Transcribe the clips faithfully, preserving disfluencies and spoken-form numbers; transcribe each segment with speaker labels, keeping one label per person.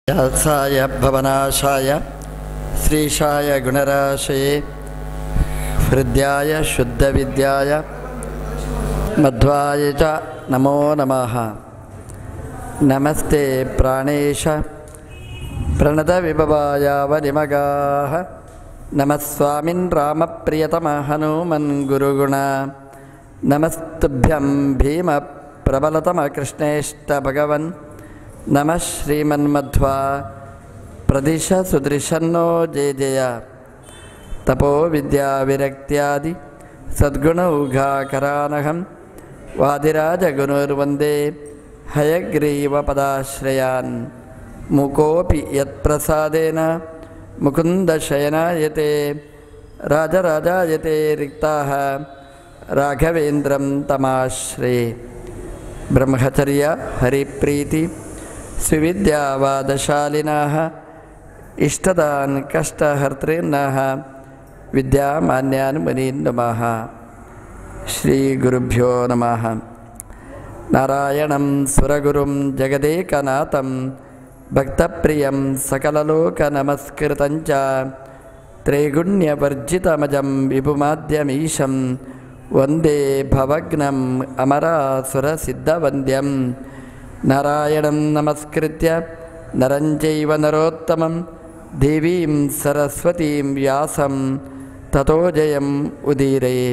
Speaker 1: ವ್ಯಾಸಾಯ ಭವನಾಶಾಯ ಶ್ರೀಶಾಯ ಗುಣರಾಶಯೇ ಹೃದಯಾಯ ಶುದ್ಧವಿದ್ಯಾಯ ಮಧ್ವಾಯ ಚ ನಮೋ ನಮಃ. ನಮಸ್ತೆ ಪ್ರಾಣೇಶ ಪ್ರಣತ ವಿಭವಾಯಾವ ನಿಮಗಾಃ. ನಮಃ ಸ್ವಾಮಿನ್ ರಾಮಪ್ರಿಯತಮ ಹನುಮನ್ ಗುರುಗುಣ. ನಮಸ್ತುಭ್ಯಂ ಭೀಮ ಪ್ರಬಲತಮ ಕೃಷ್ಣೇಷ್ಟ ಭಗವನ್. ನಮಃ ಶ್ರೀಮನ್ಮಧ್ವಾ ಪ್ರದಿಶ ಸುದೃಶನ್ನೋ ಜಯ ಜಯ. ತಪೋ ವಿದ್ಯಾ ವಿರಕ್ತ್ಯಾದಿ ಸದ್ಗುಣ ಊಘಾಕರಾನಹಂ. ವಾದಿರಾಜ ಗುಣುರ್ವಂದೇ ಹಯಗ್ರೀವ ಪದಾಶ್ರಯಾನ್. ಮುಕೋಪಿ ಯತ್ಪ್ರಸಾದೇನ ಮುಕುಂದ ಶಯನಾಯತೆ. ರಾಜರಾಜಾಯತೆ ರಿಕ್ತಾಃ ರಾಘವೇಂದ್ರಂ ತಮಾಶ್ರಯೇ. ಬ್ರಹ್ಮಚರ್ಯ ಹರಿಪ್ರೀತಿ ಸುವಿದ್ಯಾವಾದಶಾಲಿನಃ. ಇಷ್ಟದಾನ್ ಕಷ್ಟಹರ್ತॄನ್ನಃ ವಿದ್ಯಾಮಾನ್ಯಾನ್ ಮುನೀನ್ ನಮಃ. ಶ್ರೀ ಗುರುಭ್ಯೋ ನಮಃ. ನಾರಾಯಣಂ ಸುರಗುರುಂ ಜಗದೇಕನಾಥಂ ಭಕ್ತಪ್ರಿಯಂ ಸಕಲಲೋಕನಮಸ್ಕೃತಂಚ ತ್ರೈಗುಣ್ಯವರ್ಜಿತಮಜಂ ವಿಭುಮಾದ್ಯಮೀಶಂ ವಂದೇ ಭವಗ್ನಂ ಅಮರಾಸುರಸಿದ್ಧವಂದ್ಯಂ. ನಾರಾಯಣಂ ನಮಸ್ಕೃತ್ಯ ನರಂ ಚೈವ ನರೋತ್ತಮಂ ದೇವೀಂ ಸರಸ್ವತೀಂ ವ್ಯಾಸಂ ತತೋ ಜಯಂ ಉದೀರಯೇ.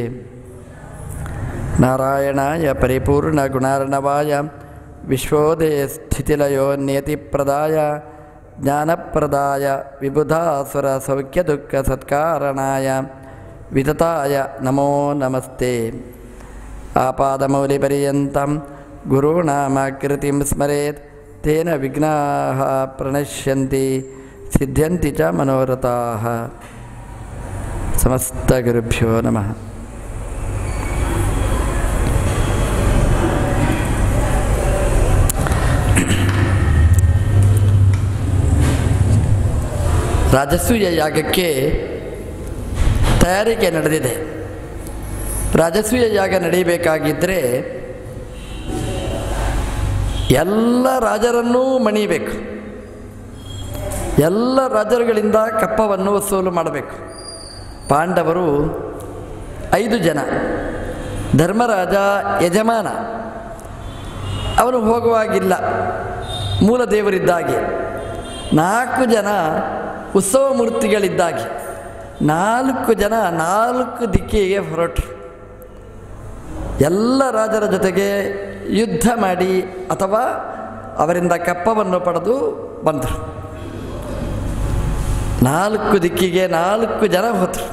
Speaker 1: ನಾರಾಯಣಾಯ ಪರಿಪೂರ್ಣಗುಣಾರ್ಣವಾಯ ವಿಶ್ವೋದಯ ಸ್ಥಿತಿಲಯೋ ನಿಯತಿಪ್ರದಾಯ ಜ್ಞಾನಪ್ರದಾಯ ವಿಬುಧಾಸುರ ಸೌಖ್ಯದುಃಖ ಸತ್ಕಾರಣಾಯ ವಿತತಾಯ ನಮೋ ನಮಸ್ತೆ. ಆಪಾದಮೌಲಿಪರ್ಯಂತಂ ಗುರುಣಾಮಾಕೃತಿಂ ಸ್ಮರೇತ್ ತೇನ ವಿಘ್ನಾಃ ಪ್ರಣಶ್ಯಂತಿ ಸಿದ್ಧ್ಯಂತಿ ಚ ಮನೋರಥಾಃ. ಸಮಸ್ತ ಗುರುಭ್ಯೋ ನಮಃ. ರಾಜಸೂಯ ಯಾಗಕ್ಕೆ ತಯಾರಿಕೆ ನಡೆದಿದೆ. ರಾಜಸೂಯ ಯಾಗ ನಡೆಯಬೇಕಾಗಿದ್ದರೆ ಎಲ್ಲ ರಾಜರನ್ನೂ ಮಣಿಬೇಕು. ಎಲ್ಲ ರಾಜರುಗಳಿಂದ ಕಪ್ಪವನ್ನು ವಸೂಲು ಮಾಡಬೇಕು. ಪಾಂಡವರು ಐದು ಜನ. ಧರ್ಮರಾಜ ಯಜಮಾನ, ಅವನು ಹೋಗುವಾಗಿಲ್ಲ, ಮೂಲ ದೇವರಿದ್ದಾಗೆ. ನಾಲ್ಕು ಜನ ಉತ್ಸವ ಮೂರ್ತಿಗಳಿದ್ದಾಗೆ. ನಾಲ್ಕು ಜನ ನಾಲ್ಕು ದಿಕ್ಕಿಗೆ ಹೊರಟರು. ಎಲ್ಲ ರಾಜರ ಜೊತೆಗೆ ಯುದ್ಧ ಮಾಡಿ ಅಥವಾ ಅವರಿಂದ ಕಪ್ಪವನ್ನು ಪಡೆದು ಬಂದರು. ನಾಲ್ಕು ದಿಕ್ಕಿಗೆ ನಾಲ್ಕು ಜನ ಹೋದರು.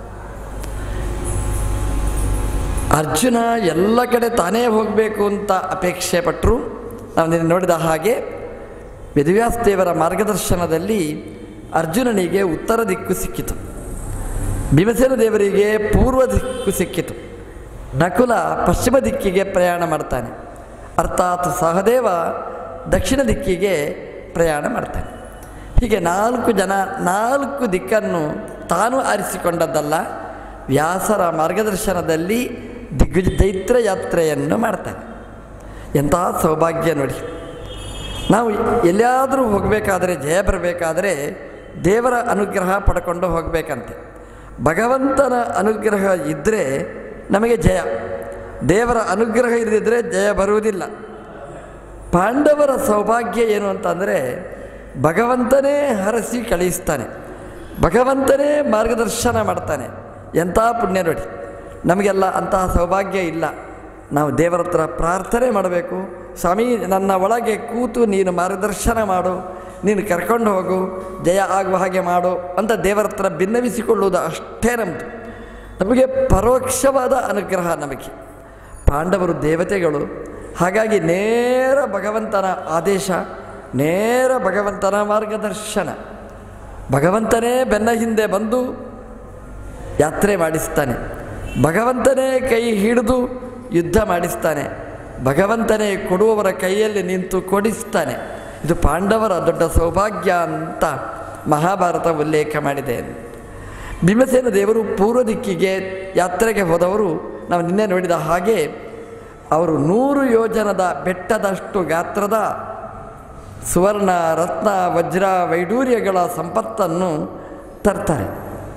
Speaker 1: ಅರ್ಜುನ ಎಲ್ಲ ಕಡೆ ತಾನೇ ಹೋಗಬೇಕು ಅಂತ ಅಪೇಕ್ಷೆ ಪಟ್ಟರು. ನಾವು ನಿನ್ನೆ ನೋಡಿದ ಹಾಗೆ ವೇದವ್ಯಾಸ ದೇವರ ಮಾರ್ಗದರ್ಶನದಲ್ಲಿ ಅರ್ಜುನನಿಗೆ ಉತ್ತರ ದಿಕ್ಕು ಸಿಕ್ಕಿತು, ಭೀಮಸೇನ ದೇವರಿಗೆ ಪೂರ್ವ ದಿಕ್ಕು ಸಿಕ್ಕಿತು, ನಕುಲ ಪಶ್ಚಿಮ ದಿಕ್ಕಿಗೆ ಪ್ರಯಾಣ ಮಾಡ್ತಾನೆ, ಅರ್ಥಾತ್ ಸಹದೇವ ದಕ್ಷಿಣ ದಿಕ್ಕಿಗೆ ಪ್ರಯಾಣ ಮಾಡ್ತಾನೆ. ಹೀಗೆ ನಾಲ್ಕು ಜನ ನಾಲ್ಕು ದಿಕ್ಕನ್ನು ತಾನು ಆರಿಸಿಕೊಂಡದ್ದಲ್ಲ, ವ್ಯಾಸರ ಮಾರ್ಗದರ್ಶನದಲ್ಲಿ ದಿಗ್ವಿಜ ದೈತ್ರ ಯಾತ್ರೆಯನ್ನು ಮಾಡ್ತಾನೆ. ಎಂತಹ ಸೌಭಾಗ್ಯ ನೋಡಿ. ನಾವು ಎಲ್ಲಿಯಾದರೂ ಹೋಗಬೇಕಾದರೆ, ಜಯ ಬರಬೇಕಾದರೆ ದೇವರ ಅನುಗ್ರಹ ಪಡ್ಕೊಂಡು ಹೋಗಬೇಕಂತೆ. ಭಗವಂತನ ಅನುಗ್ರಹ ಇದ್ದರೆ ನಮಗೆ ಜಯ, ದೇವರ ಅನುಗ್ರಹ ಇಲ್ಲದಿದ್ದರೆ ಜಯ ಬರುವುದಿಲ್ಲ. ಪಾಂಡವರ ಸೌಭಾಗ್ಯ ಏನು ಅಂತಂದರೆ ಭಗವಂತನೇ ಹರಸಿ ಕಳಿಸ್ತಾನೆ, ಭಗವಂತನೇ ಮಾರ್ಗದರ್ಶನ ಮಾಡ್ತಾನೆ. ಎಂಥ ಪುಣ್ಯ ನೋಡಿ. ನಮಗೆಲ್ಲ ಅಂತಹ ಸೌಭಾಗ್ಯ ಇಲ್ಲ. ನಾವು ದೇವರ ಹತ್ರ ಪ್ರಾರ್ಥನೆ ಮಾಡಬೇಕು, ಸ್ವಾಮಿ ನನ್ನ ಒಳಗೆ ಕೂತು ನೀನು ಮಾರ್ಗದರ್ಶನ ಮಾಡು, ನೀನು ಕರ್ಕೊಂಡು ಹೋಗು, ಜಯ ಆಗುವ ಹಾಗೆ ಮಾಡು ಅಂತ ದೇವರ ಹತ್ರ ಭಿನ್ನವಿಸಿಕೊಳ್ಳುವುದು ಅಷ್ಟೇ ನಮ್ಮದು. ನಮಗೆ ಪರೋಕ್ಷವಾದ ಅನುಗ್ರಹ ನಮಗೆ. ಪಾಂಡವರು ದೇವತೆಗಳು, ಹಾಗಾಗಿ ನೇರ ಭಗವಂತನ ಆದೇಶ, ನೇರ ಭಗವಂತನ ಮಾರ್ಗದರ್ಶನ. ಭಗವಂತನೇ ಬೆನ್ನ ಹಿಂದೆ ಬಂದು ಯಾತ್ರೆ ಮಾಡಿಸ್ತಾನೆ, ಭಗವಂತನೇ ಕೈ ಹಿಡಿದು ಯುದ್ಧ ಮಾಡಿಸ್ತಾನೆ, ಭಗವಂತನೇ ಕೊಡುವವರ ಕೈಯಲ್ಲಿ ನಿಂತು ಕೊಡಿಸ್ತಾನೆ. ಇದು ಪಾಂಡವರ ದೊಡ್ಡ ಸೌಭಾಗ್ಯ ಅಂತ ಮಹಾಭಾರತ ಉಲ್ಲೇಖ ಮಾಡಿದೆ. ಭೀಮಸೇನ ದೇವರು ಪೂರ್ವ ದಿಕ್ಕಿಗೆ ಯಾತ್ರೆಗೆ ಹೋದವರು ನಾವು ನಿನ್ನೆ ನೋಡಿದ ಹಾಗೆ ಅವರು ನೂರು ಯೋಜನದ ಬೆಟ್ಟದಷ್ಟು ಗಾತ್ರದ ಸುವರ್ಣ ರತ್ನ ವಜ್ರ ವೈಡೂರ್ಯಗಳ ಸಂಪತ್ತನ್ನು ತರ್ತಾರೆ.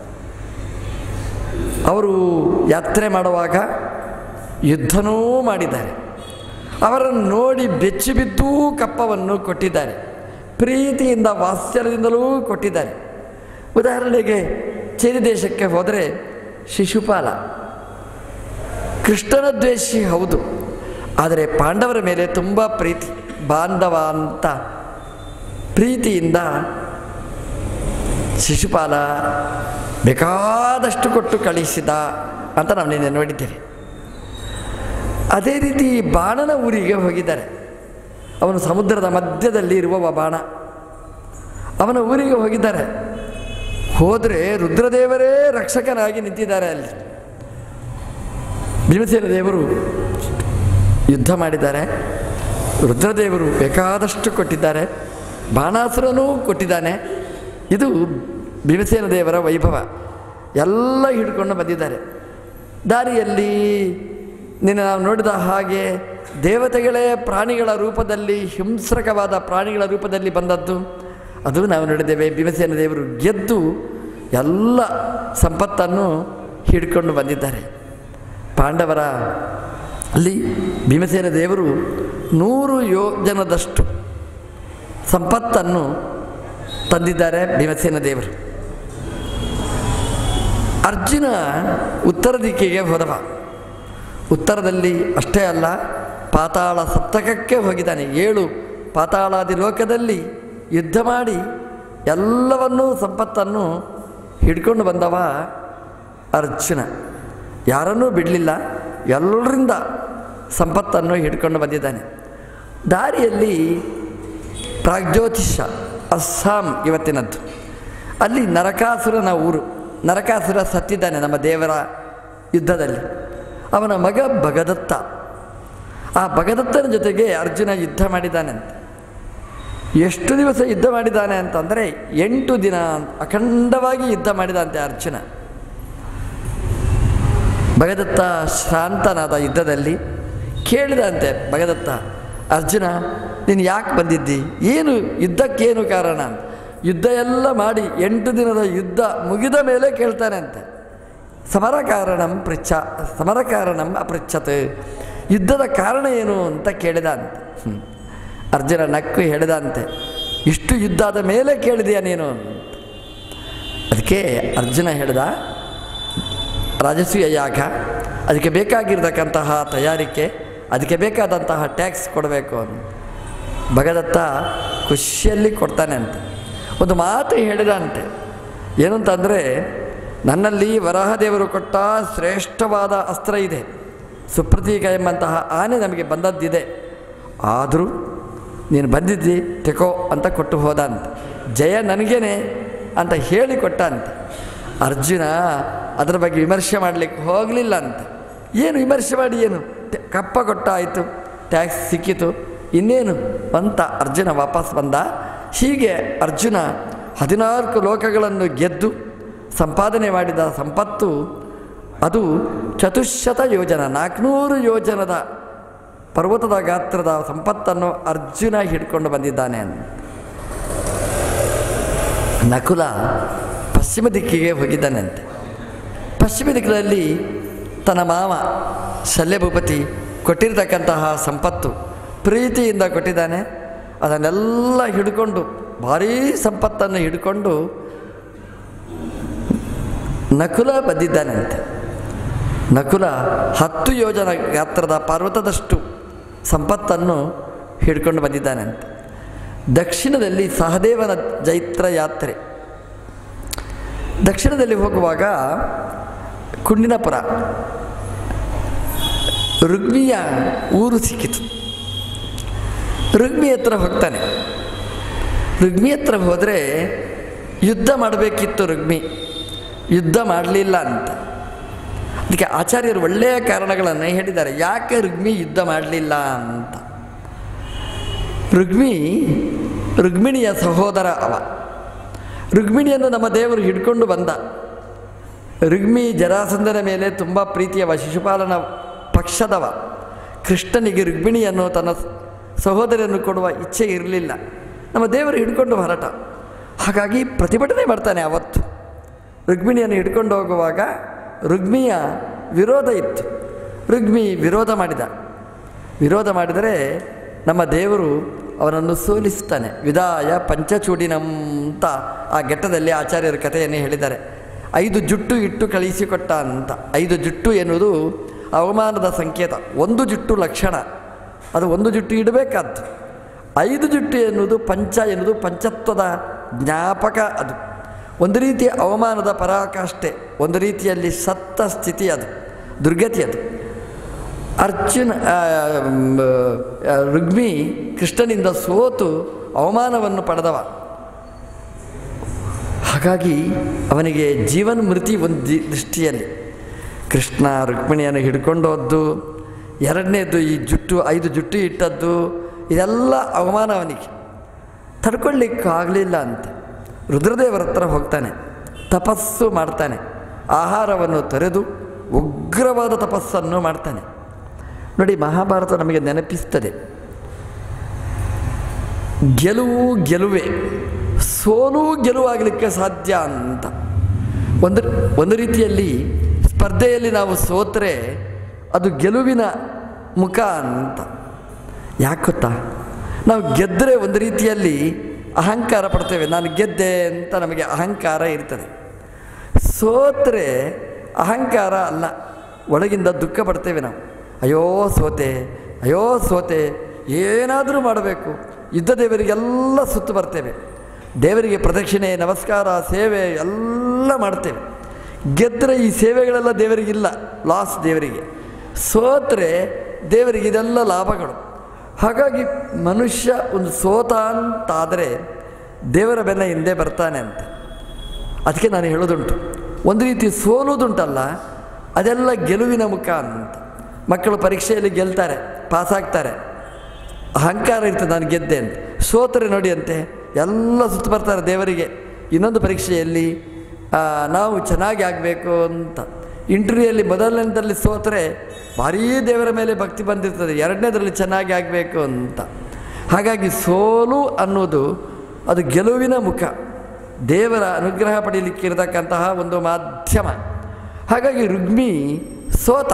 Speaker 1: ಅವರು ಯಾತ್ರೆ ಮಾಡುವಾಗ ಯುದ್ಧನೂ ಮಾಡಿದ್ದಾರೆ. ಅವರನ್ನು ನೋಡಿ ಬೆಚ್ಚಿ ಬಿದ್ದೂ ಕಪ್ಪವನ್ನು ಕೊಟ್ಟಿದ್ದಾರೆ. ಪ್ರೀತಿಯಿಂದ ವಾತ್ಸಲ್ಯದಿಂದಲೂ ಕೊಟ್ಟಿದ್ದಾರೆ. ಉದಾಹರಣೆಗೆ ಚೇರಿ ದೇಶಕ್ಕೆ ಹೋದರೆ ಶಿಶುಪಾಲ ಕೃಷ್ಣನ ದ್ವೇಷಿ ಹೌದು, ಆದರೆ ಪಾಂಡವರ ಮೇಲೆ ತುಂಬ ಪ್ರೀತಿ, ಬಾಂಧವ ಅಂತ ಪ್ರೀತಿಯಿಂದ ಶಿಶುಪಾಲ ಬೇಕಾದಷ್ಟು ಕೊಟ್ಟು ಕಳಿಸಿದ ಅಂತ ನಾವು ನಿನ್ನೆ ನೋಡಿದ್ದೇವೆ. ಅದೇ ರೀತಿ ಬಾಣನ ಊರಿಗೆ ಹೋಗಿದ್ದಾರೆ. ಅವನು ಸಮುದ್ರದ ಮಧ್ಯದಲ್ಲಿ ಇರುವ ಬಾಣ, ಅವನ ಊರಿಗೆ ಹೋಗಿದ್ದಾರೆ. ಹೋದರೆ ರುದ್ರದೇವರೇ ರಕ್ಷಕನಾಗಿ ನಿಂತಿದ್ದಾರೆ. ಅಲ್ಲಿ ಭೀಮಸೇನ ದೇವರು ಯುದ್ಧ ಮಾಡಿದ್ದಾರೆ. ರುದ್ರದೇವರು ಬೇಕಾದಷ್ಟು ಕೊಟ್ಟಿದ್ದಾರೆ, ಬಾಣಾಸುರನೂ ಕೊಟ್ಟಿದ್ದಾನೆ. ಇದು ಭೀಮಸೇನ ದೇವರ ವೈಭವ. ಎಲ್ಲ ಹಿಡ್ಕೊಂಡು ಬಂದಿದ್ದಾರೆ. ದಾರಿಯಲ್ಲಿ ನಿನ್ನೆ ನಾವು ನೋಡಿದ ಹಾಗೆ ದೇವತೆಗಳೇ ಪ್ರಾಣಿಗಳ ರೂಪದಲ್ಲಿ, ಹಿಂಸ್ರಕವಾದ ಪ್ರಾಣಿಗಳ ರೂಪದಲ್ಲಿ ಬಂದದ್ದು ಅದು ನಾವು ನೋಡಿದ್ದೇವೆ. ಭೀಮಸೇನ ದೇವರು ಗೆದ್ದು ಎಲ್ಲ ಸಂಪತ್ತನ್ನು ಹಿಡ್ಕೊಂಡು ಬಂದಿದ್ದಾರೆ. ಪಾಂಡವರ ಅಲ್ಲಿ ಭೀಮಸೇನ ದೇವರು ನೂರು ಯೋಜನದಷ್ಟು ಸಂಪತ್ತನ್ನು ತಂದಿದ್ದಾರೆ. ಭೀಮಸೇನ ದೇವರು ಅರ್ಜುನ ಉತ್ತರ ದಿಕ್ಕಿಗೆ ಹೋದವ. ಉತ್ತರದಲ್ಲಿ ಅಷ್ಟೇ ಅಲ್ಲ, ಪಾತಾಳ ಸಪ್ತಕಕ್ಕೆ ಹೋಗಿದ್ದಾನೆ. ಏಳು ಪಾತಾಳಾದಿ ಲೋಕದಲ್ಲಿ ಯುದ್ಧ ಮಾಡಿ ಎಲ್ಲವನ್ನೂ ಸಂಪತ್ತನ್ನು ಹಿಡ್ಕೊಂಡು ಬಂದವ ಅರ್ಜುನ. ಯಾರನ್ನೂ ಬಿಡಲಿಲ್ಲ, ಎಲ್ಲರಿಂದ ಸಂಪತ್ತನ್ನು ಹಿಡ್ಕೊಂಡು ಬಂದಿದ್ದಾನೆ. ದಾರಿಯಲ್ಲಿ ಪ್ರಾಗ್ಜ್ಯೋತಿಷ ಅಸ್ಸಾಂ ಇವತ್ತಿನದ್ದು, ಅಲ್ಲಿ ನರಕಾಸುರನ ಊರು. ನರಕಾಸುರ ಸತ್ತಿದ್ದಾನೆ ನಮ್ಮ ದೇವರ ಯುದ್ಧದಲ್ಲಿ. ಅವನ ಮಗ ಭಗದತ್ತ. ಆ ಭಗದತ್ತನ ಜೊತೆಗೆ ಅರ್ಜುನ ಯುದ್ಧ ಮಾಡಿದ್ದಾನಂತೆ. ಎಷ್ಟು ದಿವಸ ಯುದ್ಧ ಮಾಡಿದ್ದಾನೆ ಅಂತಂದರೆ ಎಂಟು ದಿನ ಅಖಂಡವಾಗಿ ಯುದ್ಧ ಮಾಡಿದಂತೆ ಅರ್ಜುನ. ಭಗದತ್ತ ಶ್ರಾಂತನಾದ ಯುದ್ಧದಲ್ಲಿ ಕೇಳಿದಂತೆ ಭಗದತ್ತ, ಅರ್ಜುನ ನೀನು ಯಾಕೆ ಬಂದಿದ್ದಿ, ಏನು ಯುದ್ಧಕ್ಕೇನು ಕಾರಣ ಅಂತ. ಯುದ್ಧ ಎಲ್ಲ ಮಾಡಿ ಎಂಟು ದಿನದ ಯುದ್ಧ ಮುಗಿದ ಮೇಲೆ ಕೇಳ್ತಾನೆ ಅಂತೆ. ಸಮರ ಕಾರಣಂ ಪೃಚ್ಛ ಸಮರ ಕಾರಣಂ ಅಪೃಚ್ಛತ್, ಯುದ್ಧದ ಕಾರಣ ಏನು ಅಂತ ಕೇಳಿದ ಅಂತೆ. ಅರ್ಜುನ ನಕ್ಕು ಹೇಳಿದಂತೆ, ಇಷ್ಟು ಯುದ್ಧ ಆದ ಮೇಲೆ ಕೇಳಿದೆಯಾ ನೀನು ಅಂತ. ಅದಕ್ಕೆ ಅರ್ಜುನ ಹೇಳಿದ, ರಾಜಸೂಯ ಯಾಗ, ಅದಕ್ಕೆ ಬೇಕಾಗಿರ್ತಕ್ಕಂತಹ ತಯಾರಿಕೆ, ಅದಕ್ಕೆ ಬೇಕಾದಂತಹ ಟ್ಯಾಕ್ಸ್ ಕೊಡಬೇಕು ಅಂತ. ಭಗದತ್ತ ಖುಷಿಯಲ್ಲಿ ಕೊಡ್ತಾನೆ ಅಂತ. ಒಂದು ಮಾತು ಹೇಳಿದ ಅಂತೆ, ಏನಂತಂದರೆ, ನನ್ನಲ್ಲಿ ವರಾಹದೇವರು ಕೊಟ್ಟ ಶ್ರೇಷ್ಠವಾದ ಅಸ್ತ್ರ ಇದೆ, ಸುಪ್ರತೀಕ ಎಂಬಂತಹ ಆನೆ ನಮಗೆ ಬಂದದ್ದಿದೆ, ಆದರೂ ನೀನು ಬಂದಿದ್ದಿ ತೆಕೋ ಅಂತ ಕೊಟ್ಟು ಹೋದ ಅಂತ. ಜಯ ನನಗೇನೆ ಅಂತ ಹೇಳಿಕೊಟ್ಟ ಅಂತ. ಅರ್ಜುನ ಅದರ ಬಗ್ಗೆ ವಿಮರ್ಶೆ ಮಾಡಲಿಕ್ಕೆ ಹೋಗಲಿಲ್ಲ ಅಂತ. ಏನು ವಿಮರ್ಶೆ ಮಾಡಿ ಏನು, ಕಪ್ಪ ಕೊಟ್ಟ ಆಯಿತು, ಟ್ಯಾಕ್ಸ್ ಸಿಕ್ಕಿತು, ಇನ್ನೇನು ಅಂತ ಅರ್ಜುನ ವಾಪಸ್ ಬಂದ. ಹೀಗೆ ಅರ್ಜುನ ಹದಿನಾಲ್ಕು ಲೋಕಗಳನ್ನು ಗೆದ್ದು ಸಂಪಾದನೆ ಮಾಡಿದ ಸಂಪತ್ತು ಅದು ಚತುಶ್ಶತ ಯೋಜನ, ನಾಲ್ಕುನೂರು ಯೋಜನದ ಪರ್ವತದ ಗಾತ್ರದ ಸಂಪತ್ತನ್ನು ಅರ್ಜುನ ಹಿಡ್ಕೊಂಡು ಬಂದಿದ್ದಾನೆ ಅಂತ. ನಕುಲ ಪಶ್ಚಿಮ ದಿಕ್ಕಿಗೆ ಹೋಗಿದ್ದಾನಂತೆ. ಪಶ್ಚಿಮ ದಿಕ್ಕಿನಲ್ಲಿ ತನ್ನ ಮಾವ ಶಲ್ಯಭೂಪತಿ ಕೊಟ್ಟಿರ್ತಕ್ಕಂತಹ ಸಂಪತ್ತು ಪ್ರೀತಿಯಿಂದ ಕೊಟ್ಟಿದ್ದಾನೆ. ಅದನ್ನೆಲ್ಲ ಹಿಡ್ಕೊಂಡು, ಭಾರೀ ಸಂಪತ್ತನ್ನು ಹಿಡ್ಕೊಂಡು ನಕುಲ ಬಂದಿದ್ದಾನಂತೆ. ನಕುಲ ಹತ್ತು ಯೋಜನ ಗಾತ್ರದ ಪರ್ವತದಷ್ಟು ಸಂಪತ್ತನ್ನು ಹಿಡ್ಕೊಂಡು ಬಂದಿದ್ದಾನಂತೆ. ದಕ್ಷಿಣದಲ್ಲಿ ಸಹದೇವನ ಜೈತ್ರ ಯಾತ್ರೆ. ದಕ್ಷಿಣದಲ್ಲಿ ಹೋಗುವಾಗ ಕುಂಡಿನಪುರ ರುಗ್ಮಿಯ ಊರು ಸಿಕ್ಕಿತು. ರುಗ್ಮಿ ಹತ್ರ ಹೋಗ್ತಾನೆ. ರುಗ್ಮಿ ಹತ್ರ ಹೋದರೆ ಯುದ್ಧ ಮಾಡಬೇಕಿತ್ತು ರುಗ್ಮಿ, ಯುದ್ಧ ಮಾಡಲಿಲ್ಲ ಅಂತ. ಅದಕ್ಕೆ ಆಚಾರ್ಯರು ಒಳ್ಳೆಯ ಕಾರಣಗಳನ್ನು ಹೇಳಿದ್ದಾರೆ, ಯಾಕೆ ರುಗ್ಮಿ ಯುದ್ಧ ಮಾಡಲಿಲ್ಲ ಅಂತ. ರುಗ್ಮಿ ರುಗ್ಮಿಣಿಯ ಸಹೋದರ ಅವ. ರುಗ್ಮಿಣಿಯನ್ನು ನಮ್ಮ ದೇವರು ಹಿಡ್ಕೊಂಡು ಬಂದ. ರುಗ್ಮಿ ಜರಾಸಂಧನ ಮೇಲೆ ತುಂಬ ಪ್ರೀತಿಯವ, ಶಿಶುಪಾಲನ ಪಕ್ಷದವ. ಕೃಷ್ಣನಿಗೆ ರುಗ್ಮಿಣಿಯನ್ನು ತನ್ನ ಸಹೋದರಿಯನ್ನು ಕೊಡುವ ಇಚ್ಛೆ ಇರಲಿಲ್ಲ. ನಮ್ಮ ದೇವರು ಹಿಡ್ಕೊಂಡು ಹೊರಟ. ಹಾಗಾಗಿ ಪ್ರತಿಭಟನೆ ಮಾಡ್ತಾನೆ. ಅವತ್ತು ರುಕ್ಮಿಣಿಯನ್ನು ಹಿಡ್ಕೊಂಡು ಹೋಗುವಾಗ ರುಕ್ಮಿಯ ವಿರೋಧ ಇತ್ತು. ರುಕ್ಮಿ ವಿರೋಧ ಮಾಡಿದ. ವಿರೋಧ ಮಾಡಿದರೆ ನಮ್ಮ ದೇವರು ಅವನನ್ನು ಸೋಲಿಸ್ತಾನೆ. ವಿದಾಯ ಪಂಚಚೂಡಿನಂ ಅಂತ ಆ ಘಟ್ಟದಲ್ಲಿ ಆಚಾರ್ಯರ ಕಥೆಯನ್ನು ಹೇಳಿದ್ದಾರೆ. ಐದು ಜುಟ್ಟು ಇಟ್ಟು ಕಳಿಸಿಕೊಟ್ಟ ಅಂತ. ಐದು ಜುಟ್ಟು ಎನ್ನುವುದು ಅವಮಾನದ ಸಂಕೇತ. ಒಂದು ಜುಟ್ಟು ಲಕ್ಷಣ, ಅದು ಒಂದು ಜುಟ್ಟು ಇಡಬೇಕಾದ್ದು. ಐದು ಜುಟ್ಟು ಎನ್ನುವುದು ಪಂಚ ಎನ್ನುವುದು ಪಂಚತ್ವದ ಜ್ಞಾಪಕ. ಅದು ಒಂದು ರೀತಿಯ ಅವಮಾನದ ಪರಾಕಾಷ್ಠೆ, ಒಂದು ರೀತಿಯಲ್ಲಿ ಸತ್ತ ಸ್ಥಿತಿ, ಅದು ದುರ್ಗತಿ. ಅದು ಅರ್ಜುನ ರುಕ್ಮಿ ಕೃಷ್ಣನಿಂದ ಸೋತು ಅವಮಾನವನ್ನು ಪಡೆದವ. ಹಾಗಾಗಿ ಅವನಿಗೆ ಜೀವನ್ ಮೃತಿ ಒಂದು ದೃಷ್ಟಿಯಲ್ಲಿ. ಕೃಷ್ಣ ರುಕ್ಮಿಣಿಯನ್ನು ಹಿಡ್ಕೊಂಡು ಹೋದ್ದು, ಎರಡನೇದು ಈ ಜುಟ್ಟು ಐದು ಜುಟ್ಟು ಇಟ್ಟದ್ದು, ಇದೆಲ್ಲ ಅವಮಾನ ಅವನಿಗೆ ತಡ್ಕೊಳ್ಳಿಕ್ಕಾಗಲಿಲ್ಲ ಅಂತ ರುದ್ರದೇವರ ಹತ್ರ ಹೋಗ್ತಾನೆ. ತಪಸ್ಸು ಮಾಡ್ತಾನೆ. ಆಹಾರವನ್ನು ತೊರೆದು ಉಗ್ರವಾದ ತಪಸ್ಸನ್ನು ಮಾಡ್ತಾನೆ. ನೋಡಿ, ಮಹಾಭಾರತ ನಮಗೆ ನೆನಪಿಸ್ತದೆ, ಗೆಲುವು ಗೆಲುವೇ, ಸೋಲು ಗೆಲುವಾಗಲಿಕ್ಕೆ ಸಾಧ್ಯ ಅಂತ. ಒಂದು ಒಂದು ರೀತಿಯಲ್ಲಿ ಸ್ಪರ್ಧೆಯಲ್ಲಿ ನಾವು ಸೋತರೆ ಅದು ಗೆಲುವಿನ ಮುಖ ಅಂತ. ಯಾಕೆ ಗೊತ್ತಾ? ನಾವು ಗೆದ್ದರೆ ಒಂದು ರೀತಿಯಲ್ಲಿ ಅಹಂಕಾರ ಪಡ್ತೇವೆ. ನಾನು ಗೆದ್ದೆ ಅಂತ ನಮಗೆ ಅಹಂಕಾರ ಇರ್ತದೆ. ಸೋತರೆ ಅಹಂಕಾರ ಅಲ್ಲ, ಒಳಗಿಂದ ದುಃಖ ಪಡ್ತೇವೆ ನಾವು. ಅಯ್ಯೋ ಸೋತೆ, ಅಯ್ಯೋ ಸೋತೆ, ಏನಾದರೂ ಮಾಡಬೇಕು. ಯುದ್ಧ ದೇವರಿಗೆಲ್ಲ ಸುತ್ತು ಬರ್ತೇವೆ. ದೇವರಿಗೆ ಪ್ರದಕ್ಷಿಣೆ, ನಮಸ್ಕಾರ, ಸೇವೆ ಎಲ್ಲ ಮಾಡ್ತೇವೆ. ಗೆದ್ದರೆ ಈ ಸೇವೆಗಳೆಲ್ಲ ದೇವರಿಗಿಲ್ಲ, ಲಾಸ್ ದೇವರಿಗೆ. ಸೋತರೆ ದೇವರಿಗೆ ಇದೆಲ್ಲ ಲಾಭಗಳು. ಹಾಗಾಗಿ ಮನುಷ್ಯ ಒಂದು ಸೋತ ಅಂತಾದರೆ ದೇವರ ಬೆನ್ನ ಹಿಂದೆ ಬರ್ತಾನೆ ಅಂತ. ಅದಕ್ಕೆ ನಾನು ಹೇಳೋದುಂಟು, ಒಂದು ರೀತಿ ಸೋಲುವುದುಂಟಲ್ಲ, ಅದೆಲ್ಲ ಗೆಲುವಿನ ಮುಖ ಅಂತ. ಮಕ್ಕಳು ಪರೀಕ್ಷೆಯಲ್ಲಿ ಗೆಲ್ತಾರೆ, ಪಾಸಾಗ್ತಾರೆ, ಅಹಂಕಾರ ಇರ್ತದೆ, ನಾನು ಗೆದ್ದೆ ಅಂತ. ಸೋತರೆ ನೋಡಿ ಅಂತೆ ಎಲ್ಲ ಸುತ್ತು ಬರ್ತಾರೆ ದೇವರಿಗೆ. ಇನ್ನೊಂದು ಪರೀಕ್ಷೆಯಲ್ಲಿ ನಾವು ಚೆನ್ನಾಗಿ ಆಗಬೇಕು ಅಂತ. ಇಂಟರ್ವ್ಯೂಯಲ್ಲಿ ಮೊದಲನೇದಲ್ಲಿ ಸೋತರೆ ಭಾರೀ ದೇವರ ಮೇಲೆ ಭಕ್ತಿ ಬಂದಿರ್ತದೆ, ಎರಡನೇದರಲ್ಲಿ ಚೆನ್ನಾಗಿ ಆಗಬೇಕು ಅಂತ. ಹಾಗಾಗಿ ಸೋಲು ಅನ್ನೋದು ಅದು ಗೆಲುವಿನ ಮುಖ, ದೇವರ ಅನುಗ್ರಹ ಪಡೀಲಿಕ್ಕೆ ಇರತಕ್ಕಂತಹ ಒಂದು ಮಾಧ್ಯಮ. ಹಾಗಾಗಿ ರುಕ್ಮಿ ಸೋತ.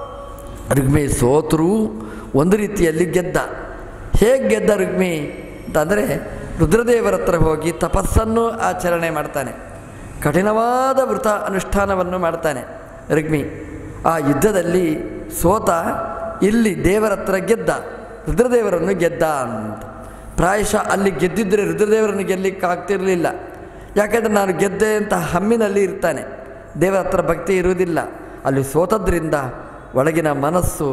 Speaker 1: ರುಕ್ಮಿ ಸೋತರೂ ಒಂದು ರೀತಿಯಲ್ಲಿ ಗೆದ್ದ. ಹೇಗೆ ಗೆದ್ದ ರುಕ್ಮಿ ಅಂತಂದರೆ, ರುದ್ರದೇವರ ಹತ್ರ ಹೋಗಿ ತಪಸ್ಸನ್ನು ಆಚರಣೆ ಮಾಡ್ತಾನೆ. ಕಠಿಣವಾದ ವೃತ ಅನುಷ್ಠಾನವನ್ನು ಮಾಡ್ತಾನೆ ರುಕ್ಮಿ. ಆ ಯುದ್ಧದಲ್ಲಿ ಸೋತ, ಇಲ್ಲಿ ದೇವರ ಹತ್ರ ಗೆದ್ದ, ರುದ್ರದೇವರನ್ನು ಗೆದ್ದ ಅಂತ. ಪ್ರಾಯಶಃ ಅಲ್ಲಿ ಗೆದ್ದಿದ್ದರೆ ರುದ್ರದೇವರನ್ನು ಗೆಲ್ಲಲಿಕ್ಕೆ ಆಗ್ತಿರಲಿಲ್ಲ. ಯಾಕೆಂದರೆ ನಾನು ಗೆದ್ದೆ ಅಂತ ಹಮ್ಮಿನಲ್ಲಿ ಇರ್ತಾನೆ, ದೇವರ ಹತ್ರ ಭಕ್ತಿ ಇರುವುದಿಲ್ಲ. ಅಲ್ಲಿ ಸೋತದ್ರಿಂದ ಒಳಗಿನ ಮನಸ್ಸು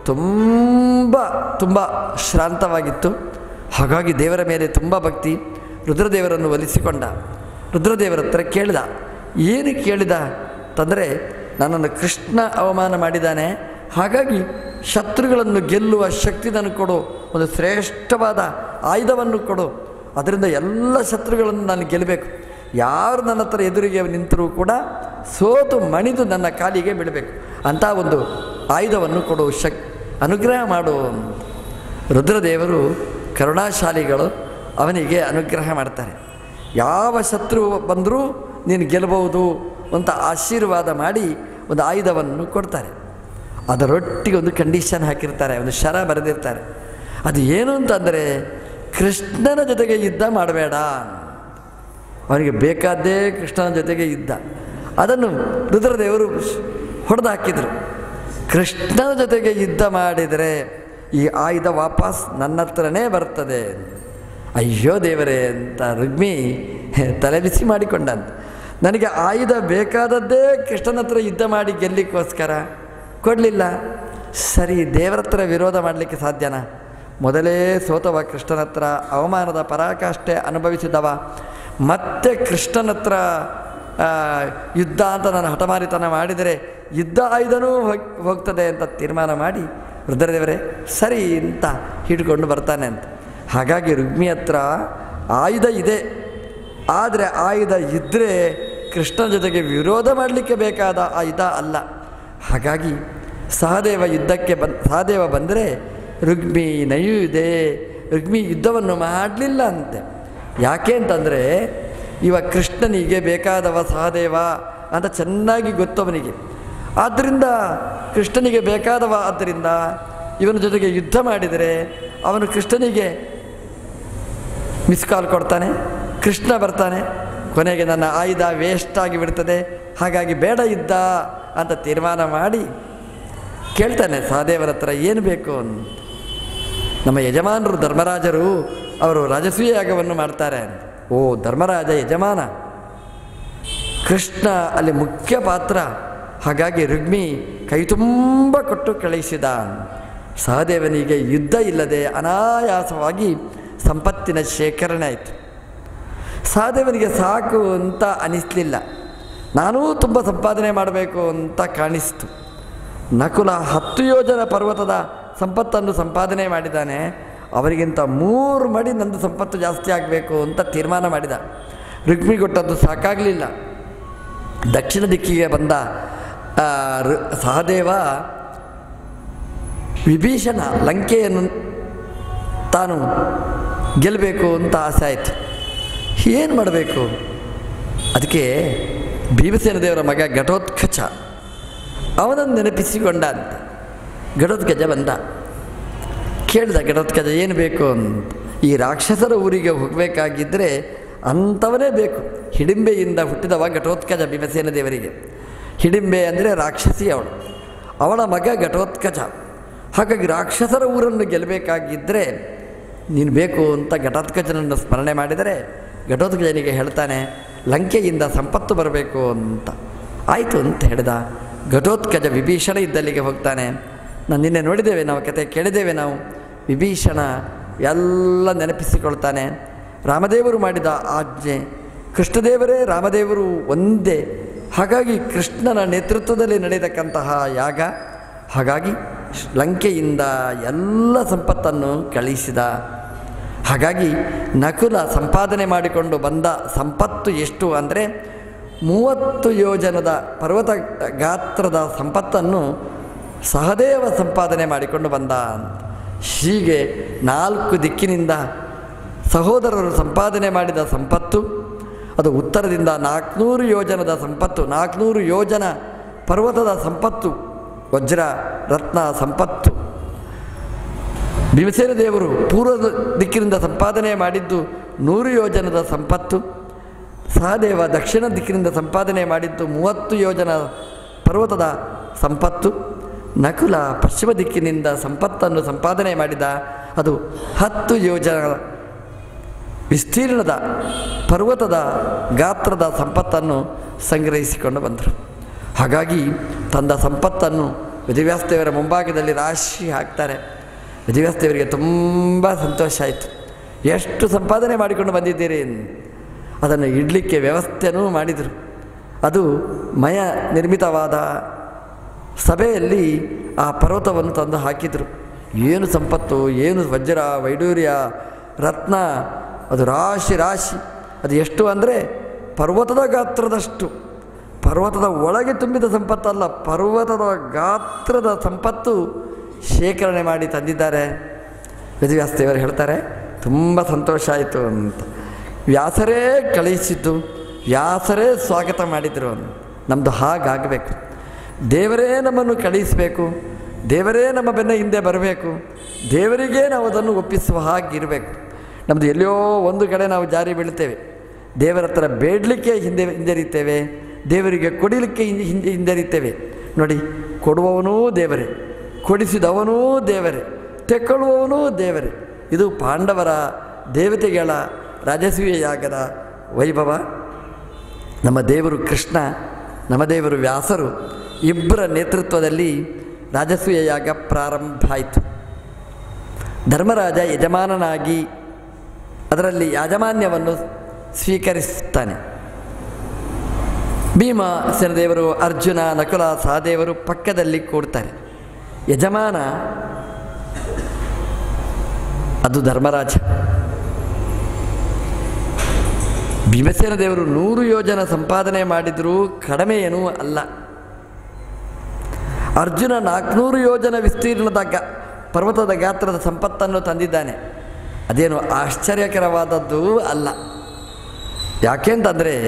Speaker 1: ತುಂಬ ತುಂಬ ಶ್ರಾಂತವಾಗಿತ್ತು. ಹಾಗಾಗಿ ದೇವರ ಮೇಲೆ ತುಂಬ ಭಕ್ತಿ. ರುದ್ರದೇವರನ್ನು ಒಲಿಸಿಕೊಂಡ. ರುದ್ರದೇವರ ಹತ್ರ ಕೇಳಿದ. ಏನು ಕೇಳಿದ ಅಂತಂದರೆ, ನನ್ನನ್ನು ಕೃಷ್ಣ ಅವಮಾನ ಮಾಡಿದ್ದಾನೆ, ಹಾಗಾಗಿ ಶತ್ರುಗಳನ್ನು ಗೆಲ್ಲುವ ಶಕ್ತಿ ನನಗೆ ಕೊಡು, ಒಂದು ಶ್ರೇಷ್ಠವಾದ ಆಯುಧವನ್ನು ಕೊಡು, ಅದರಿಂದ ಎಲ್ಲ ಶತ್ರುಗಳನ್ನು ನಾನು ಗೆಲ್ಲಬೇಕು. ಯಾರು ನನ್ನ ಹತ್ರ ಎದುರಿಗೆ ನಿಂತರೂ ಕೂಡ ಸೋತು ಮಣಿದು ನನ್ನ ಕಾಲಿಗೆ ಬಿಡಬೇಕು, ಅಂಥ ಒಂದು ಆಯುಧವನ್ನು ಕೊಡು, ಶಕ್ ಅನುಗ್ರಹ ಮಾಡು. ರುದ್ರದೇವರು ಕರುಣಾಶಾಲಿಗಳು, ಅವನಿಗೆ ಅನುಗ್ರಹ ಮಾಡ್ತಾರೆ. ಯಾವ ಶತ್ರು ಬಂದರೂ ನೀನು ಗೆಲ್ಲಬಹುದು ಅಂತ ಆಶೀರ್ವಾದ ಮಾಡಿ ಒಂದು ಆಯುಧವನ್ನು ಕೊಡ್ತಾರೆ. ಅದರೊಟ್ಟಿಗೆ ಒಂದು ಕಂಡೀಷನ್ ಹಾಕಿರ್ತಾರೆ, ಒಂದು ಶರ ಬರೆದಿರ್ತಾರೆ. ಅದು ಏನು ಅಂತಂದರೆ, ಕೃಷ್ಣನ ಜೊತೆಗೆ ಯುದ್ಧ ಮಾಡಬೇಡ. ಅವನಿಗೆ ಬೇಕಾದ್ದೇ ಕೃಷ್ಣನ ಜೊತೆಗೆ ಯುದ್ಧ. ಅದನ್ನು ರುದ್ರದೇವರು ಹೊಡೆದು ಹಾಕಿದರು. ಕೃಷ್ಣನ ಜೊತೆಗೆ ಯುದ್ಧ ಮಾಡಿದರೆ ಈ ಆಯುಧ ವಾಪಸ್ ನನ್ನ ಹತ್ರನೇ ಬರ್ತದೆ. ಅಯ್ಯೋ ದೇವರೇ ಅಂತ ರುಕ್ಮಿ ತಲೆ ಬಿಸಿ ಮಾಡಿಕೊಂಡಂತ. ನನಗೆ ಆಯುಧ ಬೇಕಾದದ್ದೇ ಕೃಷ್ಣನ ಹತ್ರ ಯುದ್ಧ ಮಾಡಿ ಗೆಲ್ಲಿಕ್ಕೋಸ್ಕರ, ಕೊಡಲಿಲ್ಲ. ಸರಿ, ದೇವರ ಹತ್ರ ವಿರೋಧ ಮಾಡಲಿಕ್ಕೆ ಸಾಧ್ಯನಾ? ಮೊದಲೇ ಸೋತವ, ಕೃಷ್ಣನ ಹತ್ರ ಅವಮಾನದ ಪರಾಕಾಷ್ಠೆ ಅನುಭವಿಸಿದವ, ಮತ್ತೆ ಕೃಷ್ಣನ ಹತ್ರ ಯುದ್ಧ ಅಂತ ನಾನು ಹಠಮಾರಿತನ ಮಾಡಿದರೆ ಯುದ್ಧ ಆಯುಧನೂ ಹೋಗಿ ಹೋಗ್ತದೆ ಅಂತ ತೀರ್ಮಾನ ಮಾಡಿ ರುದ್ರದೇವರೇ ಸರಿ ಅಂತ ಹಿಡ್ಕೊಂಡು ಬರ್ತಾನೆ ಅಂತ. ಹಾಗಾಗಿ ರುಕ್ಮಿ ಹತ್ರ ಆಯುಧ ಇದೆ, ಆದರೆ ಆಯುಧ ಇದ್ದರೆ ಕೃಷ್ಣನ ಜೊತೆಗೆ ವಿರೋಧ ಮಾಡಲಿಕ್ಕೆ ಬೇಕಾದ ಆಯುಧ ಅಲ್ಲ. ಹಾಗಾಗಿ ಸಹದೇವ ಯುದ್ಧಕ್ಕೆ ಬಂದು ಸಹದೇವ ಬಂದರೆ ರುಕ್ಮಿ ನಯುವುದೇ ರುಕ್ಮಿ ಯುದ್ಧವನ್ನು ಮಾಡಲಿಲ್ಲ ಅಂತೆ. ಯಾಕೆ ಅಂತಂದರೆ ಇವ ಕೃಷ್ಣನಿಗೆ ಬೇಕಾದವ ಸಹದೇವ ಅಂತ ಚೆನ್ನಾಗಿ ಗೊತ್ತು ಅವನಿಗೆ. ಆದ್ದರಿಂದ ಕೃಷ್ಣನಿಗೆ ಬೇಕಾದವ ಆದ್ದರಿಂದ ಇವನ ಜೊತೆಗೆ ಯುದ್ಧ ಮಾಡಿದರೆ ಅವನು ಕೃಷ್ಣನಿಗೆ ಮಿಸ್ ಕಾಲ್ ಕೊಡ್ತಾನೆ, ಕೃಷ್ಣ ಬರ್ತಾನೆ, ಕೊನೆಗೆ ನನ್ನ ಆಯುಧ ವೇಸ್ಟ್ ಆಗಿ ಬಿಡ್ತದೆ, ಹಾಗಾಗಿ ಬೇಡ ಯುದ್ಧ ಅಂತ ತೀರ್ಮಾನ ಮಾಡಿ ಕೇಳ್ತಾನೆ ಸಹದೇವರ ಹತ್ರ ಏನು ಬೇಕು ಅಂತ. ನಮ್ಮ ಯಜಮಾನರು ಧರ್ಮರಾಜರು ಅವರು ರಾಜಸೂಯ ಯಾಗವನ್ನು ಮಾಡ್ತಾರೆ. ಓ ಧರ್ಮರಾಜ ಯಜಮಾನ, ಕೃಷ್ಣ ಅಲ್ಲಿ ಮುಖ್ಯ ಪಾತ್ರ, ಹಾಗಾಗಿ ರುಕ್ಮಿ ಕೈ ತುಂಬ ಕೊಟ್ಟು ಕಳುಹಿಸಿದ. ಸಹದೇವನಿಗೆ ಯುದ್ಧ ಇಲ್ಲದೆ ಅನಾಯಾಸವಾಗಿ ಸಂಪತ್ತಿನ ಶೇಖರಣೆ ಆಯಿತು. ಸಹದೇವನಿಗೆ ಸಾಕು ಅಂತ ಅನಿಸಲಿಲ್ಲ, ನಾನೂ ತುಂಬ ಸಂಪಾದನೆ ಮಾಡಬೇಕು ಅಂತ ಕಾಣಿಸ್ತು. ನಕುಲ ಹತ್ತು ಯೋಜನ ಪರ್ವತದ ಸಂಪತ್ತನ್ನು ಸಂಪಾದನೆ ಮಾಡಿದ್ದಾನೆ, ಅವರಿಗಿಂತ ಮೂರು ಮಡಿ ನಂದು ಸಂಪತ್ತು ಜಾಸ್ತಿ ಆಗಬೇಕು ಅಂತ ತೀರ್ಮಾನ ಮಾಡಿದ. ರುಕ್ಮಿ ಕೊಟ್ಟದ್ದು ಸಾಕಾಗಲಿಲ್ಲ. ದಕ್ಷಿಣ ದಿಕ್ಕಿಗೆ ಬಂದ ಸಹದೇವ ವಿಭೀಷಣ ಲಂಕೆಯನ್ನು ತಾನು ಗೆಲ್ಲಬೇಕು ಅಂತ ಆಸೆ ಆಯಿತು. ಏನು ಮಾಡಬೇಕು? ಅದಕ್ಕೆ ಭೀಮಸೇನ ದೇವರ ಮಗ ಘಟೋತ್ಕಚ ಅವನನ್ನು ನೆನಪಿಸಿಕೊಂಡ ಅಂತ. ಘಟೋತ್ಕಚ ಬಂದ, ಕೇಳಿದ ಘಟೋತ್ಕಚ ಏನು ಬೇಕು ಅಂತ. ಈ ರಾಕ್ಷಸರ ಊರಿಗೆ ಹೋಗಬೇಕಾಗಿದ್ದರೆ ಅಂಥವನೇ ಬೇಕು. ಹಿಡಿಂಬೆಯಿಂದ ಹುಟ್ಟಿದವ ಘಟೋತ್ಕಚ ಭೀಮಸೇನ ದೇವರಿಗೆ. ಹಿಡಿಂಬೆ ಅಂದರೆ ರಾಕ್ಷಸಿ ಅವಳು, ಅವಳ ಮಗ ಘಟೋತ್ಕಚ. ಹಾಗಾಗಿ ರಾಕ್ಷಸರ ಊರನ್ನು ಗೆಲ್ಲಬೇಕಾಗಿದ್ದರೆ ನೀನು ಬೇಕು ಅಂತ ಘಟೋತ್ಕಚನನ್ನು ಸ್ಮರಣೆ ಮಾಡಿದರೆ ಘಟೋತ್ಕಚನಿಗೆ ಹೇಳ್ತಾನೆ ಲಂಕೆಯಿಂದ ಸಂಪತ್ತು ಬರಬೇಕು ಅಂತ. ಆಯಿತು ಅಂತ ಹೇಳಿದ. ಘಟೋತ್ಕಚ ವಿಭೀಷಣ ಇದ್ದಲ್ಲಿಗೆ ಹೋಗ್ತಾನೆ. ನಾನು ನಿನ್ನೆ ನೋಡಿದ್ದೇವೆ, ನಾವು ಕತೆ ಕೇಳಿದ್ದೇವೆ ನಾವು. ವಿಭೀಷಣ ಎಲ್ಲ ನೆನಪಿಸಿಕೊಳ್ತಾನೆ. ರಾಮದೇವರು ಮಾಡಿದ ಆಜ್ಞೆ, ಕೃಷ್ಣದೇವರೇ ರಾಮದೇವರು ಒಂದೇ, ಹಾಗಾಗಿ ಕೃಷ್ಣನ ನೇತೃತ್ವದಲ್ಲಿ ನಡೆಯತಕ್ಕಂತಹ ಯಾಗ. ಹಾಗಾಗಿ ಲಂಕೆಯಿಂದ ಎಲ್ಲ ಸಂಪತ್ತನ್ನು ಕಳಿಸಿದ. ಹಾಗಾಗಿ ನಕುಲ ಸಂಪಾದನೆ ಮಾಡಿಕೊಂಡು ಬಂದ ಸಂಪತ್ತು ಎಷ್ಟು ಅಂದರೆ ಮೂವತ್ತು ಯೋಜನದ ಪರ್ವತ ಗಾತ್ರದ ಸಂಪತ್ತನ್ನು ಸಹದೇವ ಸಂಪಾದನೆ ಮಾಡಿಕೊಂಡು ಬಂದ. ಹೀಗೆ ನಾಲ್ಕು ದಿಕ್ಕಿನಿಂದ ಸಹೋದರರು ಸಂಪಾದನೆ ಮಾಡಿದ ಸಂಪತ್ತು, ಅದು ಉತ್ತರದಿಂದ ನಾಲ್ಕುನೂರು ಯೋಜನದ ಸಂಪತ್ತು, ನಾಲ್ಕುನೂರು ಯೋಜನ ಪರ್ವತದ ಸಂಪತ್ತು, ವಜ್ರ ರತ್ನ ಸಂಪತ್ತು. ಭೀಮಸೇನ ದೇವರು ಪೂರ್ವದ ದಿಕ್ಕಿನಿಂದ ಸಂಪಾದನೆ ಮಾಡಿದ್ದು ನೂರು ಯೋಜನದ ಸಂಪತ್ತು. ಸಹದೇವ ದಕ್ಷಿಣ ದಿಕ್ಕಿನಿಂದ ಸಂಪಾದನೆ ಮಾಡಿದ್ದು ಮೂವತ್ತು ಯೋಜನ ಪರ್ವತದ ಸಂಪತ್ತು. ನಕುಲ ಪಶ್ಚಿಮ ದಿಕ್ಕಿನಿಂದ ಸಂಪತ್ತನ್ನು ಸಂಪಾದನೆ ಮಾಡಿದ, ಅದು ಹತ್ತು ಯೋಜನ ವಿಸ್ತೀರ್ಣದ ಪರ್ವತದ ಗಾತ್ರದ ಸಂಪತ್ತನ್ನು ಸಂಗ್ರಹಿಸಿಕೊಂಡು ಬಂದರು. ಹಾಗಾಗಿ ತಂದ ಸಂಪತ್ತನ್ನು ವೇದವ್ಯಾಸದೇವರ ಮುಂಭಾಗದಲ್ಲಿ ರಾಶಿ ಹಾಕ್ತಾರೆ. ವೇದವ್ಯಾಸದೇವರಿಗೆ ತುಂಬ ಸಂತೋಷ ಆಯಿತು. ಎಷ್ಟು ಸಂಪಾದನೆ ಮಾಡಿಕೊಂಡು ಬಂದಿದ್ದೀರಿ, ಅದನ್ನು ಇಡಲಿಕ್ಕೆ ವ್ಯವಸ್ಥೆನೂ ಮಾಡಿದರು. ಅದು ಮಯ ನಿರ್ಮಿತವಾದ ಸಭೆಯಲ್ಲಿ ಆ ಪರ್ವತವನ್ನು ತಂದು ಹಾಕಿದರು. ಏನು ಸಂಪತ್ತು, ಏನು ವಜ್ರ ವೈಡೂರ್ಯ ರತ್ನ, ಅದು ರಾಶಿ ರಾಶಿ. ಅದು ಎಷ್ಟು ಅಂದರೆ ಪರ್ವತದ ಗಾತ್ರದಷ್ಟು, ಪರ್ವತದ ಒಳಗೆ ತುಂಬಿದ ಸಂಪತ್ತಲ್ಲ, ಪರ್ವತದ ಗಾತ್ರದ ಸಂಪತ್ತು ಶೇಖರಣೆ ಮಾಡಿ ತಂದಿದ್ದಾರೆ. ವೇದವ್ಯಾಸದೇವರು ಹೇಳ್ತಾರೆ ತುಂಬ ಸಂತೋಷ ಆಯಿತು ಅಂತ. ವ್ಯಾಸರೇ ಕಳುಹಿಸಿದ್ದು, ವ್ಯಾಸರೇ ಸ್ವಾಗತ ಮಾಡಿದರು. ನಮ್ಮದು ಹಾಗಾಗಬೇಕು. ದೇವರೇ ನಮ್ಮನ್ನು ಕಳುಹಿಸಬೇಕು, ದೇವರೇ ನಮ್ಮ ಬೆನ್ನ ಹಿಂದೆ ಬರಬೇಕು, ದೇವರಿಗೇ ನಾವು ಅದನ್ನು ಒಪ್ಪಿಸುವ ಹಾಗಿರಬೇಕು. ನಮ್ಮದು ಎಲ್ಲೋ ಒಂದು ಕಡೆ ನಾವು ಜಾರಿ ಬೀಳ್ತೇವೆ, ದೇವರ ಹತ್ರ ಬೇಡಲಿಕ್ಕೆ ಹಿಂದೆ ಹಿಂಜರಿತೇವೆ, ದೇವರಿಗೆ ಕೊಡಲಿಕ್ಕೆ ಹಿಂದೆ ಹಿಂಜರಿತೇವೆ. ನೋಡಿ, ಕೊಡುವವನೂ ದೇವರೇ, ಕೊಡಿಸಿದವನೂ ದೇವರೇ, ತೆಕ್ಕೊಳ್ಳುವವನೂ ದೇವರೇ. ಇದು ಪಾಂಡವರ ದೇವತೆಗಳ ರಾಜಸೂಯ ಯಾಗದ ವೈಭವ. ನಮ್ಮ ದೇವರು ಕೃಷ್ಣ, ನಮ್ಮ ದೇವರು ವ್ಯಾಸರು ಇಬ್ಬರ ನೇತೃತ್ವದಲ್ಲಿ ರಾಜಸೂಯ ಯಾಗ ಪ್ರಾರಂಭ ಆಯಿತು. ಧರ್ಮರಾಜ ಯಜಮಾನನಾಗಿ ಅದರಲ್ಲಿ ಯಾಜಮಾನ್ಯವನ್ನು ಸ್ವೀಕರಿಸುತ್ತಾನೆ. ಭೀಮಸೇನ ದೇವರು, ಅರ್ಜುನ, ನಕುಲ, ಸಹದೇವರು ಪಕ್ಕದಲ್ಲಿ ಕೂಡ್ತಾರೆ. ಯಜಮಾನ ಅದು ಧರ್ಮರಾಜ. ಭೀಮಸೇನ ದೇವರು ನೂರು ಯೋಜನ ಸಂಪಾದನೆ ಮಾಡಿದರೂ ಕಡಿಮೆ ಏನೂ ಅಲ್ಲ. ಅರ್ಜುನ ನಾಲ್ಕುನೂರು ಯೋಜನ ವಿಸ್ತೀರ್ಣದ ಗ ಪರ್ವತದ ಗಾತ್ರದ ಸಂಪತ್ತನ್ನು ತಂದಿದ್ದಾನೆ. ಅದೇನು ಆಶ್ಚರ್ಯಕರವಾದದ್ದು ಅಲ್ಲ. ಯಾಕೆಂತಂದರೆ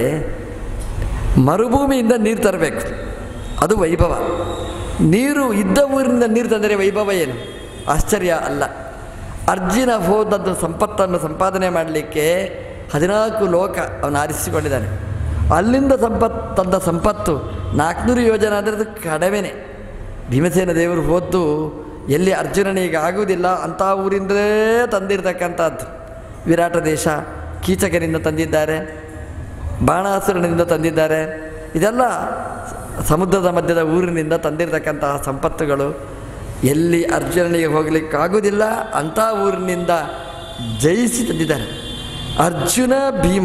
Speaker 1: ಮರುಭೂಮಿಯಿಂದ ನೀರು ತರಬೇಕು, ಅದು ವೈಭವ. ನೀರು ಇದ್ದ ಊರಿನಿಂದ ನೀರು ತಂದರೆ ವೈಭವ ಏನು? ಆಶ್ಚರ್ಯ ಅಲ್ಲ. ಅರ್ಜುನ ಹೋದದ್ದು ಸಂಪತ್ತನ್ನು ಸಂಪಾದನೆ ಮಾಡಲಿಕ್ಕೆ ಹದಿನಾಲ್ಕು ಲೋಕ ಅವನು ಆರಿಸಿಕೊಂಡಿದ್ದಾನೆ. ಅಲ್ಲಿಂದ ಸಂಪತ್ತು ತಂದ ಸಂಪತ್ತು ನಾಲ್ಕುನೂರು ಯೋಜನೆ ಅಂದರೆ ಅದು ಕಡಿಮೆನೇ. ಭೀಮಸೇನ ದೇವರು ಹೋದ್ದು ಎಲ್ಲಿ ಅರ್ಜುನನಿಗೆ ಆಗುವುದಿಲ್ಲ ಅಂಥ ಊರಿಂದಲೇ ತಂದಿರತಕ್ಕಂಥದ್ದು. ವಿರಾಟ ದೇಶ ಕೀಚಕನಿಂದ ತಂದಿದ್ದಾರೆ, ಬಾಣಾಸುರನಿಂದ ತಂದಿದ್ದಾರೆ. ಇದೆಲ್ಲ ಸಮುದ್ರದ ಮಧ್ಯದ ಊರಿನಿಂದ ತಂದಿರತಕ್ಕಂತಹ ಸಂಪತ್ತುಗಳು. ಎಲ್ಲಿ ಅರ್ಜುನನಿಗೆ ಹೋಗಲಿಕ್ಕಾಗೋದಿಲ್ಲ ಅಂಥ ಊರಿನಿಂದ ಜಯಿಸಿ ತಂದಿದ್ದಾರೆ. ಅರ್ಜುನ ಭೀಮ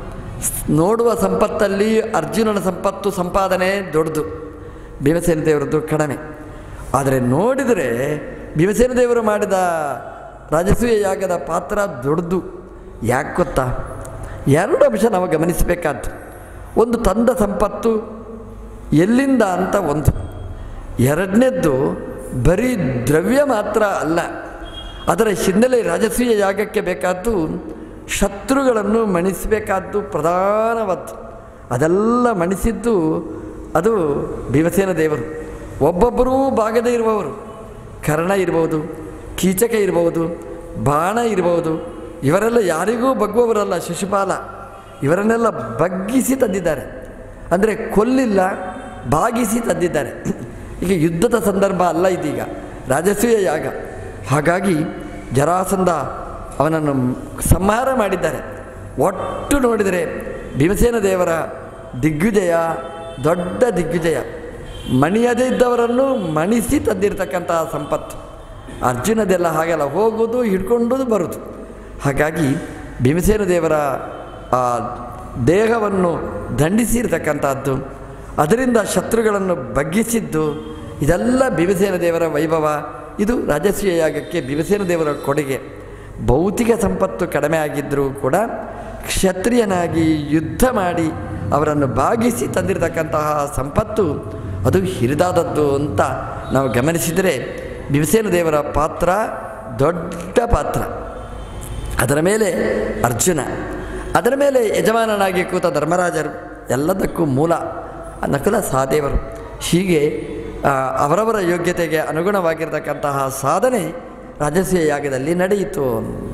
Speaker 1: ನೋಡುವ ಸಂಪತ್ತಲ್ಲಿ ಅರ್ಜುನನ ಸಂಪತ್ತು ಸಂಪಾದನೆ ದೊಡ್ಡದು, ಭೀಮಸೇನ ದೇವರದ್ದು ಕಡಿಮೆ. ಆದರೆ ನೋಡಿದರೆ ಭೀಮಸೇನ ದೇವರು ಮಾಡಿದ ರಾಜಸೂಯ ಯಾಗದ ಪಾತ್ರ ದೊಡ್ಡದು. ಯಾಕೆ ಗೊತ್ತಾ? ಎರಡು ಅಂಶ ನಾವು ಗಮನಿಸಬೇಕಾದ್ದು. ಒಂದು ತಂದ ಸಂಪತ್ತು ಎಲ್ಲಿಂದ ಅಂತ ಒಂದು, ಎರಡನೇದ್ದು ಬರೀ ದ್ರವ್ಯ ಮಾತ್ರ ಅಲ್ಲ, ಅದರ ಹಿನ್ನೆಲೆ ರಾಜಸೂಯ ಯಾಗಕ್ಕೆ ಬೇಕಾದ್ದು ಶತ್ರುಗಳನ್ನು ಮಣಿಸಬೇಕಾದ್ದು ಪ್ರಧಾನವಾದ್ದು. ಅದೆಲ್ಲ ಮಣಿಸಿದ್ದು ಅದು ಭೀಮಸೇನ ದೇವರು. ಒಬ್ಬೊಬ್ಬರೂ ಭಾಗದೇ ಇರುವವರು, ಕರ್ಣ ಇರ್ಬೋದು, ಕೀಚಕ ಇರ್ಬೋದು, ಬಾಣ ಇರ್ಬೋದು, ಇವರೆಲ್ಲ ಯಾರಿಗೂ ಬಗ್ಗುವವರಲ್ಲ. ಶಿಶುಪಾಲ ಇವರನ್ನೆಲ್ಲ ಬಗ್ಗಿಸಿ ತಂದಿದ್ದಾರೆ, ಅಂದರೆ ಕೊಲ್ಲಿಲ್ಲ, ಬಾಗಿಸಿ ತಂದಿದ್ದಾರೆ. ಈಗ ಯುದ್ಧದ ಸಂದರ್ಭ ಅಲ್ಲ ಇದೀಗ, ರಾಜಸೂಯ ಯಾಗ. ಹಾಗಾಗಿ ಜರಾಸಂಧ ಅವನನ್ನು ಸಂಹಾರ ಮಾಡಿದ್ದಾರೆ. ಒಟ್ಟು ನೋಡಿದರೆ ಭೀಮಸೇನ ದೇವರ ದಿಗ್ವಿಜಯ ದೊಡ್ಡ ದಿಗ್ವಿಜಯ. ಮಣಿಯದೇ ಇದ್ದವರನ್ನು ಮಣಿಸಿ ತಂದಿರತಕ್ಕಂತಹ ಸಂಪತ್ತು. ಅರ್ಜುನದೆಲ್ಲ ಹಾಗೆಲ್ಲ ಹೋಗೋದು, ಹಿಡ್ಕೊಂಡು ಬರೋದು. ಹಾಗಾಗಿ ಭೀಮಸೇನ ದೇವರ ಆ ದೇಹವನ್ನು ದಂಡಿಸಿರ್ತಕ್ಕಂಥದ್ದು, ಅದರಿಂದ ಶತ್ರುಗಳನ್ನು ಬಗ್ಗಿಸಿದ್ದು, ಇದೆಲ್ಲ ಭೀಮಸೇನ ದೇವರ ವೈಭವ. ಇದು ರಾಜಸೂಯ ಯಾಗಕ್ಕೆ ಭೀಮಸೇನ ದೇವರ ಕೊಡುಗೆ. ಭೌತಿಕ ಸಂಪತ್ತು ಕಡಿಮೆ ಆಗಿದ್ದರೂ ಕೂಡ ಕ್ಷತ್ರಿಯನಾಗಿ ಯುದ್ಧ ಮಾಡಿ ಅವರನ್ನು ಭಾಗಿಸಿ ತಂದಿರತಕ್ಕಂತಹ ಸಂಪತ್ತು ಅದು ಹಿರಿದಾದದ್ದು ಅಂತ ನಾವು ಗಮನಿಸಿದರೆ ಭೀಮಸೇನ ದೇವರ ಪಾತ್ರ ದೊಡ್ಡ ಪಾತ್ರ. ಅದರ ಮೇಲೆ ಅರ್ಜುನ, ಅದರ ಮೇಲೆ ಯಜಮಾನನಾಗಿ ಕೂತ ಧರ್ಮರಾಜರು, ಎಲ್ಲದಕ್ಕೂ ಮೂಲ ನಕುಲ ಸಹದೇವರು. ಹೀಗೆ ಅವರವರ ಯೋಗ್ಯತೆಗೆ ಅನುಗುಣವಾಗಿರ್ತಕ್ಕಂತಹ ಸಾಧನೆ ರಾಜಸೂಯ ಯಾಗದಲ್ಲಿ ನಡೆಯಿತು.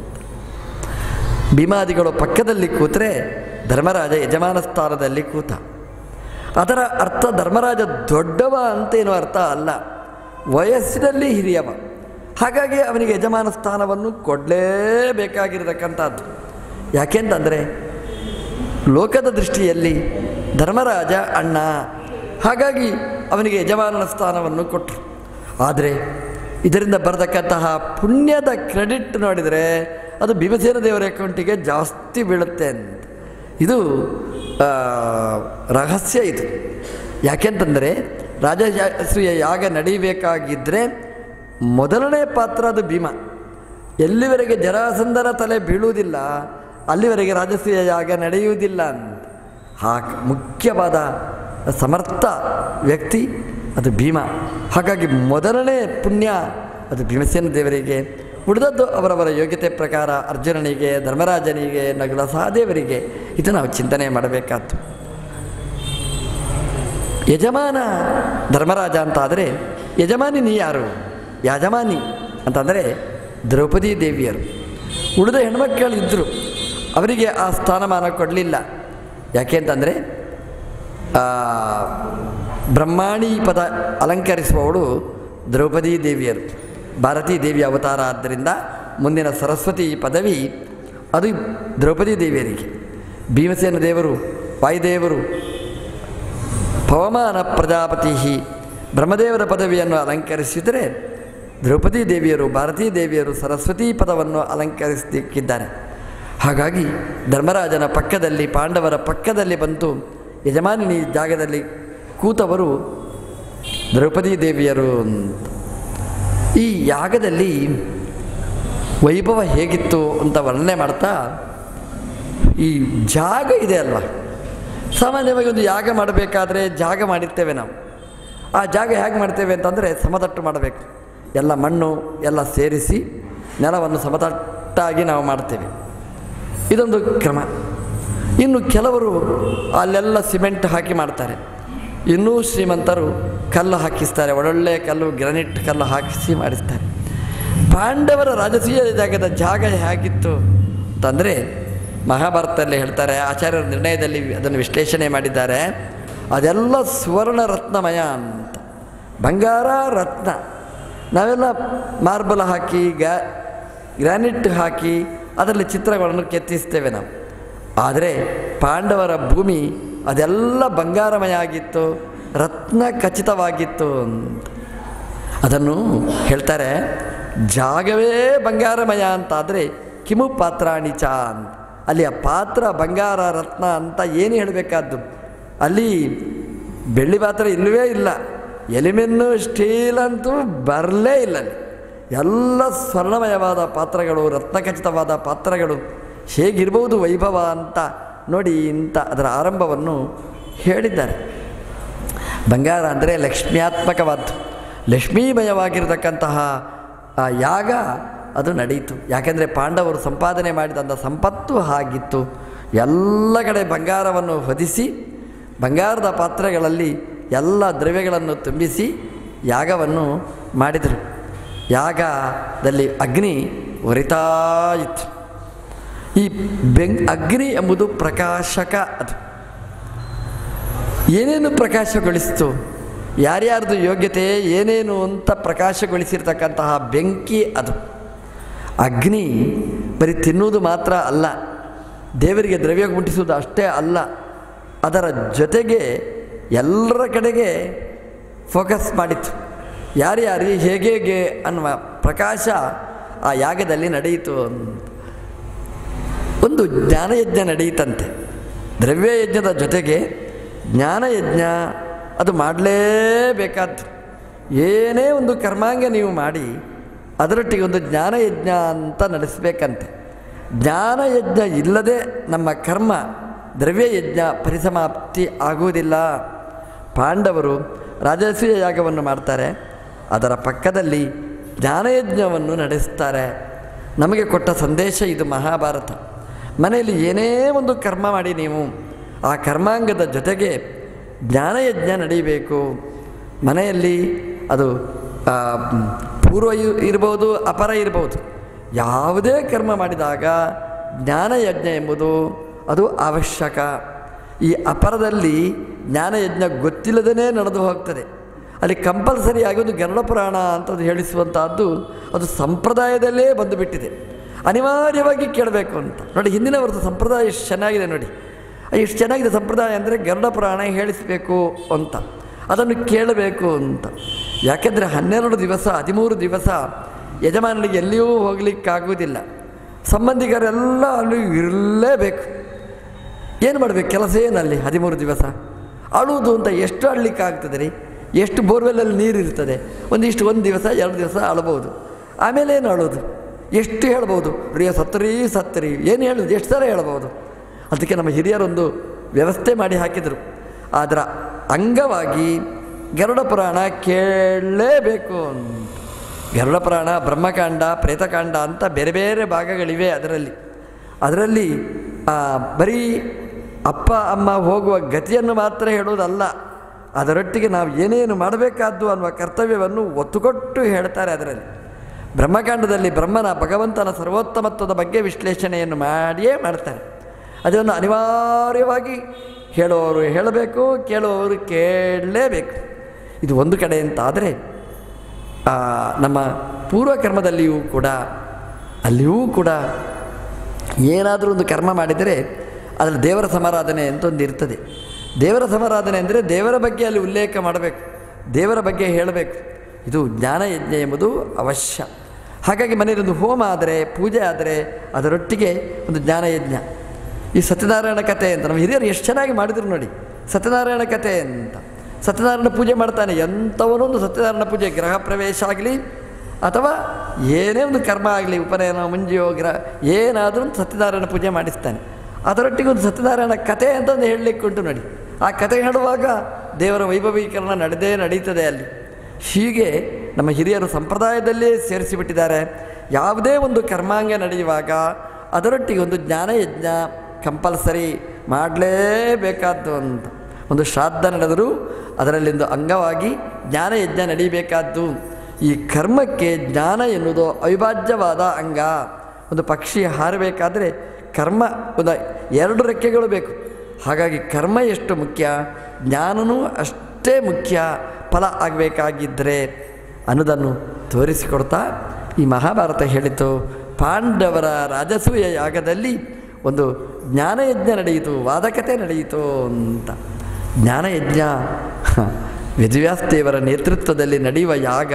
Speaker 1: ಭೀಮಾದಿಗಳು ಪಕ್ಕದಲ್ಲಿ ಕೂತರೆ ಧರ್ಮರಾಜ ಯಜಮಾನ ಸ್ಥಾನದಲ್ಲಿ ಕೂತ. ಅದರ ಅರ್ಥ ಧರ್ಮರಾಜ ದೊಡ್ಡವ ಅಂತೇನೋ ಅರ್ಥ ಅಲ್ಲ, ವಯಸ್ಸಿನಲ್ಲಿ ಹಿರಿಯವ. ಹಾಗಾಗಿ ಅವನಿಗೆ ಯಜಮಾನ ಸ್ಥಾನವನ್ನು ಕೊಡಲೇಬೇಕಾಗಿರತಕ್ಕಂಥದ್ದು. ಯಾಕೆಂತಂದರೆ ಲೋಕದ ದೃಷ್ಟಿಯಲ್ಲಿ ಧರ್ಮರಾಜ ಅಣ್ಣ, ಹಾಗಾಗಿ ಅವನಿಗೆ ಯಜಮಾನನ ಸ್ಥಾನವನ್ನು ಕೊಟ್ಟರು. ಆದರೆ ಇದರಿಂದ ಬರತಕ್ಕಂತಹ ಪುಣ್ಯದ ಕ್ರೆಡಿಟ್ ನೋಡಿದರೆ ಅದು ಭೀಮಸೇನ ದೇವರ ಅಕೌಂಟಿಗೆ ಜಾಸ್ತಿ ಬೀಳುತ್ತೆ ಅಂತ. ಇದು ರಹಸ್ಯ ಇದು. ಯಾಕೆಂತಂದರೆ ರಾಜಸೂಯ ಯಾಗ ನಡೀಬೇಕಾಗಿದ್ದರೆ ಮೊದಲನೇ ಪಾತ್ರ ಅದು ಭೀಮ. ಎಲ್ಲಿವರೆಗೆ ಜರಾಸಂಧನ ತಲೆ ಬೀಳುವುದಿಲ್ಲ ಅಲ್ಲಿವರೆಗೆ ರಾಜಸೂಯ ಯಾಗ ನಡೆಯುವುದಿಲ್ಲ ಅಂತ. ಆ ಮುಖ್ಯವಾದ ಸಮರ್ಥ ವ್ಯಕ್ತಿ ಅದು ಭೀಮ. ಹಾಗಾಗಿ ಮೊದಲನೇ ಪುಣ್ಯ ಅದು ಭೀಮಸೇನ ದೇವರಿಗೆ, ಉಳಿದದ್ದು ಅವರವರ ಯೋಗ್ಯತೆ ಪ್ರಕಾರ ಅರ್ಜುನನಿಗೆ, ಧರ್ಮರಾಜನಿಗೆ, ನಕುಲ ಸಹದೇವರಿಗೆ. ಇದು ನಾವು ಚಿಂತನೆ ಮಾಡಬೇಕಾದ್ದು. ಯಜಮಾನ ಧರ್ಮರಾಜ ಅಂತಾದರೆ ಯಜಮಾನಿ ನೀ ಯಾರು? ಯಜಮಾನಿ ಅಂತಂದರೆ ದ್ರೌಪದಿ ದೇವಿಯರು. ಉಳಿದ ಹೆಣ್ಮಕ್ಕಳಿದ್ದರು, ಅವರಿಗೆ ಆ ಸ್ಥಾನಮಾನ ಕೊಡಲಿಲ್ಲ. ಯಾಕೆ ಅಂತಂದರೆ ಬ್ರಹ್ಮಾಣಿ ಪದ ಅಲಂಕರಿಸುವವಳು ದ್ರೌಪದಿ ದೇವಿಯರು, ಭಾರತೀ ದೇವಿಯ ಅವತಾರ. ಆದ್ದರಿಂದ ಮುಂದಿನ ಸರಸ್ವತಿ ಪದವಿ ಅದು ದ್ರೌಪದಿ ದೇವಿಯರಿಗೆ. ಭೀಮಸೇನ ದೇವರು, ವಾಯುದೇವರು, ಪವಮಾನ ಪ್ರಜಾಪತಿ ಬ್ರಹ್ಮದೇವರ ಪದವಿಯನ್ನು ಅಲಂಕರಿಸಿದರೆ ದ್ರೌಪದಿ ದೇವಿಯರು, ಭಾರತೀ ದೇವಿಯರು ಸರಸ್ವತಿ ಪದವನ್ನು ಅಲಂಕರಿಸಲಿಕ್ಕಿದ್ದಾರೆ. ಹಾಗಾಗಿ ಧರ್ಮರಾಜನ ಪಕ್ಕದಲ್ಲಿ, ಪಾಂಡವರ ಪಕ್ಕದಲ್ಲಿ ಬಂತು ಯಜಮಾನಿನಿ ಜಾಗದಲ್ಲಿ ಕೂತವರು ದ್ರೌಪದಿ ದೇವಿಯರು. ಈ ಯಾಗದಲ್ಲಿ ವೈಭವ ಹೇಗಿತ್ತು ಅಂತ ವರ್ಣನೆ ಮಾಡ್ತಾ, ಈ ಜಾಗ ಇದೆ ಅಲ್ವಾ, ಸಾಮಾನ್ಯವಾಗಿ ಒಂದು ಯಾಗ ಮಾಡಬೇಕಾದ್ರೆ ಜಾಗ ಮಾಡಿರ್ತೇವೆ ನಾವು. ಆ ಜಾಗ ಹೇಗೆ ಮಾಡ್ತೇವೆ ಅಂತಂದರೆ ಸಮತಟ್ಟು ಮಾಡಬೇಕು. ಎಲ್ಲ ಮಣ್ಣು ಎಲ್ಲ ಸೇರಿಸಿ ನೆಲವನ್ನು ಸಮತಟ್ಟು ಒಟ್ಟಾಗಿ ನಾವು ಮಾಡ್ತೇವೆ. ಇದೊಂದು ಕ್ರಮ. ಇನ್ನು ಕೆಲವರು ಅಲ್ಲೆಲ್ಲ ಸಿಮೆಂಟ್ ಹಾಕಿ ಮಾಡ್ತಾರೆ. ಇನ್ನೂ ಶ್ರೀಮಂತರು ಕಲ್ಲು ಹಾಕಿಸ್ತಾರೆ, ಒಳ್ಳೊಳ್ಳೆ ಕಲ್ಲು, ಗ್ರಾನೈಟ್ ಕಲ್ಲು ಹಾಕಿಸಿ ಮಾಡಿಸ್ತಾರೆ. ಪಾಂಡವರ ರಾಜಸೂಯ ಜಾಗದ ಜಾಗ ಹೇಗಿತ್ತು ಅಂತಂದರೆ ಮಹಾಭಾರತದಲ್ಲಿ ಹೇಳ್ತಾರೆ, ಆಚಾರ್ಯರ ನಿರ್ಣಯದಲ್ಲಿ ಅದನ್ನು ವಿಶ್ಲೇಷಣೆ ಮಾಡಿದ್ದಾರೆ. ಅದೆಲ್ಲ ಸುವರ್ಣ ರತ್ನಮಯ ಅಂತ, ಬಂಗಾರ ರತ್ನ. ನಾವೆಲ್ಲ ಮಾರ್ಬಲ್ ಹಾಕಿ ಗ್ಯಾ ಗ್ರಾನೈಟ್ ಹಾಕಿ ಅದರಲ್ಲಿ ಚಿತ್ರಗಳನ್ನು ಕೆತ್ತಿಸ್ತೇವೆ ನಾವು. ಆದರೆ ಪಾಂಡವರ ಭೂಮಿ ಅದೆಲ್ಲ ಬಂಗಾರಮಯ ಆಗಿತ್ತು, ರತ್ನ ಖಚಿತವಾಗಿತ್ತು ಅಂತ. ಅದನ್ನು ಹೇಳ್ತಾರೆ, ಜಾಗವೇ ಬಂಗಾರಮಯ ಅಂತಾದರೆ ಕಿಮು ಪಾತ್ರಾಣಿಚ ಅಂತ. ಅಲ್ಲಿ ಆ ಪಾತ್ರ ಬಂಗಾರ ರತ್ನ ಅಂತ ಏನು ಹೇಳಬೇಕಾದ್ದು? ಅಲ್ಲಿ ಬೆಳ್ಳಿ ಪಾತ್ರ ಇಲ್ಲವೇ ಇಲ್ಲ, ಎಲಿಮೆನ್ನು ಸ್ಟೀಲ್ ಅಂತೂ ಬರಲೇ ಇಲ್ಲ. ಅಲ್ಲಿ ಎಲ್ಲ ಸ್ವರ್ಣಮಯವಾದ ಪಾತ್ರಗಳು, ರತ್ನಖಚಿತವಾದ ಪಾತ್ರಗಳು. ಹೇಗಿರ್ಬೋದು ವೈಭವ ಅಂತ ನೋಡಿ ಇಂಥ ಅದರ ಆರಂಭವನ್ನು ಹೇಳಿದ್ದಾರೆ. ಬಂಗಾರ ಅಂದರೆ ಲಕ್ಷ್ಮ್ಯಾತ್ಮಕವಾದ್ದು, ಲಕ್ಷ್ಮೀಮಯವಾಗಿರತಕ್ಕಂತಹ ಆ ಯಾಗ ಅದು ನಡೆಯಿತು. ಯಾಕೆಂದರೆ ಪಾಂಡವರು ಸಂಪಾದನೆ ಮಾಡಿದಂಥ ಸಂಪತ್ತು ಆಗಿತ್ತು. ಎಲ್ಲ ಕಡೆ ಬಂಗಾರವನ್ನು ಹೊದಿಸಿ ಬಂಗಾರದ ಪಾತ್ರೆಗಳಲ್ಲಿ ಎಲ್ಲ ದ್ರವ್ಯಗಳನ್ನು ತುಂಬಿಸಿ ಯಾಗವನ್ನು ಮಾಡಿದರು. ಯಾಗದಲ್ಲಿ ಅಗ್ನಿ ಉರಿತಾ ಇತ್ತು. ಈ ಬೆಂಗ್ ಅಗ್ನಿ ಎಂಬುದು ಪ್ರಕಾಶಕ. ಅದು ಏನೇನು ಪ್ರಕಾಶಗೊಳಿಸಿತು, ಯಾರ್ಯಾರ್ದು ಯೋಗ್ಯತೆ ಏನೇನು ಅಂತ ಪ್ರಕಾಶಗೊಳಿಸಿರ್ತಕ್ಕಂತಹ ಬೆಂಕಿ ಅದು. ಅಗ್ನಿ ಬರೀ ತಿನ್ನುವುದು ಮಾತ್ರ ಅಲ್ಲ, ದೇವರಿಗೆ ದ್ರವ್ಯ ಮುಟ್ಟಿಸುವುದು ಅಷ್ಟೇ ಅಲ್ಲ, ಅದರ ಜೊತೆಗೆ ಎಲ್ಲರ ಕಡೆಗೆ ಫೋಕಸ್ ಮಾಡಿತ್ತು. ಯಾರ್ಯಾರು ಹೇಗೆ ಹೇಗೆ ಅನ್ನುವ ಪ್ರಕಾಶ ಆ ಯಾಗದಲ್ಲಿ ನಡೆಯಿತು. ಒಂದು ಜ್ಞಾನಯಜ್ಞ ನಡೆಯಿತಂತೆ. ದ್ರವ್ಯಯಜ್ಞದ ಜೊತೆಗೆ ಜ್ಞಾನಯಜ್ಞ ಅದು ಮಾಡಲೇಬೇಕಾದ್ದು. ಏನೇ ಒಂದು ಕರ್ಮಾಂಗ ನೀವು ಮಾಡಿ ಅದರೊಟ್ಟಿಗೆ ಒಂದು ಜ್ಞಾನಯಜ್ಞ ಅಂತ ನಡೆಸಬೇಕಂತೆ. ಜ್ಞಾನಯಜ್ಞ ಇಲ್ಲದೆ ನಮ್ಮ ಕರ್ಮ ದ್ರವ್ಯಯಜ್ಞ ಪರಿಸಮಾಪ್ತಿ ಆಗುವುದಿಲ್ಲ. ಪಾಂಡವರು ರಾಜಸೂಯ ಯಾಗವನ್ನು ಮಾಡ್ತಾರೆ, ಅದರ ಪಕ್ಕದಲ್ಲಿ ಜ್ಞಾನಯಜ್ಞವನ್ನು ನಡೆಸ್ತಾರೆ. ನಮಗೆ ಕೊಟ್ಟ ಸಂದೇಶ ಇದು ಮಹಾಭಾರತ. ಮನೆಯಲ್ಲಿ ಏನೇ ಒಂದು ಕರ್ಮ ಮಾಡಿ ನೀವು ಆ ಕರ್ಮಾಂಗದ ಜೊತೆಗೆ ಜ್ಞಾನಯಜ್ಞ ನಡೀಬೇಕು. ಮನೆಯಲ್ಲಿ ಅದು ಪೂರ್ವ ಇರ್ಬೋದು, ಅಪರ ಇರ್ಬೋದು, ಯಾವುದೇ ಕರ್ಮ ಮಾಡಿದಾಗ ಜ್ಞಾನಯಜ್ಞ ಎಂಬುದು ಅದು ಅವಶ್ಯಕ. ಈ ಅಪರದಲ್ಲಿ ಜ್ಞಾನಯಜ್ಞ ಗೊತ್ತಿಲ್ಲದೇ ನಡೆದು ಹೋಗ್ತದೆ. ಅಲ್ಲಿ ಕಂಪಲ್ಸರಿ ಆಗೋದು ಗರುಡ ಪುರಾಣ ಅಂತದ್ದು ಹೇಳಿಸುವಂಥದ್ದು ಅದು ಸಂಪ್ರದಾಯದಲ್ಲೇ ಬಂದುಬಿಟ್ಟಿದೆ. ಅನಿವಾರ್ಯವಾಗಿ ಕೇಳಬೇಕು ಅಂತ ನೋಡಿ. ಹಿಂದಿನ ವರ್ಷ ಸಂಪ್ರದಾಯ ಎಷ್ಟು ಚೆನ್ನಾಗಿದೆ ನೋಡಿ, ಎಷ್ಟು ಚೆನ್ನಾಗಿದೆ ಸಂಪ್ರದಾಯ ಅಂದರೆ ಗರುಡ ಪುರಾಣ ಹೇಳಿಸಬೇಕು ಅಂತ, ಅದನ್ನು ಕೇಳಬೇಕು ಅಂತ. ಯಾಕೆಂದರೆ ಹನ್ನೆರಡು ದಿವಸ ಹದಿಮೂರು ದಿವಸ ಯಜಮಾನನಿಗೆ ಎಲ್ಲಿಯೂ ಹೋಗಲಿಕ್ಕಾಗುವುದಿಲ್ಲ. ಸಂಬಂಧಿಕರೆಲ್ಲ ಅಲ್ಲಿ ಇರಲೇಬೇಕು. ಏನು ಮಾಡಬೇಕು, ಕೆಲಸ ಏನಲ್ಲಿ ಹದಿಮೂರು ದಿವಸ ಅಳುವುದು ಅಂತ ಎಷ್ಟು ಅಳಲಿಕ್ಕಾಗ್ತದೆ ರೀ? ಎಷ್ಟು ಬೋರ್ವೆಲ್ಲಲ್ಲಿ ನೀರು ಇರ್ತದೆ, ಒಂದಿಷ್ಟು ಒಂದು ದಿವಸ ಎರಡು ದಿವಸ ಅಳ್ಬೋದು, ಆಮೇಲೆ ಏನು ಅಳೋದು? ಎಷ್ಟು ಹೇಳ್ಬೋದು, ಪ್ರಿಯ ಸತ್ತರಿ ಸತ್ತರಿ ಏನು ಹೇಳೋದು, ಎಷ್ಟು ಥರ ಹೇಳ್ಬೋದು? ಅದಕ್ಕೆ ನಮ್ಮ ಹಿರಿಯರೊಂದು ವ್ಯವಸ್ಥೆ ಮಾಡಿ ಹಾಕಿದರು. ಅದರ ಅಂಗವಾಗಿ ಗರುಡ ಪುರಾಣ ಕೇಳಲೇಬೇಕು. ಗರುಡ ಪುರಾಣ ಬ್ರಹ್ಮಕಾಂಡ, ಪ್ರೇತಕಾಂಡ ಅಂತ ಬೇರೆ ಬೇರೆ ಭಾಗಗಳಿವೆ. ಅದರಲ್ಲಿ ಅದರಲ್ಲಿ ಬರೀ ಅಪ್ಪ ಅಮ್ಮ ಹೋಗುವ ಗತಿಯನ್ನು ಮಾತ್ರ ಹೇಳುವುದಲ್ಲ, ಅದರೊಟ್ಟಿಗೆ ನಾವು ಏನೇನು ಮಾಡಬೇಕಾದ್ದು ಅನ್ನುವ ಕರ್ತವ್ಯವನ್ನು ಒತ್ತುಕೊಟ್ಟು ಹೇಳ್ತಾರೆ. ಅದರಲ್ಲಿ ಬ್ರಹ್ಮಕಾಂಡದಲ್ಲಿ ಬ್ರಹ್ಮನ ಭಗವಂತನ ಸರ್ವೋತ್ತಮತ್ವದ ಬಗ್ಗೆ ವಿಶ್ಲೇಷಣೆಯನ್ನು ಮಾಡಿಯೇ ಮಾಡ್ತಾರೆ. ಅದನ್ನು ಅನಿವಾರ್ಯವಾಗಿ ಹೇಳುವವರು ಹೇಳಬೇಕು, ಕೇಳುವವರು ಕೇಳಲೇಬೇಕು. ಇದು ಒಂದು ಕಡೆ ಅಂತಾದರೆ ನಮ್ಮ ಪೂರ್ವಕರ್ಮದಲ್ಲಿಯೂ ಕೂಡ ಅಲ್ಲಿಯೂ ಕೂಡ ಏನಾದರೂ ಒಂದು ಕರ್ಮ ಮಾಡಿದರೆ ಅದರಲ್ಲಿ ದೇವರ ಸಮಾರಾಧನೆ ಅಂತ ಒಂದು ಇರ್ತದೆ. ದೇವರ ಸಮಾರಾಧನೆ ಅಂದರೆ ದೇವರ ಬಗ್ಗೆ ಅಲ್ಲಿ ಉಲ್ಲೇಖ ಮಾಡಬೇಕು, ದೇವರ ಬಗ್ಗೆ ಹೇಳಬೇಕು. ಇದು ಜ್ಞಾನಯಜ್ಞ ಎಂಬುದು ಅವಶ್ಯ. ಹಾಗಾಗಿ ಮನೆಯಲ್ಲೊಂದು ಹೋಮ ಆದರೆ, ಪೂಜೆ ಆದರೆ ಅದರೊಟ್ಟಿಗೆ ಒಂದು ಜ್ಞಾನಯಜ್ಞ. ಈ ಸತ್ಯನಾರಾಯಣ ಕಥೆ ಅಂತ ನಮ್ಮ ಹಿರಿಯರು ಎಷ್ಟು ಚೆನ್ನಾಗಿ ಮಾಡಿದ್ರು ನೋಡಿ. ಸತ್ಯನಾರಾಯಣ ಕಥೆ ಅಂತ ಸತ್ಯನಾರಾಯಣ ಪೂಜೆ ಮಾಡ್ತಾನೆ. ಎಂಥವನೊಂದು ಸತ್ಯನಾರಾಯಣ ಪೂಜೆ, ಗೃಹ ಪ್ರವೇಶ ಆಗಲಿ ಅಥವಾ ಏನೇ ಒಂದು ಕರ್ಮ ಆಗಲಿ, ಉಪನಯನ ಮುಂಜಿಯೋ ಗ್ರಹ ಏನಾದರೂ ಒಂದು ಸತ್ಯನಾರಾಯಣ ಪೂಜೆ ಮಾಡಿಸ್ತಾನೆ. ಅದರೊಟ್ಟಿಗೆ ಒಂದು ಸತ್ಯನಾರಾಯಣ ಕಥೆ ಅಂತ ಒಂದು ಹೇಳಲಿಕ್ಕೆ ಉಂಟು ನೋಡಿ. ಆ ಕಥೆ ಹೇಳುವಾಗ ದೇವರ ವೈಭವೀಕರಣ ನಡೆದೇ ನಡೀತದೆ ಅಲ್ಲಿ. ಹೀಗೆ ನಮ್ಮ ಹಿರಿಯರು ಸಂಪ್ರದಾಯದಲ್ಲೇ ಸೇರಿಸಿಬಿಟ್ಟಿದ್ದಾರೆ. ಯಾವುದೇ ಒಂದು ಕರ್ಮಾಂಗ ನಡೆಯುವಾಗ ಅದರೊಟ್ಟಿಗೆ ಒಂದು ಜ್ಞಾನಯಜ್ಞ ಕಂಪಲ್ಸರಿ ಮಾಡಲೇಬೇಕಾದ್ದು ಅಂತ. ಒಂದು ಶ್ರಾದ್ದ ನಡೆದರೂ ಅದರಲ್ಲಿಂದು ಅಂಗವಾಗಿ ಜ್ಞಾನಯಜ್ಞ ನಡೀಬೇಕಾದ್ದು. ಈ ಕರ್ಮಕ್ಕೆ ಜ್ಞಾನ ಎನ್ನುವುದು ಅವಿಭಾಜ್ಯವಾದ ಅಂಗ. ಒಂದು ಪಕ್ಷಿ ಹಾರಬೇಕಾದರೆ ಕರ್ಮ ಒಂದು ಎರಡು ರೆಕ್ಕೆಗಳು ಬೇಕು. ಹಾಗಾಗಿ ಕರ್ಮ ಎಷ್ಟು ಮುಖ್ಯ, ಜ್ಞಾನವೂ ಅಷ್ಟೇ ಮುಖ್ಯ ಫಲ ಆಗಬೇಕಾಗಿದ್ದರೆ ಅನ್ನೋದನ್ನು ತೋರಿಸಿಕೊಡ್ತಾ ಈ ಮಹಾಭಾರತ ಹೇಳಿತು. ಪಾಂಡವರ ರಾಜಸೂಯ ಯಾಗದಲ್ಲಿ ಒಂದು ಜ್ಞಾನಯಜ್ಞ ನಡೆಯಿತು, ವಾದಕತೆ ನಡೆಯಿತು ಅಂತ. ಜ್ಞಾನಯಜ್ಞ ವೇದವ್ಯಾಸದೇವರ ನೇತೃತ್ವದಲ್ಲಿ ನಡೆಯುವ ಯಾಗ.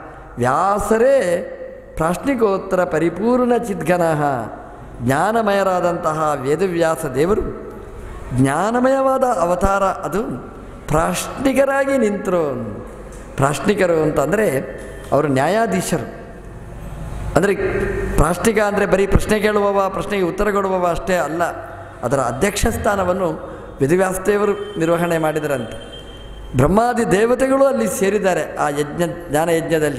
Speaker 1: ವ್ಯಾಸರೇ ಪ್ರಾಶ್ನಿಕೋತ್ತರ ಪರಿಪೂರ್ಣ ಚಿದ್ಘನಃ, ಜ್ಞಾನಮಯರಾದಂತಹ ವೇದವ್ಯಾಸ ದೇವರು ಜ್ಞಾನಮಯವಾದ ಅವತಾರ. ಅದು ಪ್ರಾಶ್ನಿಕರಾಗಿ ನಿಂತರು. ಪ್ರಾಶ್ನಿಕರು ಅಂತಂದರೆ ಅವರು ನ್ಯಾಯಾಧೀಶರು. ಅಂದರೆ ಪ್ರಾಶ್ನಿಕ ಅಂದರೆ ಬರೀ ಪ್ರಶ್ನೆ ಕೇಳುವವ, ಪ್ರಶ್ನೆಗೆ ಉತ್ತರ ಕೊಡುವವ ಅಷ್ಟೇ ಅಲ್ಲ, ಅದರ ಅಧ್ಯಕ್ಷ ಸ್ಥಾನವನ್ನು ವೇದವ್ಯಾಸದೇವರು ನಿರ್ವಹಣೆ ಮಾಡಿದರಂತೆ. ಬ್ರಹ್ಮಾದಿ ದೇವತೆಗಳು ಅಲ್ಲಿ ಸೇರಿದ್ದಾರೆ ಆ ಯಜ್ಞ ಜ್ಞಾನಯಜ್ಞದಲ್ಲಿ.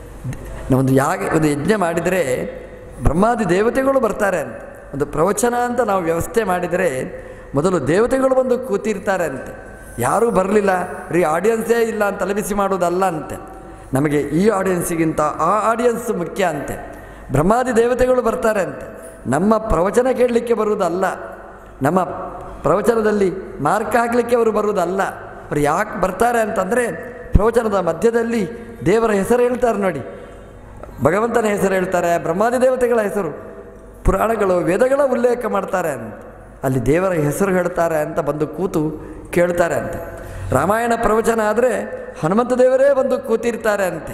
Speaker 1: ಒಂದು ಯಾಗ ಒಂದು ಯಜ್ಞ ಮಾಡಿದರೆ ಬ್ರಹ್ಮಾದಿ ದೇವತೆಗಳು ಬರ್ತಾರೆ ಅಂತ. ಒಂದು ಪ್ರವಚನ ಅಂತ ನಾವು ವ್ಯವಸ್ಥೆ ಮಾಡಿದರೆ ಮೊದಲು ದೇವತೆಗಳು ಬಂದು ಕೂತಿರ್ತಾರೆ ಅಂತೆ. ಯಾರೂ ಬರಲಿಲ್ಲ ರೀ ಆಡಿಯನ್ಸೇ ಇಲ್ಲ ಅಂತ ತಲೆಬಿಸಿ ಮಾಡೋದಲ್ಲ ಅಂತೆ. ನಮಗೆ ಈ ಆಡಿಯನ್ಸಿಗಿಂತ ಆ ಆಡಿಯನ್ಸ್ ಮುಖ್ಯ ಅಂತೆ. ಬ್ರಹ್ಮಾದಿ ದೇವತೆಗಳು ಬರ್ತಾರೆ ಅಂತೆ. ನಮ್ಮ ಪ್ರವಚನ ಕೇಳಲಿಕ್ಕೆ ಬರುವುದಲ್ಲ, ನಮ್ಮ ಪ್ರವಚನದಲ್ಲಿ ಮಾರ್ಕ್ ಹಾಕಲಿಕ್ಕೆ ಅವರು ಬರುವುದಲ್ಲ. ಅವರು ಯಾಕೆ ಬರ್ತಾರೆ ಅಂತಂದರೆ ಪ್ರವಚನದ ಮಧ್ಯದಲ್ಲಿ ದೇವರ ಹೆಸರು ಹೇಳ್ತಾರೆ ನೋಡಿ, ಭಗವಂತನ ಹೆಸರು ಹೇಳ್ತಾರೆ, ಬ್ರಹ್ಮಾದಿ ದೇವತೆಗಳ ಹೆಸರು, ಪುರಾಣಗಳು ವೇದಗಳ ಉಲ್ಲೇಖ ಮಾಡ್ತಾರೆ ಅಂತ. ಅಲ್ಲಿ ದೇವರ ಹೆಸರು ಹೇಳ್ತಾರೆ ಅಂತ ಬಂದು ಕೂತು ಕೇಳ್ತಾರೆ ಅಂತೆ. ರಾಮಾಯಣ ಪ್ರವಚನ ಆದರೆ ಹನುಮಂತ ದೇವರೇ ಬಂದು ಕೂತಿರ್ತಾರೆ ಅಂತೆ.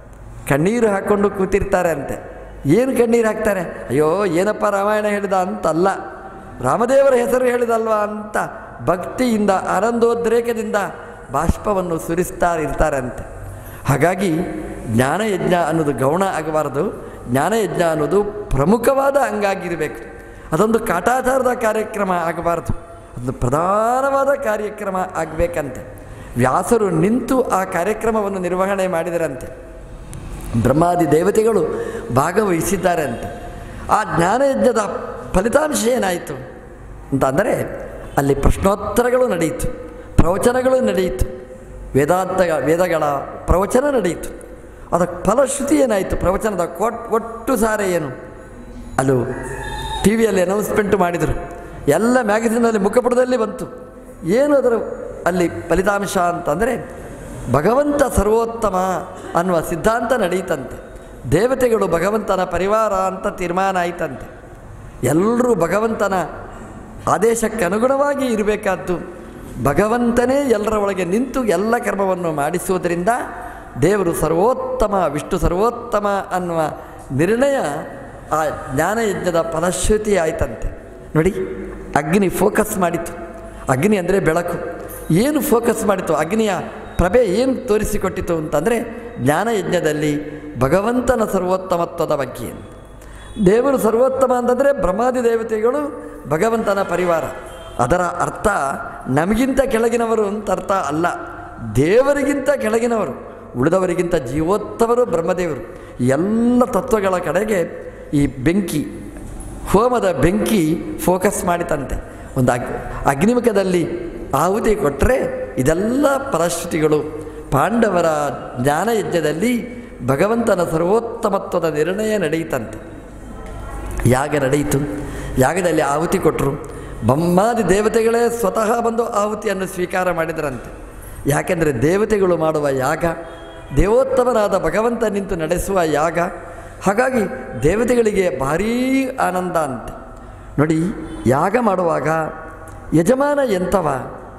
Speaker 1: ಕಣ್ಣೀರು ಹಾಕ್ಕೊಂಡು ಕೂತಿರ್ತಾರೆ ಅಂತೆ. ಏನು ಕಣ್ಣೀರು ಹಾಕ್ತಾರೆ? ಅಯ್ಯೋ ಏನಪ್ಪ ರಾಮಾಯಣ ಹೇಳಿದ ಅಂತಲ್ಲ, ರಾಮದೇವರ ಹೆಸರು ಹೇಳಿದಲ್ವಾ ಅಂತ ಭಕ್ತಿಯಿಂದ ಆನಂದೋದ್ರೇಕದಿಂದ ಬಾಷ್ಪವನ್ನು ಸುರಿಸ್ತಾ ಇರ್ತಾರೆ ಅಂತೆ. ಹಾಗಾಗಿ ಜ್ಞಾನಯಜ್ಞ ಅನ್ನೋದು ಗೌಣ ಆಗಬಾರ್ದು. ಜ್ಞಾನಯಜ್ಞ ಅನ್ನೋದು ಪ್ರಮುಖವಾದ ಅಂಗಾಗಿರಬೇಕು. ಅದೊಂದು ಕಾಟಾಚಾರದ ಕಾರ್ಯಕ್ರಮ ಆಗಬಾರ್ದು, ಅದು ಪ್ರಧಾನವಾದ ಕಾರ್ಯಕ್ರಮ ಆಗಬೇಕಂತೆ. ವ್ಯಾಸರು ನಿಂತು ಆ ಕಾರ್ಯಕ್ರಮವನ್ನು ನಿರ್ವಹಣೆ ಮಾಡಿದರಂತೆ. ಬ್ರಹ್ಮಾದಿ ದೇವತೆಗಳು ಭಾಗವಹಿಸಿದ್ದಾರೆ ಅಂತೆ. ಆ ಜ್ಞಾನಯಜ್ಞದ ಫಲಿತಾಂಶ ಏನಾಯಿತು ಅಂತ ಅಂದರೆ ಅಲ್ಲಿ ಪ್ರಶ್ನೋತ್ತರಗಳು ನಡೆಯಿತು, ಪ್ರವಚನಗಳು ನಡೆಯಿತು, ವೇದಾಂತ ವೇದಗಳ ಪ್ರವಚನ ನಡೆಯಿತು. ಅದಕ್ಕೆ ಫಲಶ್ರುತಿ ಏನಾಯಿತು? ಪ್ರವಚನದ ಕೊಟ್ ಒಟ್ಟು ಸಾರ ಏನು? ಅದು ಟಿ ವಿಯಲ್ಲಿ ಅನೌನ್ಸ್ಮೆಂಟ್ ಮಾಡಿದರು, ಎಲ್ಲ ಮ್ಯಾಗಝೀನಲ್ಲಿ ಮುಖಪುಟದಲ್ಲಿ ಬಂತು. ಏನು ಅದರ ಅಲ್ಲಿ ಫಲಿತಾಂಶ ಅಂತಂದರೆ ಭಗವಂತ ಸರ್ವೋತ್ತಮ ಅನ್ನುವ ಸಿದ್ಧಾಂತ ನಡೆಯಿತಂತೆ. ದೇವತೆಗಳು ಭಗವಂತನ ಪರಿವಾರ ಅಂತ ತೀರ್ಮಾನ ಆಯಿತಂತೆ. ಎಲ್ಲರೂ ಭಗವಂತನ ಆದೇಶಕ್ಕೆ ಅನುಗುಣವಾಗಿ ಇರಬೇಕಾದ್ದು. ಭಗವಂತನೇ ಎಲ್ಲರ ಒಳಗೆ ನಿಂತು ಎಲ್ಲ ಕರ್ಮವನ್ನು ಮಾಡಿಸುವುದರಿಂದ ದೇವರು ಸರ್ವೋತ್ತಮ, ವಿಷ್ಣು ಸರ್ವೋತ್ತಮ ಅನ್ನುವ ನಿರ್ಣಯ ಆ ಜ್ಞಾನಯಜ್ಞದ ಫಲಶ್ರುತಿ ಆಯಿತಂತೆ. ನೋಡಿ, ಅಗ್ನಿ ಫೋಕಸ್ ಮಾಡಿತು. ಅಗ್ನಿ ಅಂದರೆ ಬೆಳಕು. ಏನು ಫೋಕಸ್ ಮಾಡಿತು? ಅಗ್ನಿಯ ಪ್ರಭೆ ಏನು ತೋರಿಸಿಕೊಟ್ಟಿತು ಅಂತಂದರೆ ಜ್ಞಾನಯಜ್ಞದಲ್ಲಿ ಭಗವಂತನ ಸರ್ವೋತ್ತಮತ್ವದ ಬಗ್ಗೆ. ದೇವರು ಸರ್ವೋತ್ತಮ ಅಂತಂದರೆ ಬ್ರಹ್ಮಾದಿ ದೇವತೆಗಳು ಭಗವಂತನ ಪರಿವಾರ. ಅದರ ಅರ್ಥ ನಮಗಿಂತ ಕೆಳಗಿನವರು ಅಂತ ಅರ್ಥ ಅಲ್ಲ, ದೇವರಿಗಿಂತ ಕೆಳಗಿನವರು, ಉಳಿದವರಿಗಿಂತ ಜೀವೋತ್ತಮರು ಬ್ರಹ್ಮದೇವರು. ಎಲ್ಲ ತತ್ವಗಳ ಕಡೆಗೆ ಈ ಬೆಂಕಿ, ಹೋಮದ ಬೆಂಕಿ ಫೋಕಸ್ ಮಾಡಿತಂತೆ. ಒಂದು ಅಗ್ ಅಗ್ನಿಮುಖದಲ್ಲಿ ಆಹುತಿ ಕೊಟ್ಟರೆ ಇದೆಲ್ಲ ಫಲಶ್ರುತಿಗಳು. ಪಾಂಡವರ ಜ್ಞಾನಯಜ್ಞದಲ್ಲಿ ಭಗವಂತನ ಸರ್ವೋತ್ತಮತ್ವದ ನಿರ್ಣಯ ನಡೆಯಿತಂತೆ. ಯಾಗ ನಡೆಯಿತು. ಯಾಗದಲ್ಲಿ ಆಹುತಿ ಕೊಟ್ಟರು. ಬ್ರಹ್ಮಾದಿ ದೇವತೆಗಳೇ ಸ್ವತಃ ಬಂದು ಆಹುತಿಯನ್ನು ಸ್ವೀಕಾರ ಮಾಡಿದರಂತೆ. ಯಾಕೆಂದರೆ ದೇವತೆಗಳು ಮಾಡುವ ಯಾಗ, ದೇವೋತ್ತಮನಾದ ಭಗವಂತ ನಿಂತು ನಡೆಸುವ ಯಾಗ. ಹಾಗಾಗಿ ದೇವತೆಗಳಿಗೆ ಭಾರೀ ಆನಂದ ಅಂತೆ. ನೋಡಿ, ಯಾಗ ಮಾಡುವಾಗ ಯಜಮಾನ ಎಂಥವ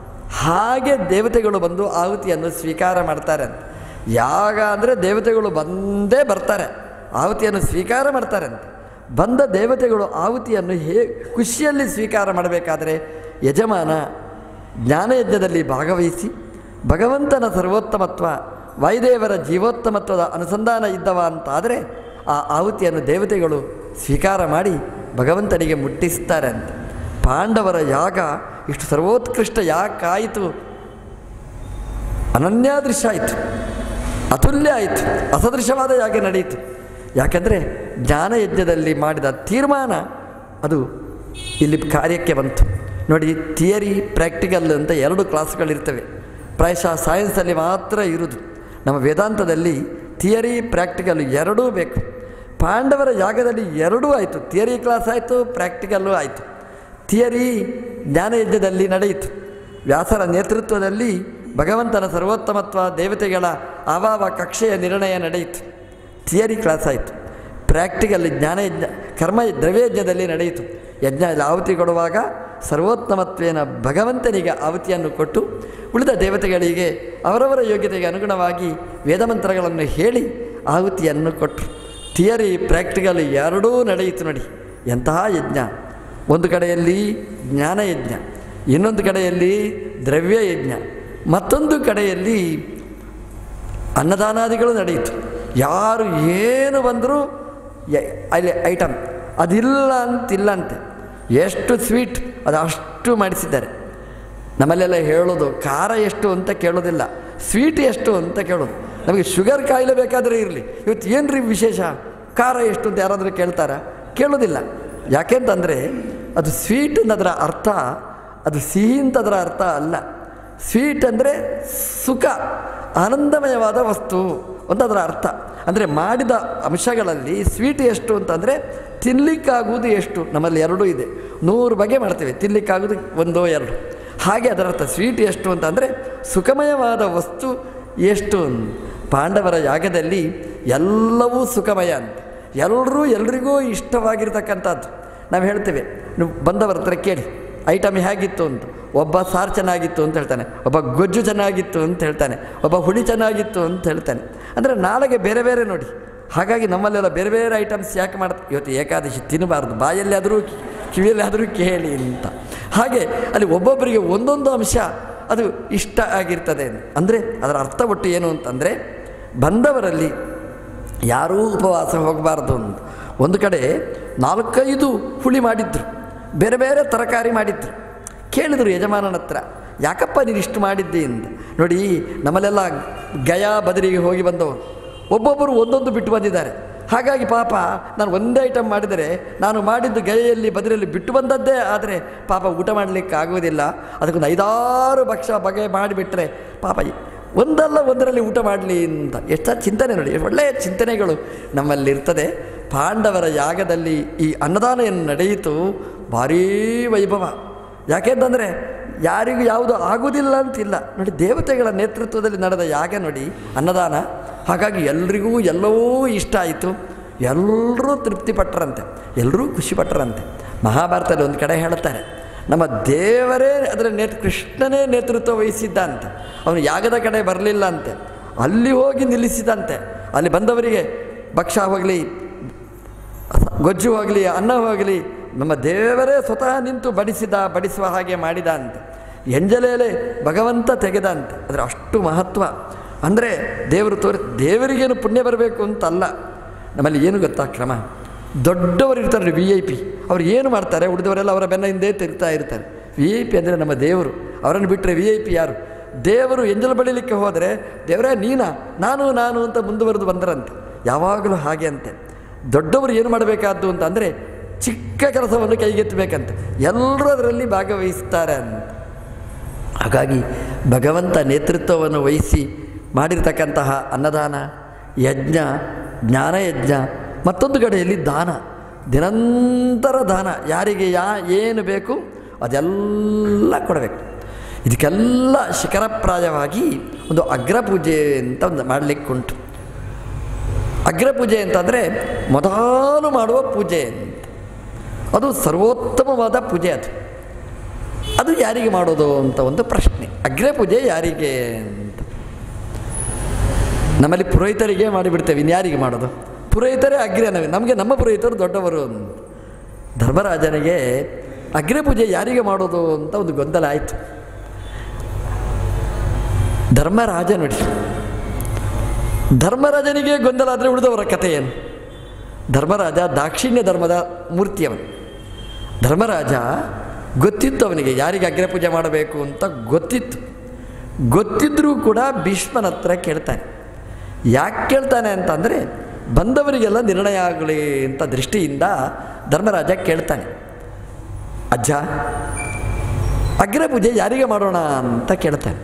Speaker 1: ಹಾಗೆ ದೇವತೆಗಳು ಬಂದು ಆಹುತಿಯನ್ನು ಸ್ವೀಕಾರ ಮಾಡ್ತಾರೆ. ಯಾಗ ಅಂದರೆ ದೇವತೆಗಳು ಬಂದೇ ಬರ್ತಾರೆ, ಆಹುತಿಯನ್ನು ಸ್ವೀಕಾರ ಮಾಡ್ತಾರೆ ಅಂತ. ಬಂದ ದೇವತೆಗಳು ಆಹುತಿಯನ್ನು ಹೇ ಖುಷಿಯಲ್ಲಿ ಸ್ವೀಕಾರ ಮಾಡಬೇಕಾದರೆ ಯಜಮಾನ ಜ್ಞಾನಯಜ್ಞದಲ್ಲಿ ಭಾಗವಹಿಸಿ ಭಗವಂತನ ಸರ್ವೋತ್ತಮತ್ವ, ವಾಯುದೇವರ ಜೀವೋತ್ತಮತ್ವದ ಅನುಸಂಧಾನ ಇದ್ದವ ಅಂತಾದರೆ ಆ ಆಹುತಿಯನ್ನು ದೇವತೆಗಳು ಸ್ವೀಕಾರ ಮಾಡಿ ಭಗವಂತನಿಗೆ ಮುಟ್ಟಿಸ್ತಾರೆ ಅಂತ. ಪಾಂಡವರ ಯಾಗ ಇಷ್ಟು ಸರ್ವೋತ್ಕೃಷ್ಟ ಯಾಕಾಯಿತು? ಅನನ್ಯಾದೃಶ ಆಯಿತು, ಅತುಲ್ಯ ಆಯಿತು, ಅಸದೃಶವಾದ ಯಾಗ ನಡೆಯಿತು. ಯಾಕಂದರೆ ಜ್ಞಾನಯಜ್ಞದಲ್ಲಿ ಮಾಡಿದ ತೀರ್ಮಾನ ಅದು ಇಲ್ಲಿ ಕಾರ್ಯಕ್ಕೆ ಬಂತು. ನೋಡಿ, ಥಿಯರಿ ಪ್ರಾಕ್ಟಿಕಲ್ ಅಂತ ಎರಡು ಕ್ಲಾಸ್ಗಳಿರ್ತವೆ. ಪ್ರಾಯಶಃ ಸೈನ್ಸಲ್ಲಿ ಮಾತ್ರ ಇರುವುದು. ನಮ್ಮ ವೇದಾಂತದಲ್ಲಿ ಥಿಯರಿ ಪ್ರಾಕ್ಟಿಕಲ್ ಎರಡೂ ಬೇಕು. ಪಾಂಡವರ ಯಾಗದಲ್ಲಿ ಎರಡೂ ಆಯಿತು. ಥಿಯರಿ ಕ್ಲಾಸ್ ಆಯಿತು, ಪ್ರಾಕ್ಟಿಕಲ್ಲು ಆಯಿತು. ಥಿಯರಿ ಜ್ಞಾನಯಜ್ಞದಲ್ಲಿ ನಡೆಯಿತು. ವ್ಯಾಸರ ನೇತೃತ್ವದಲ್ಲಿ ಭಗವಂತನ ಸರ್ವೋತ್ತಮತ್ವ, ದೇವತೆಗಳ ಅಭಾವ, ಕಕ್ಷೆಯ ನಿರ್ಣಯ ನಡೆಯಿತು. ಥಿಯರಿ ಕ್ಲಾಸ್ ಆಯಿತು. ಪ್ರಾಕ್ಟಿಕಲ್ ಜ್ಞಾನಯಜ್ಞ ಕರ್ಮ ದ್ರವ್ಯಯಜ್ಞದಲ್ಲಿ ನಡೆಯಿತು. ಯಜ್ಞದಲ್ಲಿ ಆಹುತಿ ಕೊಡುವಾಗ ಸರ್ವೋತ್ತಮತ್ವೇನ ಭಗವಂತನಿಗೆ ಆಹುತಿಯನ್ನು ಕೊಟ್ಟು ಉಳಿದ ದೇವತೆಗಳಿಗೆ ಅವರವರ ಯೋಗ್ಯತೆಗೆ ಅನುಗುಣವಾಗಿ ವೇದಮಂತ್ರಗಳನ್ನು ಹೇಳಿ ಆಹುತಿಯನ್ನು ಕೊಟ್ಟರು. ಥಿಯರಿ ಪ್ರಾಕ್ಟಿಕಲ್ ಎರಡೂ ನಡೆಯಿತು. ನೋಡಿ ಎಂತಹ ಯಜ್ಞ! ಒಂದು ಕಡೆಯಲ್ಲಿ ಜ್ಞಾನಯಜ್ಞ, ಇನ್ನೊಂದು ಕಡೆಯಲ್ಲಿ ದ್ರವ್ಯಯಜ್ಞ, ಮತ್ತೊಂದು ಕಡೆಯಲ್ಲಿ ಅನ್ನದಾನಾದಿಗಳು ನಡೆಯಿತು. ಯಾರು ಏನು ಬಂದರೂ ಅಲ್ಲಿ ಐಟಮ್ ಅದಿಲ್ಲ ಅಂತಿಲ್ಲ ಅಂತೆ. ಎಷ್ಟು ಸ್ವೀಟ್ ಅದು ಅಷ್ಟು ಮಾಡಿಸಿದ್ದಾರೆ. ನಮ್ಮಲ್ಲೆಲ್ಲ ಹೇಳೋದು ಖಾರ ಎಷ್ಟು ಅಂತ ಕೇಳೋದಿಲ್ಲ, ಸ್ವೀಟ್ ಎಷ್ಟು ಅಂತ ಕೇಳೋದು. ನಮಗೆ ಶುಗರ್ ಕಾಯಿಲೆ ಬೇಕಾದರೆ ಇರಲಿ, ಇವತ್ತು ಏನು ರೀ ವಿಶೇಷ, ಖಾರ ಎಷ್ಟು ಅಂತ ಯಾರಾದರೂ ಕೇಳ್ತಾರಾ? ಕೇಳೋದಿಲ್ಲ. ಯಾಕೆಂತಂದರೆ ಅದು ಸ್ವೀಟ್ ಅನ್ನೋದರ ಅರ್ಥ ಅದು ಸಿಹಿ ಅಂತದರ ಅರ್ಥ ಅಲ್ಲ. ಸ್ವೀಟ್ ಅಂದರೆ ಸುಖ, ಆನಂದಮಯವಾದ ವಸ್ತು ಅಂತ ಅದರ ಅರ್ಥ. ಅಂದರೆ ಮಾಡಿದ ಅಂಶಗಳಲ್ಲಿ ಸ್ವೀಟ್ ಎಷ್ಟು ಅಂತಂದರೆ ತಿನ್ನಲಿಕ್ಕಾಗುವುದು ಎಷ್ಟು. ನಮ್ಮಲ್ಲಿ ಎರಡೂ ಇದೆ. ನೂರು ಬಗೆ ಮಾಡ್ತೇವೆ, ತಿನ್ನಲಿಕ್ಕಾಗೋದು ಒಂದೋ ಎರಡು. ಹಾಗೆ ಅದರ ಅರ್ಥ ಸ್ವೀಟ್ ಎಷ್ಟು ಅಂತಂದರೆ ಸುಖಮಯವಾದ ವಸ್ತು ಎಷ್ಟು. ಪಾಂಡವರ ಯಾಗದಲ್ಲಿ ಎಲ್ಲವೂ ಸುಖಮಯ ಅಂತ, ಎಲ್ಲರೂ ಎಲ್ರಿಗೂ ಇಷ್ಟವಾಗಿರ್ತಕ್ಕಂಥದ್ದು. ನಾವು ಹೇಳ್ತೇವೆ, ನೀವು ಬಂದವರ ಹತ್ರ ಕೇಳಿ ಐಟಮ್ ಹೇಗಿತ್ತು ಅಂತ. ಒಬ್ಬ ಸಾರು ಚೆನ್ನಾಗಿತ್ತು ಅಂತ ಹೇಳ್ತಾನೆ, ಒಬ್ಬ ಗೊಜ್ಜು ಚೆನ್ನಾಗಿತ್ತು ಅಂತ ಹೇಳ್ತಾನೆ, ಒಬ್ಬ ಹುಳಿ ಚೆನ್ನಾಗಿತ್ತು ಅಂತ ಹೇಳ್ತಾನೆ. ಅಂದರೆ ನಾಳೆಗೆ ಬೇರೆ ಬೇರೆ ನೋಡಿ. ಹಾಗಾಗಿ ನಮ್ಮಲ್ಲೆಲ್ಲ ಬೇರೆ ಬೇರೆ ಐಟಮ್ಸ್ ಯಾಕೆ ಮಾಡ್ತಾರೆ? ಇವತ್ತು ಏಕಾದಶಿ ತಿನ್ನಬಾರ್ದು, ಬಾಯಲ್ಲಿ ಆದರೂ ಕಿವಿಯಲ್ಲಿ ಆದರೂ ಕೇಳಿ ಅಂತ. ಹಾಗೆ ಅಲ್ಲಿ ಒಬ್ಬೊಬ್ಬರಿಗೆ ಒಂದೊಂದು ಅಂಶ ಅದು ಇಷ್ಟ ಆಗಿರ್ತದೆ. ಅಂದರೆ ಅದರ ಅರ್ಥ ಒಟ್ಟು ಏನು ಅಂತಂದರೆ, ಬಂದವರಲ್ಲಿ ಯಾರೂ ಉಪವಾಸ ಹೋಗಬಾರ್ದು ಅಂತ. ಒಂದು ಕಡೆ ನಾಲ್ಕೈದು ಹುಳಿ ಮಾಡಿದ್ರು, ಬೇರೆ ಬೇರೆ ತರಕಾರಿ ಮಾಡಿದ್ರು. ಕೇಳಿದರು ಯಜಮಾನನ ಹತ್ರ, ಯಾಕಪ್ಪ ನೀನು ಇಷ್ಟು ಮಾಡಿದ್ದಿ ಅಂತ. ನೋಡಿ, ನಮ್ಮಲ್ಲೆಲ್ಲ ಗಯಾ ಬದರಿಗೆ ಹೋಗಿ ಬಂದವರು ಒಬ್ಬೊಬ್ಬರು ಒಂದೊಂದು ಬಿಟ್ಟು ಬಂದಿದ್ದಾರೆ. ಹಾಗಾಗಿ ಪಾಪ ನಾನು ಒಂದೇ ಐಟಮ್ ಮಾಡಿದರೆ, ನಾನು ಮಾಡಿದ್ದು ಗಯೆಯಲ್ಲಿ ಬದರಿಯಲ್ಲಿ ಬಿಟ್ಟು ಬಂದದ್ದೇ ಆದರೆ ಪಾಪ ಊಟ ಮಾಡಲಿಕ್ಕೆ ಆಗೋದಿಲ್ಲ. ಅದಕ್ಕೊಂದು ಐದಾರು ಭಕ್ಷ ಬಗೆ ಮಾಡಿಬಿಟ್ರೆ ಪಾಪ ಒಂದಲ್ಲ ಒಂದರಲ್ಲಿ ಊಟ ಮಾಡಲಿ ಅಂತ. ಎಷ್ಟು ಚಿಂತನೆ ನೋಡಿ, ಒಳ್ಳೆಯ ಚಿಂತನೆಗಳು ನಮ್ಮಲ್ಲಿರ್ತದೆ. ಪಾಂಡವರ ಯಾಗದಲ್ಲಿ ಈ ಅನ್ನದಾನ ಏನು ನಡೆಯಿತು, ಭಾರೀ ವೈಭವ. ಯಾಕೆಂತಂದರೆ ಯಾರಿಗೂ ಯಾವುದು ಆಗುವುದಿಲ್ಲ ಅಂತಿಲ್ಲ. ನೋಡಿ, ದೇವತೆಗಳ ನೇತೃತ್ವದಲ್ಲಿ ನಡೆದ ಯಾಗ ನೋಡಿ, ಅನ್ನದಾನ. ಹಾಗಾಗಿ ಎಲ್ರಿಗೂ ಎಲ್ಲವೂ ಇಷ್ಟ ಆಯಿತು, ಎಲ್ಲರೂ ತೃಪ್ತಿಪಟ್ಟರಂತೆ, ಎಲ್ಲರೂ ಖುಷಿಪಟ್ಟರಂತೆ. ಮಹಾಭಾರತದಲ್ಲಿ ಒಂದು ಕಡೆ ಹೇಳ್ತಾರೆ, ನಮ್ಮ ದೇವರೇ ಅದರ ನೇತೃ ಕೃಷ್ಣನೇ ನೇತೃತ್ವ ವಹಿಸಿದ್ದಂತೆ. ಅವನು ಯಾಗದ ಕಡೆ ಬರಲಿಲ್ಲ ಅಂತೆ, ಅಲ್ಲಿ ಹೋಗಿ ನಿಲ್ಲಿಸಿದಂತೆ. ಅಲ್ಲಿ ಬಂದವರಿಗೆ ಭಕ್ಷ್ಯ ಹೋಗಲಿ, ಗೊಜ್ಜು ಹೋಗಲಿ, ಅನ್ನ ಹೋಗಲಿ, ನಮ್ಮ ದೇವರೇ ಸ್ವತಃ ನಿಂತು ಬಡಿಸಿದ, ಬಡಿಸುವ ಹಾಗೆ ಮಾಡಿದ ಅಂತೆ. ಎಂಜಲೇಲೆ ಭಗವಂತ ತೆಗೆದ ಅಂತೆ. ಅದರ ಅಷ್ಟು ಮಹತ್ವ. ಅಂದರೆ ದೇವರು ತೋರಿ ದೇವರಿಗೇನು ಪುಣ್ಯ ಬರಬೇಕು ಅಂತಲ್ಲ. ನಮ್ಮಲ್ಲಿ ಏನು ಗೊತ್ತಾ ಕ್ರಮ, ದೊಡ್ಡವರು ಇರ್ತಾರೆ ವಿ ಐ ಪಿ, ಅವ್ರು ಏನು ಮಾಡ್ತಾರೆ, ಉಳಿದವರೆಲ್ಲ ಅವರ ಬೆನ್ನ ಹಿಂದೆ ತಿರುಗ್ತಾ ಇರ್ತಾರೆ. ವಿ ಐ ಪಿ ಅಂದರೆ ನಮ್ಮ ದೇವರು. ಅವರನ್ನು ಬಿಟ್ಟರೆ ವಿ ಐ ಪಿ ಯಾರು? ದೇವರು ಎಂಜಲು ಬಡಿಲಿಕ್ಕೆ ಹೋದರೆ ದೇವರೇ ನೀನಾ, ನಾನು ನಾನು ಅಂತ ಮುಂದುವರೆದು ಬಂದರಂತೆ. ಯಾವಾಗಲೂ ಹಾಗೆ ಅಂತೆ. ದೊಡ್ಡವರು ಏನು ಮಾಡಬೇಕಾದ್ದು ಅಂತ ಅಂದರೆ ಚಿಕ್ಕ ಕೆಲಸವನ್ನು ಕೈಗೆತ್ತಬೇಕಂತೆ, ಎಲ್ಲರೂ ಅದರಲ್ಲಿ ಭಾಗವಹಿಸ್ತಾರೆ ಅಂತ. ಹಾಗಾಗಿ ಭಗವಂತ ನೇತೃತ್ವವನ್ನು ವಹಿಸಿ ಮಾಡಿರ್ತಕ್ಕಂತಹ ಅನ್ನದಾನ, ಯಜ್ಞ, ಜ್ಞಾನಯಜ್ಞ, ಮತ್ತೊಂದು ಕಡೆಯಲ್ಲಿ ದಾನ, ನಿರಂತರ ದಾನ. ಯಾರಿಗೆ ಯಾ ಏನು ಬೇಕು ಅದೆಲ್ಲ ಕೊಡಬೇಕು. ಇದಕ್ಕೆಲ್ಲ ಶಿಖರಪ್ರಾಯವಾಗಿ ಒಂದು ಅಗ್ರಪೂಜೆ ಅಂತ ಒಂದು ಮಾಡಲಿಕ್ಕುಂಟು. ಅಗ್ರಪೂಜೆ ಅಂತಂದರೆ ಮೊದಲು ಮಾಡುವ ಪೂಜೆ ಅಂತ. ಅದು ಸರ್ವೋತ್ತಮವಾದ ಪೂಜೆ. ಅದು ಅದು ಯಾರಿಗೆ ಮಾಡೋದು ಅಂತ ಒಂದು ಪ್ರಶ್ನೆ. ಅಗ್ರಪೂಜೆ ಯಾರಿಗೆ ಅಂತ ನಮ್ಮಲ್ಲಿ ಪುರೋಹಿತರಿಗೆ ಮಾಡಿಬಿಡ್ತೇವೆ, ಇನ್ಯಾರಿಗೆ ಮಾಡೋದು? ಪುರೋಹಿತರೇ ಅಗ್ರ, ನಮಗೆ ನಮ್ಮ ಪುರೋಹಿತರು ದೊಡ್ಡವರು. ಧರ್ಮರಾಜನಿಗೆ ಅಗ್ರಪೂಜೆ ಯಾರಿಗೆ ಮಾಡೋದು ಅಂತ ಒಂದು ಗೊಂದಲ ಆಯಿತು. ಧರ್ಮರಾಜ ನೋಡಿ, ಧರ್ಮರಾಜನಿಗೆ ಗೊಂದಲ ಆದರೆ ಉಳಿದವರ ಕಥೆ ಏನು? ಧರ್ಮರಾಜ ದಾಕ್ಷಿಣ್ಯ ಧರ್ಮದ ಮೂರ್ತಿಯವನು. ಧರ್ಮರಾಜ ಗೊತ್ತಿತ್ತು ಅವನಿಗೆ ಯಾರಿಗೆ ಅಗ್ರಪೂಜೆ ಮಾಡಬೇಕು ಅಂತ ಗೊತ್ತಿತ್ತು. ಗೊತ್ತಿದ್ದರೂ ಕೂಡ ಭೀಷ್ಮನ ಹತ್ರ ಕೇಳ್ತಾನೆ. ಯಾಕೆ ಕೇಳ್ತಾನೆ ಅಂತಂದರೆ, ಬಂದವರಿಗೆಲ್ಲ ನಿರ್ಣಯ ಆಗಲಿ ಅಂತ ದೃಷ್ಟಿಯಿಂದ ಧರ್ಮರಾಜ ಕೇಳ್ತಾನೆ, ಅಜ್ಜ ಅಗ್ರಪೂಜೆ ಯಾರಿಗೆ ಮಾಡೋಣ ಅಂತ ಕೇಳ್ತಾನೆ.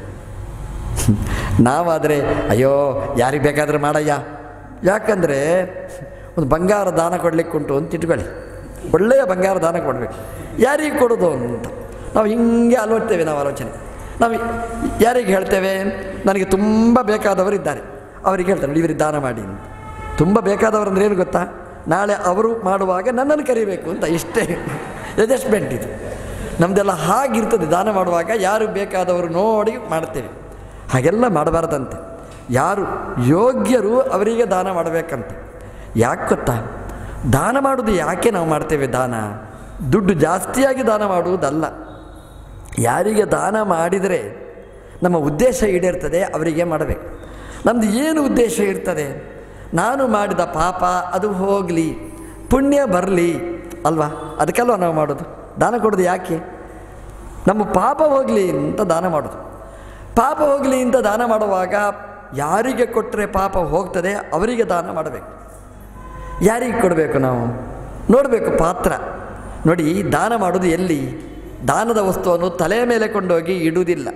Speaker 1: ನಾವಾದರೆ ಅಯ್ಯೋ ಯಾರಿಗೆ ಬೇಕಾದರೆ ಮಾಡಯ್ಯ, ಯಾಕಂದರೆ ಒಂದು ಬಂಗಾರ ದಾನ ಕೊಡಲಿಕ್ಕೆ ಉಂಟು ಅಂತ ಇಟ್ಕೊಳ್ಳಿ, ಒಳ್ಳೆಯ ಬಂಗಾರ ದಾನ ಕೊಡಬೇಕು, ಯಾರಿಗೆ ಕೊಡೋದು ಅಂತ ನಾವು ಹಿಂಗೆ ಅಲ್ವಡ್ತೇವೆ. ನಾವು ಆಲೋಚನೆ ನಾವು ಯಾರಿಗೆ ಹೇಳ್ತೇವೆ, ನನಗೆ ತುಂಬ ಬೇಕಾದವರು ಇದ್ದಾರೆ ಅವರಿಗೆ ಹೇಳ್ತಾರೆ ಇವರಿಗೆ ದಾನ ಮಾಡಿ ಅಂತ. ತುಂಬ ಬೇಕಾದವರು ಅಂದರೆ ಏನು ಗೊತ್ತಾ, ನಾಳೆ ಅವರು ಮಾಡುವಾಗ ನನ್ನನ್ನು ಕರಿಬೇಕು ಅಂತ, ಇಷ್ಟೇ ಅಡ್ಜಸ್ಟ್ಮೆಂಟ್ ಇದು ನಮ್ಮದೆಲ್ಲ. ಹಾಗಿರ್ತದೆ ದಾನ ಮಾಡುವಾಗ ಯಾರು ಬೇಕಾದವರು ನೋಡಿ ಮಾಡ್ತೇವೆ, ಹಾಗೆಲ್ಲ ಮಾಡಬಾರ್ದಂತೆ. ಯಾರು ಯೋಗ್ಯರು ಅವರಿಗೆ ದಾನ ಮಾಡಬೇಕಂತೆ. ಯಾಕೆ ಗೊತ್ತಾ, ದಾನ ಮಾಡೋದು ಯಾಕೆ ನಾವು ಮಾಡ್ತೇವೆ, ದಾನ ದುಡ್ಡು ಜಾಸ್ತಿಯಾಗಿ ದಾನ ಮಾಡುವುದಲ್ಲ. ಯಾರಿಗೆ ದಾನ ಮಾಡಿದರೆ ನಮ್ಮ ಉದ್ದೇಶ ಈಡೇರ್ತದೆ ಅವರಿಗೆ ಮಾಡಬೇಕು. ನಮ್ಮದು ಏನು ಉದ್ದೇಶ ಇರ್ತದೆ, ನಾನು ಮಾಡಿದ ಪಾಪ ಅದು ಹೋಗಲಿ, ಪುಣ್ಯ ಬರಲಿ ಅಲ್ವಾ, ಅದಕ್ಕೆಲ್ವ ನಾವು ಮಾಡೋದು. ದಾನ ಕೊಡೋದು ಯಾಕೆ, ನಮ್ಮ ಪಾಪ ಹೋಗಲಿ ಅಂತ ದಾನ ಮಾಡೋದು. ಪಾಪ ಹೋಗಲಿ ಅಂತ ದಾನ ಮಾಡುವಾಗ ಯಾರಿಗೆ ಕೊಟ್ಟರೆ ಪಾಪ ಹೋಗ್ತದೆ ಅವರಿಗೆ ದಾನ ಮಾಡಬೇಕು. ಯಾರಿಗೆ ಕೊಡಬೇಕು ನಾವು ನೋಡಬೇಕು ಪಾತ್ರ. ನೋಡಿ, ದಾನ ಮಾಡೋದು ಎಲ್ಲಿ, ದಾನದ ವಸ್ತುವನ್ನು ತಲೆಯ ಮೇಲೆ ಕೊಂಡೋಗಿ ಇಡುವುದಿಲ್ಲ,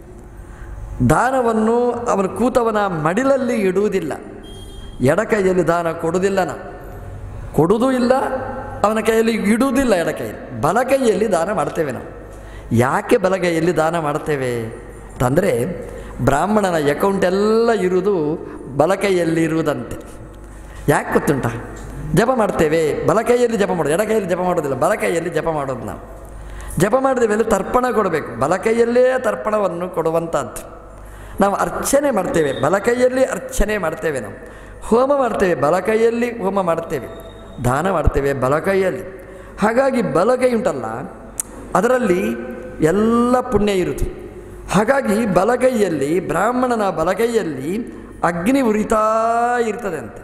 Speaker 1: ದಾನವನ್ನು ಅವನ ಕೂತವನ ಮಡಿಲಲ್ಲಿ ಇಡುವುದಿಲ್ಲ, ಎಡ ಕೈಯಲ್ಲಿ ದಾನ ಕೊಡುವುದಿಲ್ಲ, ನಾವು ಕೊಡುವುದೂ ಇಲ್ಲ, ಅವನ ಕೈಯಲ್ಲಿ ಇಡುವುದಿಲ್ಲ ಎಡ ಕೈಯಲ್ಲಿ, ಬಲ ಕೈಯಲ್ಲಿ ದಾನ ಮಾಡ್ತೇವೆ ನಾವು. ಯಾಕೆ ಬಲಗೈಯಲ್ಲಿ ದಾನ ಮಾಡ್ತೇವೆ ಅಂತಂದರೆ, ಬ್ರಾಹ್ಮಣನ ಅಕೌಂಟ್ ಎಲ್ಲ ಇರುವುದು ಬಲಕೈಯಲ್ಲಿ ಇರುವುದಂತೆ. ಯಾಕೆ ಗೊತ್ತುಂಟ, ಜಪ ಮಾಡ್ತೇವೆ ಬಲಕೈಯಲ್ಲಿ ಜಪ ಮಾಡೋದು, ಎಡ ಕೈಯಲ್ಲಿ ಜಪ ಮಾಡೋದಿಲ್ಲ, ಬಲಕೈಯಲ್ಲಿ ಜಪ ಮಾಡೋದು. ನಾವು ಜಪ ಮಾಡಿದ ಮೇಲೆ ತರ್ಪಣ ಕೊಡಬೇಕು, ಬಲಕೈಯಲ್ಲೇ ತರ್ಪಣವನ್ನು ಕೊಡುವಂಥದ್ದು. ನಾವು ಅರ್ಚನೆ ಮಾಡ್ತೇವೆ ಬಲಕೈಯಲ್ಲಿ ಅರ್ಚನೆ ಮಾಡ್ತೇವೆ, ನಾವು ಹೋಮ ಮಾಡ್ತೇವೆ ಬಲಕೈಯಲ್ಲಿ ಹೋಮ ಮಾಡ್ತೇವೆ, ದಾನ ಮಾಡ್ತೇವೆ ಬಲಕೈಯಲ್ಲಿ. ಹಾಗಾಗಿ ಬಲಕೈ ಉಂಟಲ್ಲ ಅದರಲ್ಲಿ ಎಲ್ಲ ಪುಣ್ಯ ಇರುತ್ತೆ. ಹಾಗಾಗಿ ಬಲಗೈಯಲ್ಲಿ, ಬ್ರಾಹ್ಮಣನ ಬಲಗೈಯಲ್ಲಿ ಅಗ್ನಿ ಉರಿತಾ ಇರ್ತದೆ ಅಂತೆ.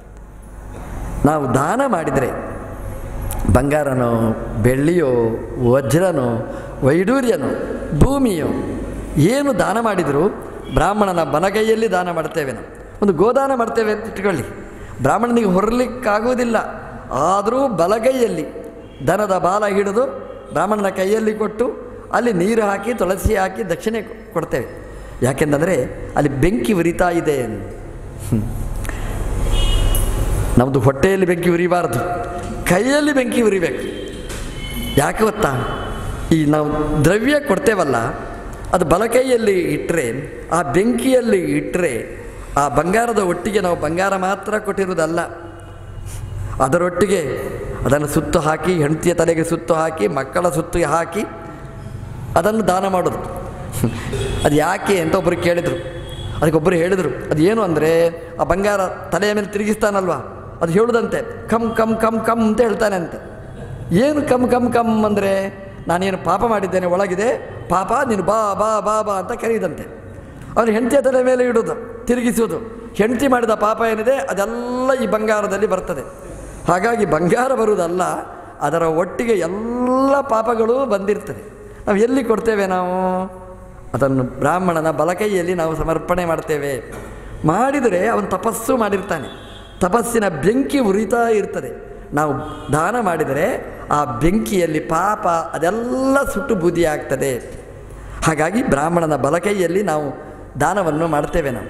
Speaker 1: ನಾವು ದಾನ ಮಾಡಿದರೆ ಬಂಗಾರನೋ ಬೆಳ್ಳಿಯೋ ವಜ್ರನೋ ವೈಡೂರ್ಯನೋ ಭೂಮಿಯೋ ಏನು ದಾನ ಮಾಡಿದರೂ ಬ್ರಾಹ್ಮಣನ ಬಲಗೈಯಲ್ಲಿ ದಾನ ಮಾಡ್ತೇವೆ. ನಾವು ಒಂದು ಗೋದಾನ ಮಾಡ್ತೇವೆ ಅಂತ ಇಟ್ಕೊಳ್ಳಿ, ಬ್ರಾಹ್ಮಣನಿಗೆ ಹೊರಲಿಕ್ಕಾಗುವುದಿಲ್ಲ, ಆದರೂ ಬಲಗೈಯಲ್ಲಿ ದನದ ಬಾಲ ಹಿಡಿದು ಬ್ರಾಹ್ಮಣನ ಕೈಯಲ್ಲಿ ಕೊಟ್ಟು ಅಲ್ಲಿ ನೀರು ಹಾಕಿ ತುಳಸಿ ಹಾಕಿ ದಕ್ಷಿಣೆ ಕೊಡ್ತೇವೆ. ಯಾಕೆಂದರೆ ಅಲ್ಲಿ ಬೆಂಕಿ ಉರಿತಾ ಇದೆ. ನಮ್ಮದು ಹೊಟ್ಟೆಯಲ್ಲಿ ಬೆಂಕಿ ಉರಿಬಾರ್ದು, ಕೈಯಲ್ಲಿ ಬೆಂಕಿ ಉರಿಬೇಕು. ಯಾಕೆ ಗೊತ್ತಾ, ಈ ನಾವು ದ್ರವ್ಯ ಕೊಡ್ತೇವಲ್ಲ ಅದು ಬಲಕೈಯಲ್ಲಿ ಇಟ್ಟರೆ, ಆ ಬೆಂಕಿಯಲ್ಲಿ ಇಟ್ಟರೆ ಆ ಬಂಗಾರದ ಒಟ್ಟಿಗೆ ನಾವು ಬಂಗಾರ ಮಾತ್ರ ಕೊಟ್ಟಿರುವುದಲ್ಲ, ಅದರೊಟ್ಟಿಗೆ ಅದನ್ನು ಸುತ್ತು ಹಾಕಿ, ಹೆಂಡತಿಯ ತಲೆಗೆ ಸುತ್ತು ಹಾಕಿ, ಮಕ್ಕಳ ಸುತ್ತು ಹಾಕಿ ಅದನ್ನು ದಾನ ಮಾಡೋದು. ಅದು ಯಾಕೆ ಅಂತ ಒಬ್ಬರು ಕೇಳಿದರು. ಅದಕ್ಕೊಬ್ಬರು ಹೇಳಿದರು, ಅದು ಏನು ಅಂದರೆ ಆ ಬಂಗಾರ ತಲೆಯ ಮೇಲೆ ತಿರುಗಿಸ್ತಾನಲ್ವ, ಅದು ಹೇಳುದಂತೆ ಕಮ್ ಕಮ್ ಕಮ್ ಕಮ್ ಅಂತ ಹೇಳ್ತಾನೆ ಅಂತೆ. ಏನು ಕಮ್ ಕಮ್ ಕಮ್ ಅಂದರೆ, ನಾನೇನು ಪಾಪ ಮಾಡಿದ್ದೇನೆ ಒಳಗಿದೆ, ಪಾಪ ನೀನು ಬಾ ಬಾ ಬಾ ಬಾ ಅಂತ ಕರೆಯುದಂತೆ. ಅವನು ಹೆಂಡತಿಯ ತಲೆ ಮೇಲೆ ಇಡೋದು, ತಿರುಗಿಸುವುದು. ಹೆಂಡತಿ ಮಾಡಿದ ಪಾಪ ಏನಿದೆ ಅದೆಲ್ಲ ಈ ಬಂಗಾರದಲ್ಲಿ ಬರ್ತದೆ. ಹಾಗಾಗಿ ಬಂಗಾರ ಬರುವುದಲ್ಲ, ಅದರ ಒಟ್ಟಿಗೆ ಎಲ್ಲ ಪಾಪಗಳು ಬಂದಿರ್ತದೆ. ನಾವು ಎಲ್ಲಿ ಕೊಡ್ತೇವೆ, ನಾವು ಅದನ್ನು ಬ್ರಾಹ್ಮಣನ ಬಲಕೈಯಲ್ಲಿ ನಾವು ಸಮರ್ಪಣೆ ಮಾಡ್ತೇವೆ. ಮಾಡಿದರೆ ಅವನು ತಪಸ್ಸು ಮಾಡಿರ್ತಾನೆ, ತಪಸ್ಸಿನ ಬೆಂಕಿ ಉರಿತಾ ಇರ್ತದೆ. ನಾವು ದಾನ ಮಾಡಿದರೆ ಆ ಬೆಂಕಿಯಲ್ಲಿ ಪಾಪ ಅದೆಲ್ಲ ಸುಟ್ಟು ಬೂದಿ ಆಗ್ತದೆ. ಹಾಗಾಗಿ ಬ್ರಾಹ್ಮಣನ ಬಲಕೈಯಲ್ಲಿ ನಾವು ದಾನವನ್ನು ಮಾಡ್ತೇವೆ. ನಾವು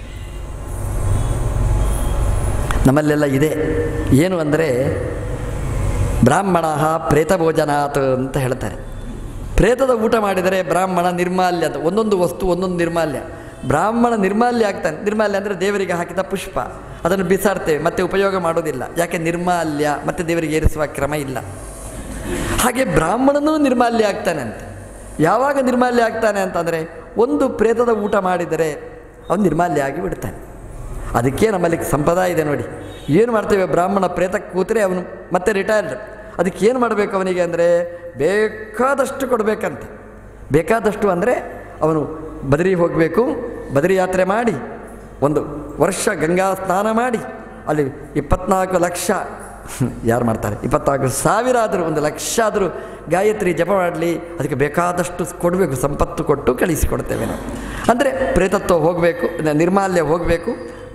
Speaker 1: ನಮ್ಮಲ್ಲೆಲ್ಲ ಇದೆ. ಏನು ಅಂದರೆ ಬ್ರಾಹ್ಮಣ ಪ್ರೇತಭೋಜನಾತ್ ಅಂತ ಹೇಳ್ತಾರೆ. ಪ್ರೇತದ ಊಟ ಮಾಡಿದರೆ ಬ್ರಾಹ್ಮಣ ನಿರ್ಮಾಲ್ಯ ಅಂತ, ಒಂದೊಂದು ವಸ್ತು ಒಂದೊಂದು ನಿರ್ಮಾಲ್ಯ. ಬ್ರಾಹ್ಮಣ ನಿರ್ಮಾಲ್ಯ ಆಗ್ತಾನೆ. ನಿರ್ಮಾಲ್ಯ ಅಂದರೆ ದೇವರಿಗೆ ಹಾಕಿದ ಪುಷ್ಪ, ಅದನ್ನು ಬಿಸಾಡ್ತೇವೆ, ಮತ್ತೆ ಉಪಯೋಗ ಮಾಡೋದಿಲ್ಲ. ಯಾಕೆ, ನಿರ್ಮಾಲ್ಯ ಮತ್ತು ದೇವರಿಗೆ ಏರಿಸುವ ಕ್ರಮ ಇಲ್ಲ. ಹಾಗೆ ಬ್ರಾಹ್ಮಣನೂ ನಿರ್ಮಾಲ್ಯ ಆಗ್ತಾನೆ ಅಂತ. ಯಾವಾಗ ನಿರ್ಮಾಲ್ಯ ಆಗ್ತಾನೆ ಅಂತಂದರೆ, ಒಂದು ಪ್ರೇತದ ಊಟ ಮಾಡಿದರೆ ಅವನು ನಿರ್ಮಾಲ್ಯ ಆಗಿ ಬಿಡ್ತಾನೆ. ಅದಕ್ಕೆ ನಮ್ಮಲ್ಲಿ ಸಂಪ್ರದಾಯ ಇದೆ ನೋಡಿ. ಏನು ಮಾಡ್ತೇವೆ, ಬ್ರಾಹ್ಮಣ ಪ್ರೇತಕ್ಕೆ ಕೂತರೆ ಅವನು ಮತ್ತೆ ರಿಟೈರ್ಡ್. ಅದಕ್ಕೆ ಏನು ಮಾಡಬೇಕು ಅವನಿಗೆ ಅಂದರೆ, ಬೇಕಾದಷ್ಟು ಕೊಡಬೇಕಂತೆ. ಬೇಕಾದಷ್ಟು ಅಂದರೆ ಅವನು ಬದರಿ ಹೋಗಬೇಕು, ಬದರಿ ಯಾತ್ರೆ ಮಾಡಿ ಒಂದು ವರ್ಷ ಗಂಗಾ ಸ್ನಾನ ಮಾಡಿ ಅಲ್ಲಿ ಇಪ್ಪತ್ನಾಲ್ಕು ಲಕ್ಷ ಯಾರು ಮಾಡ್ತಾರೆ, ಇಪ್ಪತ್ನಾಲ್ಕು ಸಾವಿರ ಆದರೂ ಒಂದು ಲಕ್ಷ ಆದರೂ ಗಾಯತ್ರಿ ಜಪ ಮಾಡಲಿ. ಅದಕ್ಕೆ ಬೇಕಾದಷ್ಟು ಕೊಡಬೇಕು, ಸಂಪತ್ತು ಕೊಟ್ಟು ಕಳಿಸಿಕೊಡ್ತೇವೆ ನಾವು. ಅಂದರೆ ಪ್ರೇತತ್ವ ಹೋಗಬೇಕು, ನಿರ್ಮಾಲ್ಯ ಹೋಗಬೇಕು,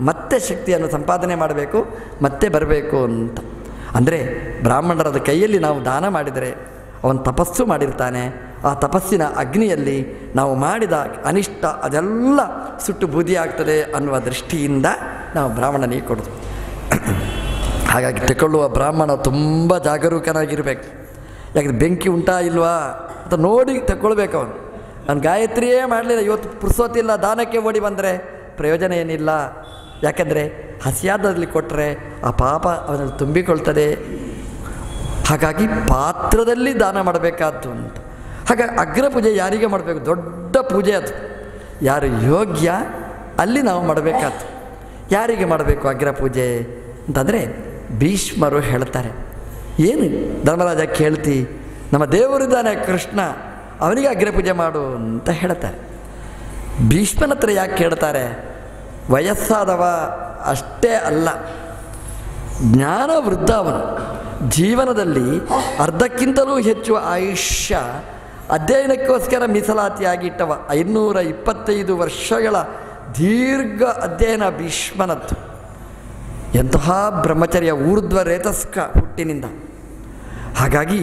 Speaker 1: ಮತ್ತೆ ಶಕ್ತಿಯನ್ನು ಸಂಪಾದನೆ ಮಾಡಬೇಕು, ಮತ್ತೆ ಬರಬೇಕು ಅಂತ. ಅಂದರೆ ಬ್ರಾಹ್ಮಣರದ ಕೈಯಲ್ಲಿ ನಾವು ದಾನ ಮಾಡಿದರೆ ಅವನು ತಪಸ್ಸು ಮಾಡಿರ್ತಾನೆ, ಆ ತಪಸ್ಸಿನ ಅಗ್ನಿಯಲ್ಲಿ ನಾವು ಮಾಡಿದ ಅನಿಷ್ಟ ಅದೆಲ್ಲ ಸುಟ್ಟು ಬೂದಿ ಆಗ್ತದೆ ಅನ್ನುವ ದೃಷ್ಟಿಯಿಂದ ನಾವು ಬ್ರಾಹ್ಮಣನಿಗೆ ಕೊಡೋದು. ಹಾಗಾಗಿ ತಗೊಳ್ಳುವ ಬ್ರಾಹ್ಮಣ ತುಂಬ ಜಾಗರೂಕನಾಗಿರಬೇಕು. ಯಾಕಂದರೆ ಬೆಂಕಿ ಉಂಟಾ ಇಲ್ವಾ ಅಂತ ನೋಡಿ ತಗೊಳ್ಬೇಕು. ಅವನು ನಾನು ಗಾಯತ್ರಿಯೇ ಮಾಡಲಿಲ್ಲ, ಇವತ್ತು ಪುರ್ಸೋತಿಲ್ಲ, ದಾನಕ್ಕೆ ಓಡಿ ಬಂದರೆ ಪ್ರಯೋಜನ ಏನಿಲ್ಲ. ಯಾಕೆಂದರೆ ಹಸಿಯಾದಲ್ಲಿ ಕೊಟ್ಟರೆ ಆ ಪಾಪ ಅವನಲ್ಲಿ ತುಂಬಿಕೊಳ್ತದೆ. ಹಾಗಾಗಿ ಪಾತ್ರದಲ್ಲಿ ದಾನ ಮಾಡಬೇಕಾದ್ದು ಅಂತ. ಹಾಗಾಗಿ ಅಗ್ರ ಪೂಜೆ ಯಾರಿಗೆ ಮಾಡಬೇಕು? ದೊಡ್ಡ ಪೂಜೆ ಅದು. ಯಾರು ಯೋಗ್ಯ ಅಲ್ಲಿ ನಾವು ಮಾಡಬೇಕಾದ್ದು. ಯಾರಿಗೆ ಮಾಡಬೇಕು ಅಗ್ರ ಪೂಜೆ ಅಂತಂದರೆ ಭೀಷ್ಮರು ಹೇಳ್ತಾರೆ. ಏನು ಧರ್ಮರಾಜ ಕೇಳ್ತಿ, ನಮ್ಮ ದೇವರಿದ್ದಾನೆ ಕೃಷ್ಣ, ಅವನಿಗೆ ಅಗ್ರ ಪೂಜೆ ಮಾಡು ಅಂತ ಹೇಳ್ತಾರೆ. ಭೀಷ್ಮನ ಹತ್ರ ಯಾಕೆ ಕೇಳ್ತಾರೆ? ವಯಸ್ಸಾದವ ಅಷ್ಟೇ ಅಲ್ಲ, ಜ್ಞಾನ ವೃದ್ಧ ಅವನು. ಜೀವನದಲ್ಲಿ ಅರ್ಧಕ್ಕಿಂತಲೂ ಹೆಚ್ಚು ಆಯುಷ್ಯ ಅಧ್ಯಯನಕ್ಕೋಸ್ಕರ ಮೀಸಲಾತಿಯಾಗಿಟ್ಟವ. ಐನೂರ ಇಪ್ಪತ್ತೈದು ವರ್ಷಗಳ ದೀರ್ಘ ಅಧ್ಯಯನ ಭೀಷ್ಮನದ್ದು. ಎಂತಹ ಬ್ರಹ್ಮಚರ್ಯ, ಊರ್ಧ್ವ ರೇತಸ್ಕ ಹುಟ್ಟಿನಿಂದ. ಹಾಗಾಗಿ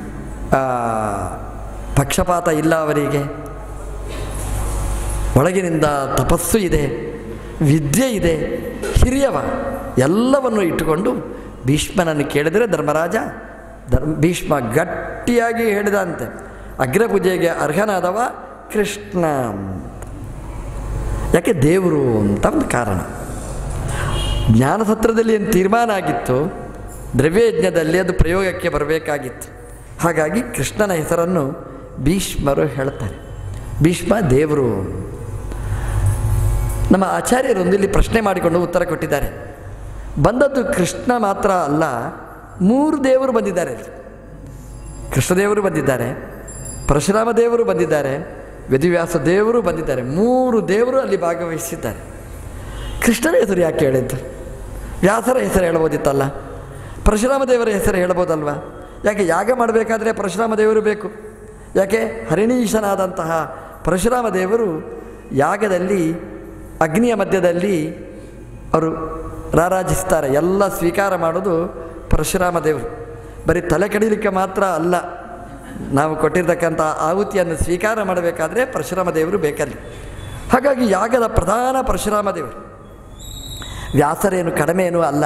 Speaker 1: ಪಕ್ಷಪಾತ ಇಲ್ಲ ಅವರಿಗೆ. ಒಳಗಿನಿಂದ ತಪಸ್ಸು ಇದೆ, ವಿದ್ಯೆ ಇದೆ, ಹಿರಿಯವ. ಎಲ್ಲವನ್ನು ಇಟ್ಟುಕೊಂಡು ಭೀಷ್ಮನನ್ನು ಕೇಳಿದರೆ ಧರ್ಮರಾಜ ಧರ್ಮ ಭೀಷ್ಮ ಗಟ್ಟಿಯಾಗಿ ಹೇಳಿದಂತೆ, ಅಗ್ರಪೂಜೆಗೆ ಅರ್ಹನಾದವ ಕೃಷ್ಣ ಅಂತ. ಯಾಕೆ? ದೇವರು ಅಂತ ಒಂದು ಕಾರಣ. ಜ್ಞಾನಸತ್ರದಲ್ಲಿ ಏನು ತೀರ್ಮಾನ ಆಗಿತ್ತು, ದ್ರವ್ಯಯಜ್ಞದಲ್ಲಿ ಅದು ಪ್ರಯೋಗಕ್ಕೆ ಬರಬೇಕಾಗಿತ್ತು. ಹಾಗಾಗಿ ಕೃಷ್ಣನ ಹೆಸರನ್ನು ಭೀಷ್ಮರು ಹೇಳ್ತಾರೆ. ಭೀಷ್ಮ ದೇವರು. ನಮ್ಮ ಆಚಾರ್ಯರೊಂದು ಇಲ್ಲಿ ಪ್ರಶ್ನೆ ಮಾಡಿಕೊಂಡು ಉತ್ತರ ಕೊಟ್ಟಿದ್ದಾರೆ. ಬಂದದ್ದು ಕೃಷ್ಣ ಮಾತ್ರ ಅಲ್ಲ, ಮೂರು ದೇವರು ಬಂದಿದ್ದಾರೆ. ಕೃಷ್ಣದೇವರು ಬಂದಿದ್ದಾರೆ, ಪರಶುರಾಮ ದೇವರು ಬಂದಿದ್ದಾರೆ, ವೇದವ್ಯಾಸ ದೇವರು ಬಂದಿದ್ದಾರೆ. ಮೂರು ದೇವರು ಅಲ್ಲಿ ಭಾಗವಹಿಸಿದ್ದಾರೆ. ಕೃಷ್ಣನ ಹೆಸರು ಯಾಕೆ ಹೇಳಿದ್ದು? ವ್ಯಾಸರ ಹೆಸರು ಹೇಳ್ಬೋದಿತ್ತಲ್ಲ, ಪರಶುರಾಮ ದೇವರ ಹೆಸರು ಹೇಳ್ಬೋದಲ್ವ? ಯಾಕೆ? ಯಾಗ ಮಾಡಬೇಕಾದ್ರೆ ಪರಶುರಾಮ ದೇವರು ಬೇಕು. ಯಾಕೆ? ಹರಿಣೀಶನಾದಂತಹ ಪರಶುರಾಮ ದೇವರು ಯಾಗದಲ್ಲಿ ಅಗ್ನಿಯ ಮಧ್ಯದಲ್ಲಿ ಅವರು ರಾರಾಜಿಸ್ತಾರೆ. ಎಲ್ಲ ಸ್ವೀಕಾರ ಮಾಡೋದು ಪರಶುರಾಮ ದೇವರು. ಬರೀ ತಲೆ ಕಡಿಲಿಕ್ಕೆ ಮಾತ್ರ ಅಲ್ಲ, ನಾವು ಕೊಟ್ಟಿರ್ತಕ್ಕಂಥ ಆಹುತಿಯನ್ನು ಸ್ವೀಕಾರ ಮಾಡಬೇಕಾದ್ರೆ ಪರಶುರಾಮ ದೇವರು ಬೇಕಲ್ಲಿ. ಹಾಗಾಗಿ ಯಾಗದ ಪ್ರಧಾನ ಪರಶುರಾಮ ದೇವರು. ವ್ಯಾಸರೇನು ಕಡಿಮೆಯೂ ಅಲ್ಲ.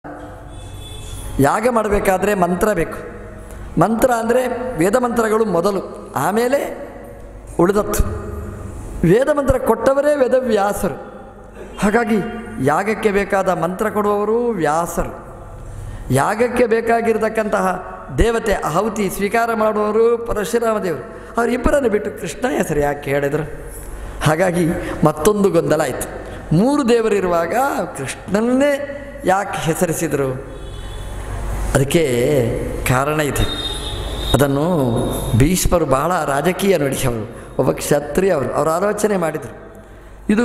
Speaker 1: ಯಾಗ ಮಾಡಬೇಕಾದ್ರೆ ಮಂತ್ರ ಬೇಕು. ಮಂತ್ರ ಅಂದರೆ ವೇದ ಮಂತ್ರಗಳು ಮೊದಲು, ಆಮೇಲೆ ಉಳಿದತ್ತು. ವೇದ ಮಂತ್ರ ಕೊಟ್ಟವರೇ ವೇದವ್ಯಾಸರು. ಹಾಗಾಗಿ ಯಾಗಕ್ಕೆ ಬೇಕಾದ ಮಂತ್ರ ಕೊಡುವವರು ವ್ಯಾಸರು. ಯಾಗಕ್ಕೆ ಬೇಕಾಗಿರತಕ್ಕಂತಹ ದೇವತೆ ಆಹುತಿ ಸ್ವೀಕಾರ ಮಾಡುವವರು ಪರಶುರಾಮ ದೇವರು. ಅವರಿಬ್ಬರನ್ನು ಬಿಟ್ಟು ಕೃಷ್ಣನ ಹೆಸರು ಯಾಕೆ ಹೇಳಿದರು? ಹಾಗಾಗಿ ಮತ್ತೊಂದು ಗೊಂದಲ ಆಯಿತು. ಮೂರು ದೇವರಿರುವಾಗ ಕೃಷ್ಣನ್ನೇ ಯಾಕೆ ಹೆಸರಿಸಿದರು? ಅದಕ್ಕೆ ಕಾರಣ ಇದೆ. ಅದನ್ನು ಭೀಷ್ಮರು ಬಹಳ ರಾಜಕೀಯ ನುಡಿಯವರು, ಒಬ್ಬ ಕ್ಷತ್ರಿಯ ಅವರು ಅವರು ಆಲೋಚನೆ ಮಾಡಿದರು. ಇದು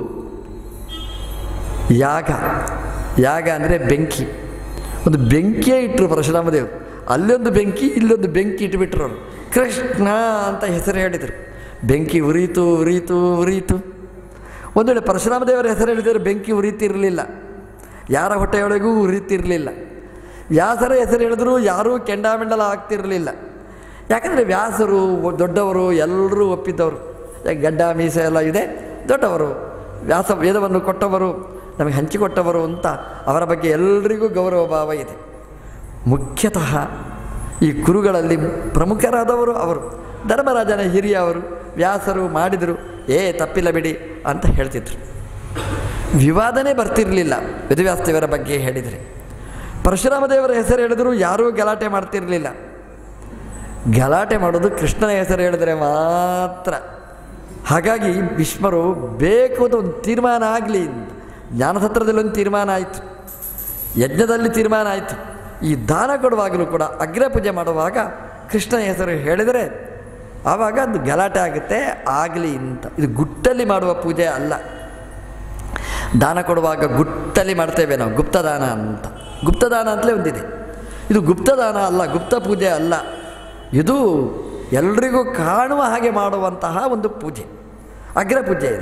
Speaker 1: ಯಾಗ. ಯಾಗ ಅಂದರೆ ಬೆಂಕಿ. ಒಂದು ಬೆಂಕಿಯೇ ಇಟ್ಟರು ಪರಶುರಾಮ ದೇವರು. ಅಲ್ಲೊಂದು ಬೆಂಕಿ, ಇಲ್ಲೊಂದು ಬೆಂಕಿ ಇಟ್ಟುಬಿಟ್ರು ಅವರು. ಕೃಷ್ಣ ಅಂತ ಹೆಸರು ಹೇಳಿದರು. ಬೆಂಕಿ ಉರಿಯಿತು ಉರಿಯಿತು ಉರಿಯಿತು. ಒಂದು ವೇಳೆ ಪರಶುರಾಮ ದೇವರ ಹೆಸರು ಹೇಳಿದರೆ ಬೆಂಕಿ ಉರಿತಿರಲಿಲ್ಲ, ಯಾರ ಹೊಟ್ಟೆಯೊಳಗೂ ಉರಿತಿರಲಿಲ್ಲ. ವ್ಯಾಸರ ಹೆಸರು ಹೇಳಿದ್ರು ಯಾರೂ ಕೆಂಡಾಮೆಂಡಲ ಆಗ್ತಿರಲಿಲ್ಲ. ಯಾಕಂದರೆ ವ್ಯಾಸರು ದೊಡ್ಡವರು, ಎಲ್ಲರೂ ಒಪ್ಪಿದ್ದವರು. ಯಾಕೆ? ಗಡ್ಡ ಮೀಸೆ ಎಲ್ಲ ಇದೆ, ದೊಡ್ಡವರು, ವ್ಯಾಸ ವೇದವನ್ನು ಕೊಟ್ಟವರು, ನಮಗೆ ಹಂಚಿಕೊಟ್ಟವರು ಅಂತ ಅವರ ಬಗ್ಗೆ ಎಲ್ಲರಿಗೂ ಗೌರವ ಭಾವ ಇದೆ. ಮುಖ್ಯತಃ ಈ ಕುರುಗಳಲ್ಲಿ ಪ್ರಮುಖರಾದವರು ಅವರು. ಧರ್ಮರಾಜನ ಹಿರಿಯ ಅವರು. ವ್ಯಾಸರು ಮಾಡಿದರು, ಏ ತಪ್ಪಿಲ್ಲ ಬಿಡಿ ಅಂತ ಹೇಳ್ತಿದ್ರು. ವಿವಾದನೇ ಬರ್ತಿರಲಿಲ್ಲ ವೇದವ್ಯಾಸದೇವರ ಬಗ್ಗೆ ಹೇಳಿದರೆ. ಪರಶುರಾಮ ದೇವರ ಹೆಸರು ಹೇಳಿದ್ರು ಯಾರೂ ಗಲಾಟೆ ಮಾಡ್ತಿರಲಿಲ್ಲ. ಗಲಾಟೆ ಮಾಡೋದು ಕೃಷ್ಣನ ಹೆಸರು ಹೇಳಿದರೆ ಮಾತ್ರ. ಹಾಗಾಗಿ ಭೀಷ್ಮರು ಬೇಕು ಅಂತ ಒಂದು ತೀರ್ಮಾನ ಆಗಲಿ. ಜ್ಞಾನಸತ್ರದಲ್ಲಿ ಒಂದು ತೀರ್ಮಾನ ಆಯಿತು, ಯಜ್ಞದಲ್ಲಿ ತೀರ್ಮಾನ ಆಯಿತು. ಈ ದಾನ ಕೊಡುವಾಗಲೂ ಕೂಡ ಅಗ್ರ ಪೂಜೆ ಮಾಡುವಾಗ ಕೃಷ್ಣನ ಹೆಸರು ಹೇಳಿದರೆ ಆವಾಗ ಅದು ಗಲಾಟೆ ಆಗುತ್ತೆ, ಆಗಲಿ ಅಂತ. ಇದು ಗುಟ್ಟಲ್ಲಿ ಮಾಡುವ ಪೂಜೆ ಅಲ್ಲ. ದಾನ ಕೊಡುವಾಗ ಗುಟ್ಟಲ್ಲಿ ಮಾಡ್ತೇವೆ ನಾವು, ಗುಪ್ತದಾನ ಅಂತ. ಗುಪ್ತದಾನ ಅಂತಲೇ ಒಂದಿದೆ. ಇದು ಗುಪ್ತದಾನ ಅಲ್ಲ, ಗುಪ್ತ ಪೂಜೆ ಅಲ್ಲ. ಇದು ಎಲ್ರಿಗೂ ಕಾಣುವ ಹಾಗೆ ಮಾಡುವಂತಹ ಒಂದು ಪೂಜೆ, ಅಗ್ರ ಪೂಜೆ.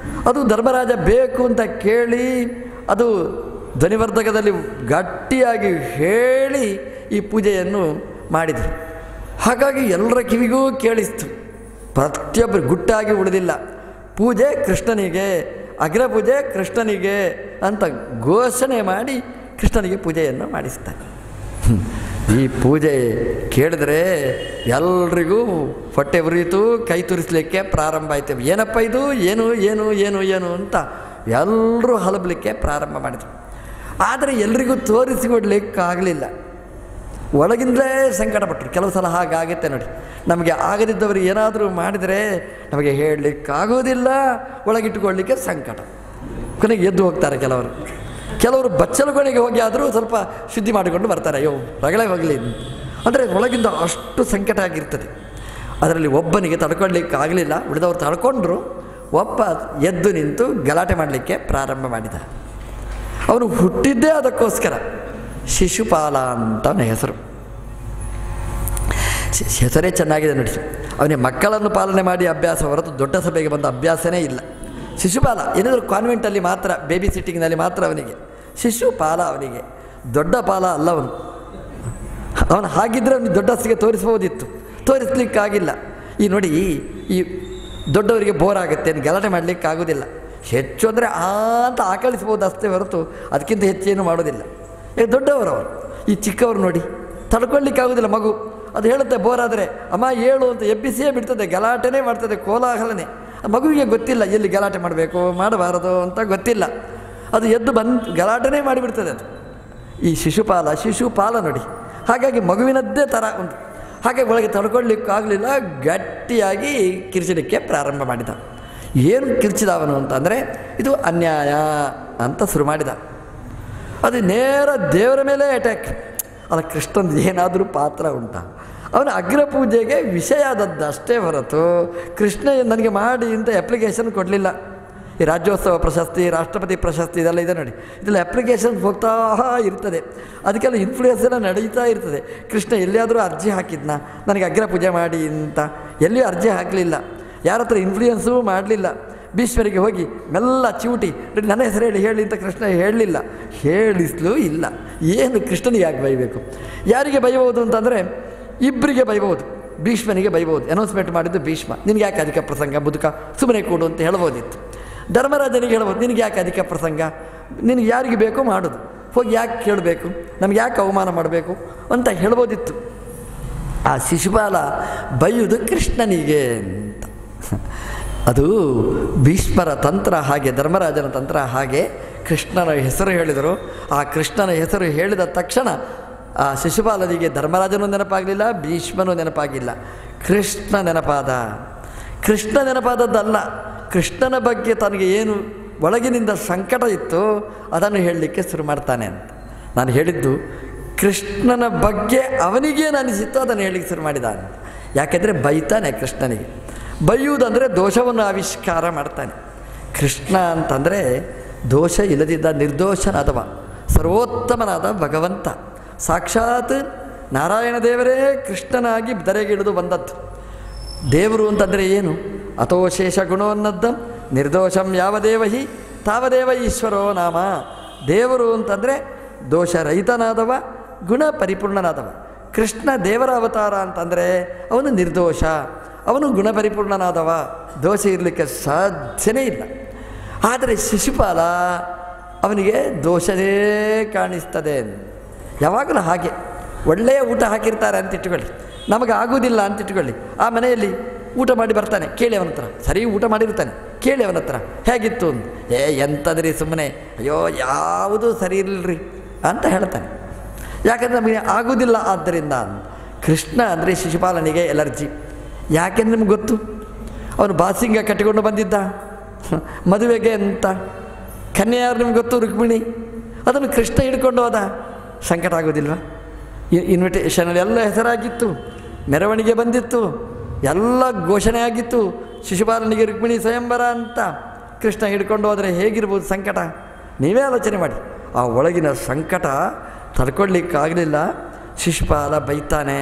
Speaker 1: ಅದು ಧರ್ಮರಾಜ ಬೇಕು ಅಂತ ಕೇಳಿ ಅದು ಧ್ವನಿವರ್ಧಕದಲ್ಲಿ ಗಟ್ಟಿಯಾಗಿ ಹೇಳಿ ಈ ಪೂಜೆಯನ್ನು ಮಾಡಿದರು. ಹಾಗಾಗಿ ಎಲ್ಲರ ಕಿವಿಗೂ ಕೇಳಿಸ್ತು. ಪ್ರತಿಯೊಬ್ಬರು ಗುಟ್ಟಾಗಿ ಉಳಿದಿಲ್ಲ. ಪೂಜೆ ಕೃಷ್ಣನಿಗೆ, ಅಗ್ರಪೂಜೆ ಕೃಷ್ಣನಿಗೆ ಅಂತ ಘೋಷಣೆ ಮಾಡಿ ಕೃಷ್ಣನಿಗೆ ಪೂಜೆಯನ್ನು ಮಾಡಿಸ್ತಾರೆ. ಈ ಪೂಜೆ ಕೇಳಿದ್ರೆ ಎಲ್ರಿಗೂ ಹೊಟ್ಟೆ ಉರಿಯಿತು, ಕೈ ತುರಿಸಲಿಕ್ಕೆ ಪ್ರಾರಂಭ ಆಯಿತು. ಏನಪ್ಪ ಇದು, ಏನು ಏನು ಏನು ಏನು ಅಂತ ಎಲ್ಲರೂ ಹಲಬಲಿಕ್ಕೆ ಪ್ರಾರಂಭ ಮಾಡಿದರು. ಆದರೆ ಎಲ್ರಿಗೂ ತೋರಿಸಿಕೊಡ್ಲಿಕ್ಕಾಗಲಿಲ್ಲ. ಒಳಗಿಂದಲೇ ಸಂಕಟಪಟ್ಟರು. ಕೆಲವು ಸಲ ಹಾಗಾಗುತ್ತೆ ನೋಡಿ, ನಮಗೆ ಆಗದಿದ್ದವರು ಏನಾದರೂ ಮಾಡಿದರೆ ನಮಗೆ ಹೇಳಲಿಕ್ಕಾಗೋದಿಲ್ಲ, ಒಳಗಿಟ್ಟುಕೊಳ್ಳಲಿಕ್ಕೆ ಸಂಕಟ. ಕೊನೆಗೆ ಎದ್ದು ಹೋಗ್ತಾರೆ ಕೆಲವರು. ಕೆಲವರು ಬಚ್ಚಲುಗಳಿಗೆ ಹೋಗಿ ಆದರೂ ಸ್ವಲ್ಪ ಶುದ್ಧಿ ಮಾಡಿಕೊಂಡು ಬರ್ತಾರೆ. ಅಯ್ಯೋ ರಗಳೆ ಹೋಗಲಿ ಅಂದರೆ ಒಳಗಿಂದ ಅಷ್ಟು ಸಂಕಟ ಆಗಿರ್ತದೆ. ಅದರಲ್ಲಿ ಒಬ್ಬನಿಗೆ ತಡ್ಕೊಳ್ಳಿಕ್ಕಾಗಲಿಲ್ಲ, ಉಳಿದವರು ತಡ್ಕೊಂಡ್ರು. ಒಬ್ಬ ಎದ್ದು ನಿಂತು ಗಲಾಟೆ ಮಾಡಲಿಕ್ಕೆ ಪ್ರಾರಂಭ ಮಾಡಿದ. ಅವನು ಹುಟ್ಟಿದ್ದೇ ಅದಕ್ಕೋಸ್ಕರ. ಶಿಶುಪಾಲ ಅಂತ ಅವನ ಹೆಸರು. ಹೆಸರೇ ಚೆನ್ನಾಗಿದೆ ನೋಡಿ. ಅವನಿಗೆ ಮಕ್ಕಳನ್ನು ಪಾಲನೆ ಮಾಡಿ ಅಭ್ಯಾಸ ಹೊರತು ದೊಡ್ಡ ಸಭೆಗೆ ಬಂದ ಅಭ್ಯಾಸನೇ ಇಲ್ಲ. ಶಿಶುಪಾಲ ಏನಾದರೂ ಕಾನ್ವೆಂಟಲ್ಲಿ ಮಾತ್ರ, ಬೇಬಿ ಸಿಟ್ಟಿಂಗ್ನಲ್ಲಿ ಮಾತ್ರ ಅವನಿಗೆ ಶಿಶುಪಾಲ. ಅವನಿಗೆ ದೊಡ್ಡ ಪಾಲ ಅಲ್ಲ ಅವನು. ಅವನು ಹಾಗಿದ್ದರೆ ಅವನಿಗೆ ದೊಡ್ಡಸ್ತಿಗೆ ತೋರಿಸ್ಬೋದಿತ್ತು, ತೋರಿಸ್ಲಿಕ್ಕಾಗಿಲ್ಲ. ಈ ನೋಡಿ, ಈ ದೊಡ್ಡವರಿಗೆ ಬೋರ್ ಆಗುತ್ತೆ ಅಂತ ಗಲಾಟೆ ಮಾಡಲಿಕ್ಕಾಗೋದಿಲ್ಲ. ಹೆಚ್ಚು ಅಂದರೆ ಆ ಅಂತ ಆಕಳಿಸ್ಬೋದು ಅಷ್ಟೇ ಹೊರತು ಅದಕ್ಕಿಂತ ಹೆಚ್ಚೇನು ಮಾಡೋದಿಲ್ಲ. ಈಗ ದೊಡ್ಡವರು ಅವರು. ಈ ಚಿಕ್ಕವರು ನೋಡಿ ತಡ್ಕೊಳ್ಳಿಕ್ಕಾಗೋದಿಲ್ಲ. ಮಗು ಅದು ಹೇಳುತ್ತೆ ಬೋರಾದರೆ, ಅಮ್ಮ ಏಳು ಅಂತ ಎಬ್ಬಿಸಿಯೇ ಬಿಡ್ತದೆ, ಗಲಾಟೆನೇ ಮಾಡ್ತದೆ, ಕೋಲಾಹಲನೇ. ಮಗುವಿಗೆ ಗೊತ್ತಿಲ್ಲ ಎಲ್ಲಿ ಗಲಾಟೆ ಮಾಡಬೇಕು ಮಾಡಬಾರದು ಅಂತ ಗೊತ್ತಿಲ್ಲ. ಅದು ಎದ್ದು ಬಂದು ಗಲಾಟೆನೇ ಮಾಡಿಬಿಡ್ತದೆ ಅದು. ಈ ಶಿಶುಪಾಲ ಶಿಶುಪಾಲ ನೋಡಿ. ಹಾಗಾಗಿ ಮಗುವಿನದ್ದೇ ಥರ ಉಂಟು. ಹಾಗೆ ಒಳಗೆ ತಡ್ಕೊಳ್ಳಿಕ್ಕಾಗಲಿಲ್ಲ, ಗಟ್ಟಿಯಾಗಿ ಕಿರ್ಚಲಿಕ್ಕೆ ಪ್ರಾರಂಭ ಮಾಡಿದ. ಏನು ಕಿರ್ಚಿದವನು ಅಂತಂದರೆ ಇದು ಅನ್ಯಾಯ ಅಂತ ಶುರು ಮಾಡಿದ. ಅದು ನೇರ ದೇವರ ಮೇಲೆ ಅಟ್ಯಾಕ್. ಅಲ್ಲ, ಕೃಷ್ಣಂದು ಏನಾದರೂ ಪಾತ್ರ ಉಂಟ? ಅವನ ಅಗ್ರಪೂಜೆಗೆ ವಿಷಯ ಆದದ್ದು ಅಷ್ಟೇ ಹೊರತು ಕೃಷ್ಣ ನನಗೆ ಮಾಡಿ ಅಂತ ಅಪ್ಲಿಕೇಶನ್ ಕೊಡಲಿಲ್ಲ. ಈ ರಾಜ್ಯೋತ್ಸವ ಪ್ರಶಸ್ತಿ, ರಾಷ್ಟ್ರಪತಿ ಪ್ರಶಸ್ತಿ ಇದೆಲ್ಲ ಇದೆ ನೋಡಿ, ಇದೆಲ್ಲ ಅಪ್ಲಿಕೇಶನ್ ಹೋಗ್ತಾ ಇರ್ತದೆ. ಅದಕ್ಕೆಲ್ಲ ಇನ್ಫ್ಲೂಯೆನ್ಸ್ ಎಲ್ಲ ನಡೀತಾ ಇರ್ತದೆ. ಕೃಷ್ಣ ಎಲ್ಲಿಯಾದರೂ ಅರ್ಜಿ ಹಾಕಿದ್ನ ನನಗೆ ಅಗ್ರಪೂಜೆ ಮಾಡಿ ಅಂತ? ಎಲ್ಲಿಯೂ ಅರ್ಜಿ ಹಾಕಲಿಲ್ಲ, ಯಾರ ಹತ್ರ ಇನ್ಫ್ಲೂಯೆನ್ಸೂ ಮಾಡಲಿಲ್ಲ. ಭೀಷ್ಮರಿಗೆ ಹೋಗಿ ಮೆಲ್ಲ ಚಿವುಟಿ ನನ್ನ ಹೆಸರು ಹೇಳಿ ಹೇಳಿ ಅಂತ ಕೃಷ್ಣ ಹೇಳಲಿಲ್ಲ, ಹೇಳಿಸ್ಲೂ ಇಲ್ಲ. ಏನು ಕೃಷ್ಣನಿಗೆ ಯಾಕೆ ಬೈಬೇಕು? ಯಾರಿಗೆ ಬೈಬೋದು ಅಂತಂದರೆ ಇಬ್ಬರಿಗೆ ಬೈಬೋದು. ಭೀಷ್ಮನಿಗೆ ಬೈಬೋದು. ಅನೌನ್ಸ್ಮೆಂಟ್ ಮಾಡಿದ್ದು ಭೀಷ್ಮ, ನಿನಗೆ ಯಾಕೆ ಅಧಿಕ ಪ್ರಸಂಗ ಬದುಕ, ಸುಮ್ಮನೆ ಕೊಡು ಅಂತ ಹೇಳ್ಬೋದಿತ್ತು. ಧರ್ಮರಾಜನಿಗೆ ಹೇಳ್ಬೋದು, ನಿನಗೆ ಯಾಕೆ ಅಧಿಕ ಪ್ರಸಂಗ, ನಿನಗೆ ಯಾರಿಗೆ ಬೇಕೋ ಮಾಡೋದು, ಹೋಗಿ ಯಾಕೆ ಕೇಳಬೇಕು, ನಮ್ಗೆ ಯಾಕೆ ಅವಮಾನ ಮಾಡಬೇಕು ಅಂತ ಹೇಳ್ಬೋದಿತ್ತು. ಆ ಶಿಶುಪಾಲ ಬೈಯುವುದು ಕೃಷ್ಣನಿಗೆ ಅಂತ. ಅದು ಭೀಷ್ಮರ ತಂತ್ರ ಹಾಗೆ, ಧರ್ಮರಾಜನ ತಂತ್ರ ಹಾಗೆ. ಕೃಷ್ಣನ ಹೆಸರು ಹೇಳಿದರು. ಆ ಕೃಷ್ಣನ ಹೆಸರು ಹೇಳಿದ ತಕ್ಷಣ ಆ ಶಿಶುಪಾಲನಿಗೆ ಧರ್ಮರಾಜನೂ ನೆನಪಾಗಲಿಲ್ಲ, ಭೀಷ್ಮನೂ ನೆನಪಾಗಿಲ್ಲ, ಕೃಷ್ಣ ನೆನಪಾದ. ಕೃಷ್ಣ ನೆನಪಾದದ್ದಲ್ಲ, ಕೃಷ್ಣನ ಬಗ್ಗೆ ತನಗೆ ಏನು ಒಳಗಿನಿಂದ ಸಂಕಟ ಇತ್ತು ಅದನ್ನು ಹೇಳಲಿಕ್ಕೆ ಶುರು ಮಾಡ್ತಾನೆ ಅಂತ. ನಾನು ಹೇಳಿದ್ದು ಕೃಷ್ಣನ ಬಗ್ಗೆ ಅವನಿಗೇನು ಅನಿಸಿತ್ತು ಅದನ್ನು ಹೇಳಲಿಕ್ಕೆ ಶುರು ಮಾಡಿದ ಅಂತ. ಯಾಕೆಂದರೆ ಬೈತಾನೆ ಕೃಷ್ಣನಿಗೆ. ಬೈಯುವುದಂದರೆ ದೋಷವನ್ನು ಆವಿಷ್ಕಾರ ಮಾಡ್ತಾನೆ. ಕೃಷ್ಣ ಅಂತಂದರೆ ದೋಷ ಇಲ್ಲದಿದ್ದ ನಿರ್ದೋಷನಾದವ, ಸರ್ವೋತ್ತಮನಾದ ಭಗವಂತ. ಸಾಕ್ಷಾತ್ ನಾರಾಯಣ ದೇವರೇ ಕೃಷ್ಣನಾಗಿ ಧರೆಗಿಳಿದು ಬಂದದ್ದು. ದೇವರು ಅಂತಂದರೆ ಏನು? ಅಥೋಶೇಷ ಗುಣೋನ್ನದ್ದಂ ನಿರ್ದೋಷಂ ಯಾವದೇವ ಹಿ ತಾವದೇವ ಈಶ್ವರೋ ನಾಮ. ದೇವರು ಅಂತಂದರೆ ದೋಷರಹಿತನಾದವ, ಗುಣ ಪರಿಪೂರ್ಣನಾದವ. ಕೃಷ್ಣ ದೇವರ ಅವತಾರ ಅಂತಂದರೆ ಅವನು ನಿರ್ದೋಷ, ಅವನು ಗುಣಪರಿಪೂರ್ಣನಾದವ, ದೋಷ ಇರಲಿಕ್ಕೆ ಸಾಧ್ಯನೇ ಇಲ್ಲ. ಆದರೆ ಶಿಶುಪಾಲ ಅವನಿಗೆ ದೋಷವೇ ಕಾಣಿಸ್ತದೆ. ಯಾವಾಗಲೂ ಹಾಗೆ. ಒಳ್ಳೆಯ ಊಟ ಹಾಕಿರ್ತಾರೆ ಅಂತ ಇಟ್ಕೊಳ್ಳಿ, ನಮಗೆ ಆಗೋದಿಲ್ಲ ಅಂತ ಇಟ್ಕೊಳ್ಳಿ. ಆ ಮನೆಯಲ್ಲಿ ಊಟ ಮಾಡಿ ಬರ್ತಾನೆ, ಕೇಳಿ ಅವನ ಹತ್ರ, ಸರಿ ಊಟ ಮಾಡಿರ್ತಾನೆ, ಕೇಳಿ ಅವನ ಹತ್ರ ಹೇಗಿತ್ತು ಅಂತ. ಏ ಎಂಥದ್ರಿ ಸುಮ್ಮನೆ, ಅಯ್ಯೋ ಯಾವುದೂ ಸರಿ ಇರಲಿಲ್ರಿ ಅಂತ ಹೇಳ್ತಾನೆ. ಯಾಕಂದರೆ ನಮಗೆ ಆಗೋದಿಲ್ಲ ಆದ್ದರಿಂದ. ಕೃಷ್ಣ ಅಂದರೆ ಶಿಶುಪಾಲನಿಗೆ ಎಲರ್ಜಿ. ಯಾಕೆಂದ್ರೆ ನಿಮ್ಗೆ ಗೊತ್ತು, ಅವನು ಬಾಸಿಂಗ ಕಟ್ಟಿಕೊಂಡು ಬಂದಿದ್ದ ಮದುವೆಗೆ ಅಂತ. ಕನ್ಯೆ ಯಾರು ನಿಮ್ಗೆ ಗೊತ್ತು? ರುಕ್ಮಿಣಿ. ಅದನ್ನು ಕೃಷ್ಣ ಹಿಡ್ಕೊಂಡು ಹೋದ. ಸಂಕಟ ಆಗೋದಿಲ್ವ? ಇನ್ವಿಟೇಷನಲ್ಲಿ ಎಲ್ಲ ಹೆಸರಾಗಿತ್ತು, ಮೆರವಣಿಗೆ ಬಂದಿತ್ತು, ಎಲ್ಲ ಘೋಷಣೆ ಆಗಿತ್ತು, ಶಿಶುಪಾಲನಿಗೆ ರುಕ್ಮಿಣಿ ಸ್ವಯಂವರ ಅಂತ. ಕೃಷ್ಣ ಹಿಡ್ಕೊಂಡು ಹೋದರೆ ಹೇಗಿರ್ಬೋದು ಸಂಕಟ? ನೀವೇ ಆಲೋಚನೆ ಮಾಡಿ. ಆ ಒಳಗಿನ ಸಂಕಟ ತಡ್ಕೊಳ್ಳಿಕ್ಕಾಗಲಿಲ್ಲ. ಶಿಶುಪಾಲ ಬೈತಾನೆ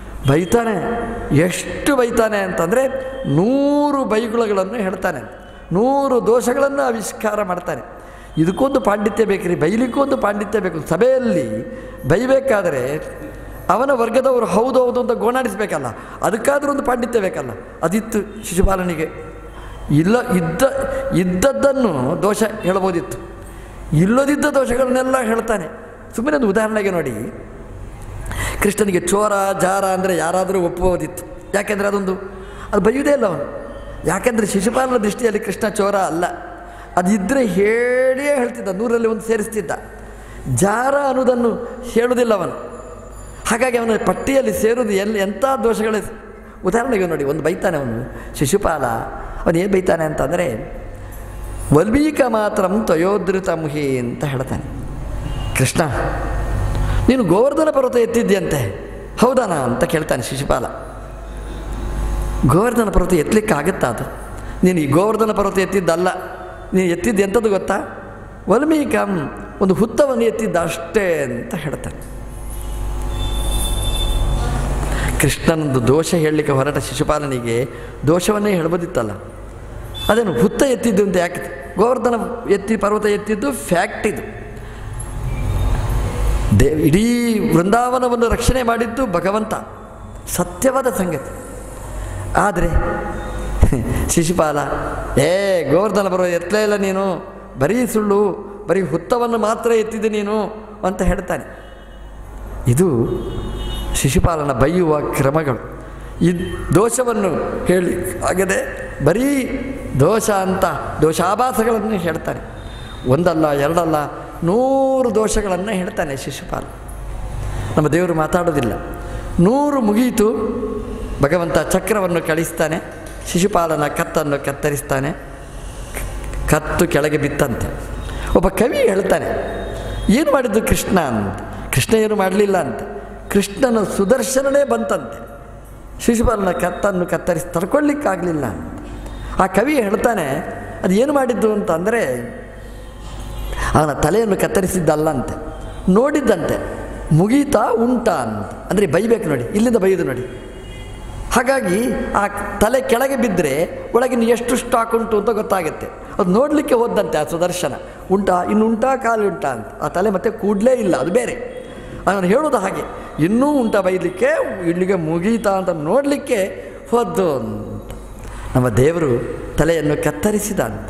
Speaker 1: ಬೈತಾನೆ ಎಷ್ಟು ಬೈತಾನೆ ಅಂತಂದರೆ ನೂರು ಬೈಗುಳಗಳನ್ನು ಹೇಳ್ತಾನೆ. ನೂರು ದೋಷಗಳನ್ನು ಆವಿಷ್ಕಾರ ಮಾಡ್ತಾನೆ. ಇದಕ್ಕೊಂದು ಪಾಂಡಿತ್ಯ ಬೇಕ್ರಿ, ಬೈಲಿಕ್ಕೊಂದು ಪಾಂಡಿತ್ಯ ಬೇಕು. ಸಭೆಯಲ್ಲಿ ಬೈಬೇಕಾದರೆ ಅವನ ವರ್ಗದವರು ಹೌದು ಹೌದು ಅಂತ ಗೋಣಾಡಿಸ್ಬೇಕಲ್ಲ, ಅದಕ್ಕಾದರೂ ಒಂದು ಪಾಂಡಿತ್ಯ ಬೇಕಲ್ಲ. ಅದಿತ್ತು ಶಿಶುಪಾಲನಿಗೆ. ಇಲ್ಲ ಇದ್ದ ಇದ್ದದ್ದನ್ನು ದೋಷ ಹೇಳ್ಬೋದಿತ್ತು, ಇಲ್ಲದಿದ್ದ ದೋಷಗಳನ್ನೆಲ್ಲ ಹೇಳ್ತಾನೆ. ಸುಮ್ಮನೆ ಒಂದು ಉದಾಹರಣೆಗೆ ನೋಡಿ, ಕೃಷ್ಣನಿಗೆ ಚೋರ ಜಾರ ಅಂದರೆ ಯಾರಾದರೂ ಒಪ್ಪುವುದಿತ್ತು, ಯಾಕೆಂದರೆ ಅದೊಂದು ಅದು ಬೈಯುವುದೇ ಇಲ್ಲ ಅವನು. ಯಾಕೆಂದರೆ ಶಿಶುಪಾಲನ ದೃಷ್ಟಿಯಲ್ಲಿ ಕೃಷ್ಣ ಚೋರ ಅಲ್ಲ, ಅದಿದ್ದರೆ ಹೇಳಿಯೇ ಹೇಳ್ತಿದ್ದ, ನೂರಲ್ಲಿ ಒಂದು ಸೇರಿಸ್ತಿದ್ದ. ಜಾರ ಅನ್ನೋದನ್ನು ಹೇಳುವುದಿಲ್ಲ ಅವನು. ಹಾಗಾಗಿ ಅವನ ಪಟ್ಟಿಯಲ್ಲಿ ಸೇರುವುದು ಎಲ್ಲಿ ಎಂಥ ದೋಷಗಳೇ. ಉದಾಹರಣೆಗೆ ನೋಡಿ, ಒಂದು ಬೈತಾನೆ ಅವನು ಶಿಶುಪಾಲ. ಅವನು ಏನು ಬೈತಾನೆ ಅಂತಂದರೆ, ವಲ್ಮೀಕ ಮಾತ್ರಂ ತ್ವಯೋಧೃತ ಮುಹಿ ಅಂತ ಹೇಳ್ತಾನೆ. ಕೃಷ್ಣ, ನೀನು ಗೋವರ್ಧನ ಪರ್ವತ ಎತ್ತಿದ್ಯಂತೆ, ಹೌದಾನಾ ಅಂತ ಕೇಳ್ತಾನೆ ಶಿಶುಪಾಲ. ಗೋವರ್ಧನ ಪರ್ವತ ಎತ್ತಲಿಕ್ಕೆ ಆಗುತ್ತಾ? ಅದು ನೀನು ಈ ಗೋವರ್ಧನ ಪರ್ವತ ಎತ್ತಿದ್ದಲ್ಲ, ನೀನು ಎತ್ತಿದ್ದು ಎಂಥದ್ದು ಗೊತ್ತಾ? ವಲ್ಮೀಕಂ, ಒಂದು ಹುತ್ತವನ್ನು ಎತ್ತಿದ್ದ ಅಷ್ಟೇ ಅಂತ ಹೇಳ್ತಾನೆ. ಕೃಷ್ಣನೊಂದು ದೋಷ ಹೇಳಲಿಕ್ಕೆ ಹೊರಟ ಶಿಶುಪಾಲನಿಗೆ ದೋಷವನ್ನೇ ಹೇಳ್ಬೋದಿತ್ತಲ್ಲ. ಅದೇನು ಹುತ್ತ ಎತ್ತಿದ್ದು ಅಂತ ಯಾಕೆ? ಗೋವರ್ಧನ ಎತ್ತಿ ಪರ್ವತ ಎತ್ತಿದ್ದು ಫ್ಯಾಕ್ಟ್. ಇದು ದೇ ಇಡೀ ವೃಂದಾವನವನ್ನು ರಕ್ಷಣೆ ಮಾಡಿದ್ದು ಭಗವಂತ, ಸತ್ಯವಾದ ಸಂಗತಿ. ಆದರೆ ಶಿಶುಪಾಲ, ಏ ಗೋವರ್ಧನ ಪರ್ವತ ಎತ್ತಲೇ ಇಲ್ಲ ನೀನು, ಬರೀ ಸುಳ್ಳು, ಬರೀ ಹುತ್ತವನ್ನು ಮಾತ್ರ ಎತ್ತಿದೆ ನೀನು ಅಂತ ಹೇಳ್ತಾನೆ. ಇದು ಶಿಶುಪಾಲನ ಬೈಯುವ ಕ್ರಮಗಳು. ಈ ದೋಷವನ್ನು ಹೇಳಿ ಆಗದೆ ಬರೀ ದೋಷ ಅಂತ ದೋಷಾಭಾಸಗಳನ್ನು ಹೇಳ್ತಾನೆ. ಒಂದಲ್ಲ ಎರಡಲ್ಲ ನೂರು ದೋಷಗಳನ್ನು ಹೇಳ್ತಾನೆ ಶಿಶುಪಾಲ. ನಮ್ಮ ದೇವರು ಮಾತಾಡೋದಿಲ್ಲ. ನೂರು ಮುಗಿಯಿತು, ಭಗವಂತ ಚಕ್ರವನ್ನು ಕಳಿಸ್ತಾನೆ, ಶಿಶುಪಾಲನ ಕತ್ತನ್ನು ಕತ್ತರಿಸ್ತಾನೆ, ಕತ್ತು ಕೆಳಗೆ ಬಿತ್ತಂತೆ. ಒಬ್ಬ ಕವಿ ಹೇಳ್ತಾನೆ, ಏನು ಮಾಡಿದ್ದು ಕೃಷ್ಣ ಅಂತ. ಕೃಷ್ಣ ಏನು ಮಾಡಲಿಲ್ಲ ಅಂತ, ಕೃಷ್ಣನ ಸುದರ್ಶನನೇ ಬಂತಂತೆ, ಶಿಶುಪಾಲನ ಕತ್ತನ್ನು ಕತ್ತರಿಸಿ ತಡ್ಕೊಳ್ಳಿಕ್ಕಾಗಲಿಲ್ಲ ಅಂತ. ಆ ಕವಿ ಹೇಳ್ತಾನೆ, ಅದು ಏನು ಮಾಡಿದ್ದು ಅಂತ ಅಂದರೆ, ಅವನ ತಲೆಯನ್ನು ಕತ್ತರಿಸಿದ್ದಲ್ಲಂತೆ, ನೋಡಿದ್ದಂತೆ, ಮುಗೀತಾ ಉಂಟಾ ಅಂತ. ಅಂದರೆ ಬೈಬೇಕು ನೋಡಿ, ಇಲ್ಲಿಂದ ಬೈಯೋದು ನೋಡಿ. ಹಾಗಾಗಿ ಆ ತಲೆ ಕೆಳಗೆ ಬಿದ್ದರೆ ಒಳಗಿನ ಎಷ್ಟು ಸ್ಟಾಕ್ ಉಂಟು ಅಂತ ಗೊತ್ತಾಗುತ್ತೆ. ಅದು ನೋಡಲಿಕ್ಕೆ ಹೋದಂತೆ ಆ ಸುದರ್ಶನ, ಉಂಟಾ ಇನ್ನು ಉಂಟಾ ಕಾಲು ಉಂಟಾ ಅಂತ. ಆ ತಲೆ ಮತ್ತೆ ಕೂಡಲೇ ಇಲ್ಲ, ಅದು ಬೇರೆ. ಅವನು ಹೇಳೋದು ಹಾಗೆ, ಇನ್ನೂ ಉಂಟ ಬೈಲಿಕ್ಕೆ, ಇಲ್ಲಿಗೆ ಮುಗೀತಾ ಅಂತ ನೋಡಲಿಕ್ಕೆ ಹೋದ್ದು ಅಂತ. ನಮ್ಮ ದೇವರು ತಲೆಯನ್ನು ಕತ್ತರಿಸಿದ ಅಂತ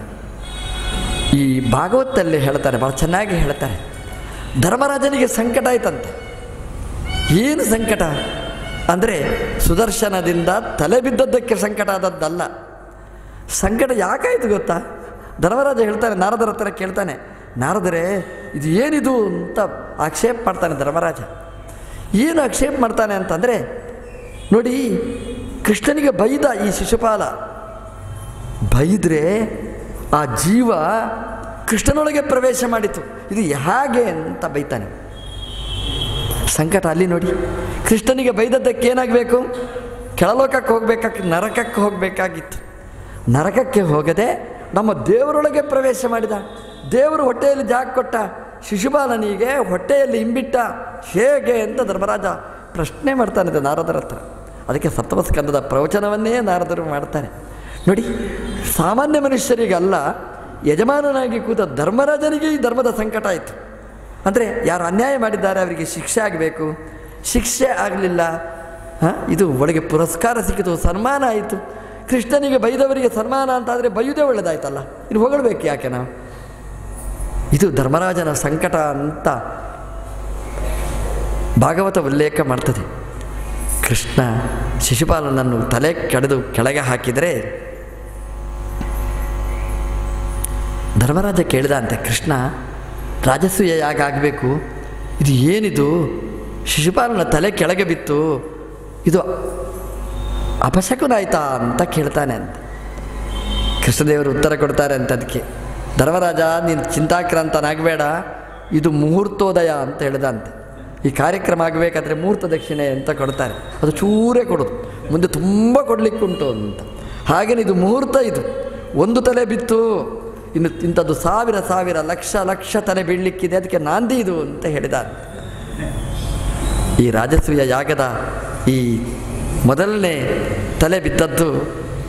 Speaker 1: ಈ ಭಾಗವತಲ್ಲಿ ಹೇಳ್ತಾರೆ, ಭಾಳ ಚೆನ್ನಾಗಿ ಹೇಳ್ತಾರೆ. ಧರ್ಮರಾಜನಿಗೆ ಸಂಕಟ ಆಯ್ತಂತೆ. ಏನು ಸಂಕಟ ಅಂದರೆ, ಸುದರ್ಶನದಿಂದ ತಲೆ ಬಿದ್ದದ್ದಕ್ಕೆ ಸಂಕಟ ಆದದ್ದಲ್ಲ. ಸಂಕಟ ಯಾಕಾಯಿತು ಗೊತ್ತಾ? ಧರ್ಮರಾಜ ಹೇಳ್ತಾನೆ, ನಾರದರ ಹತ್ರ ಕೇಳ್ತಾನೆ, ನಾರದರೆ ಇದು ಏನಿದು ಅಂತ ಆಕ್ಷೇಪ ಮಾಡ್ತಾನೆ ಧರ್ಮರಾಜ. ಏನು ಆಕ್ಷೇಪ ಮಾಡ್ತಾನೆ ಅಂತಂದರೆ, ನೋಡಿ ಕೃಷ್ಣನಿಗೆ ಬೈದ ಈ ಶಿಶುಪಾಲ, ಬೈದರೆ ಆ ಜೀವ ಕೃಷ್ಣನೊಳಗೆ ಪ್ರವೇಶ ಮಾಡಿತು, ಇದು ಹೇಗೆ ಅಂತ ಬೈತಾನೆ. ಸಂಕಟ ಅಲ್ಲಿ ನೋಡಿ. ಕೃಷ್ಣನಿಗೆ ಬೈದದ್ದಕ್ಕೆ ಏನಾಗಬೇಕು? ಕೆಳಲೋಕಕ್ಕೆ ಹೋಗಬೇಕಾಗಿ ನರಕಕ್ಕೆ ಹೋಗಬೇಕಾಗಿತ್ತು. ನರಕಕ್ಕೆ ಹೋಗದೆ ನಮ್ಮ ದೇವರೊಳಗೆ ಪ್ರವೇಶ ಮಾಡಿದ. ದೇವರು ಹೊಟ್ಟೆಯಲ್ಲಿ ಜಾಗ ಕೊಟ್ಟ, ಶಿಶುಪಾಲನಿಗೆ ಹೊಟ್ಟೆಯಲ್ಲಿ ಇಂಬಿಟ್ಟ, ಹೇಗೆ ಅಂತ ಧರ್ಮರಾಜ ಪ್ರಶ್ನೆ ಮಾಡ್ತಾನೆ ನಾರದರ ಹತ್ರ. ಅದಕ್ಕೆ ಸಪ್ತಮಸ್ಕಂದದ ಪ್ರವಚನವನ್ನೇ ನಾರದರು ಮಾಡ್ತಾರೆ ನೋಡಿ. ಸಾಮಾನ್ಯ ಮನುಷ್ಯರಿಗಲ್ಲ, ಯಜಮಾನನಾಗಿ ಕೂತ ಧರ್ಮರಾಜನಿಗೆ ಈ ಧರ್ಮದ ಸಂಕಟ ಆಯಿತು. ಅಂದರೆ ಯಾರು ಅನ್ಯಾಯ ಮಾಡಿದ್ದಾರೆ ಅವರಿಗೆ ಶಿಕ್ಷೆ ಆಗಬೇಕು, ಶಿಕ್ಷೆ ಆಗಲಿಲ್ಲ, ಹಾಂ ಇದು ಒಳಗೆ ಪುರಸ್ಕಾರ ಸಿಕ್ಕಿತು, ಸನ್ಮಾನ ಆಯಿತು. ಕೃಷ್ಣನಿಗೆ ಬೈದವರಿಗೆ ಸನ್ಮಾನ ಅಂತಾದರೆ ಬೈಯುವುದೇ ಒಳ್ಳೆಯದಾಯ್ತಲ್ಲ, ಇನ್ನು ಹೊಗಳಬೇಕು ಯಾಕೆ ನಾವು? ಇದು ಧರ್ಮರಾಜನ ಸಂಕಟ ಅಂತ ಭಾಗವತ ಉಲ್ಲೇಖ ಮಾಡ್ತದೆ. ಕೃಷ್ಣ ಶಿಶುಪಾಲನನ್ನು ತಲೆ ಕಡಿದು ಕೆಳಗೆ ಹಾಕಿದರೆ ಧರ್ಮರಾಜ ಕೇಳಿದ ಅಂತೆ, ಕೃಷ್ಣ ರಾಜಸೂಯ ಯಾಗ ಆಗಬೇಕು, ಇದು ಏನಿದು? ಶಿಶುಪಾಲನ ತಲೆ ಕೆಳಗೆ ಬಿತ್ತು, ಇದು ಅಪಶಕುನಾಯ್ತಾ ಅಂತ ಕೇಳ್ತಾನೆ ಅಂತ. ಕೃಷ್ಣದೇವರು ಉತ್ತರ ಕೊಡ್ತಾರೆ ಅಂತ. ಅದಕ್ಕೆ ಧರ್ಮರಾಜ, ನೀನು ಚಿಂತಾಕ್ರಾಂತನಾಗಬೇಡ, ಇದು ಮುಹೂರ್ತೋದಯ ಅಂತ ಹೇಳಿದಂತೆ. ಈ ಕಾರ್ಯಕ್ರಮ ಆಗಬೇಕಾದ್ರೆ ಮುಹೂರ್ತ ದಕ್ಷಿಣೆ ಅಂತ ಕೊಡ್ತಾರೆ, ಅದು ಚೂರೇ ಕೊಡೋದು, ಮುಂದೆ ತುಂಬ ಕೊಡಲಿಕ್ಕುಂಟು ಅಂತ. ಹಾಗೇನೆ ಇದು ಮುಹೂರ್ತ, ಇದು ಒಂದು ತಲೆ ಬಿತ್ತು, ಇನ್ನು ಇಂಥದ್ದು ಸಾವಿರ ಸಾವಿರ ಲಕ್ಷ ಲಕ್ಷ ತಲೆ ಬೀಳಲಿಕ್ಕಿದೆ, ಅದಕ್ಕೆ ನಾಂದಿ ಇದು ಅಂತ ಹೇಳಿದ. ಈ ರಾಜಸೂಯ ಯಾಗದ ಈ ಮೊದಲನೇ ತಲೆ ಬಿದ್ದದ್ದು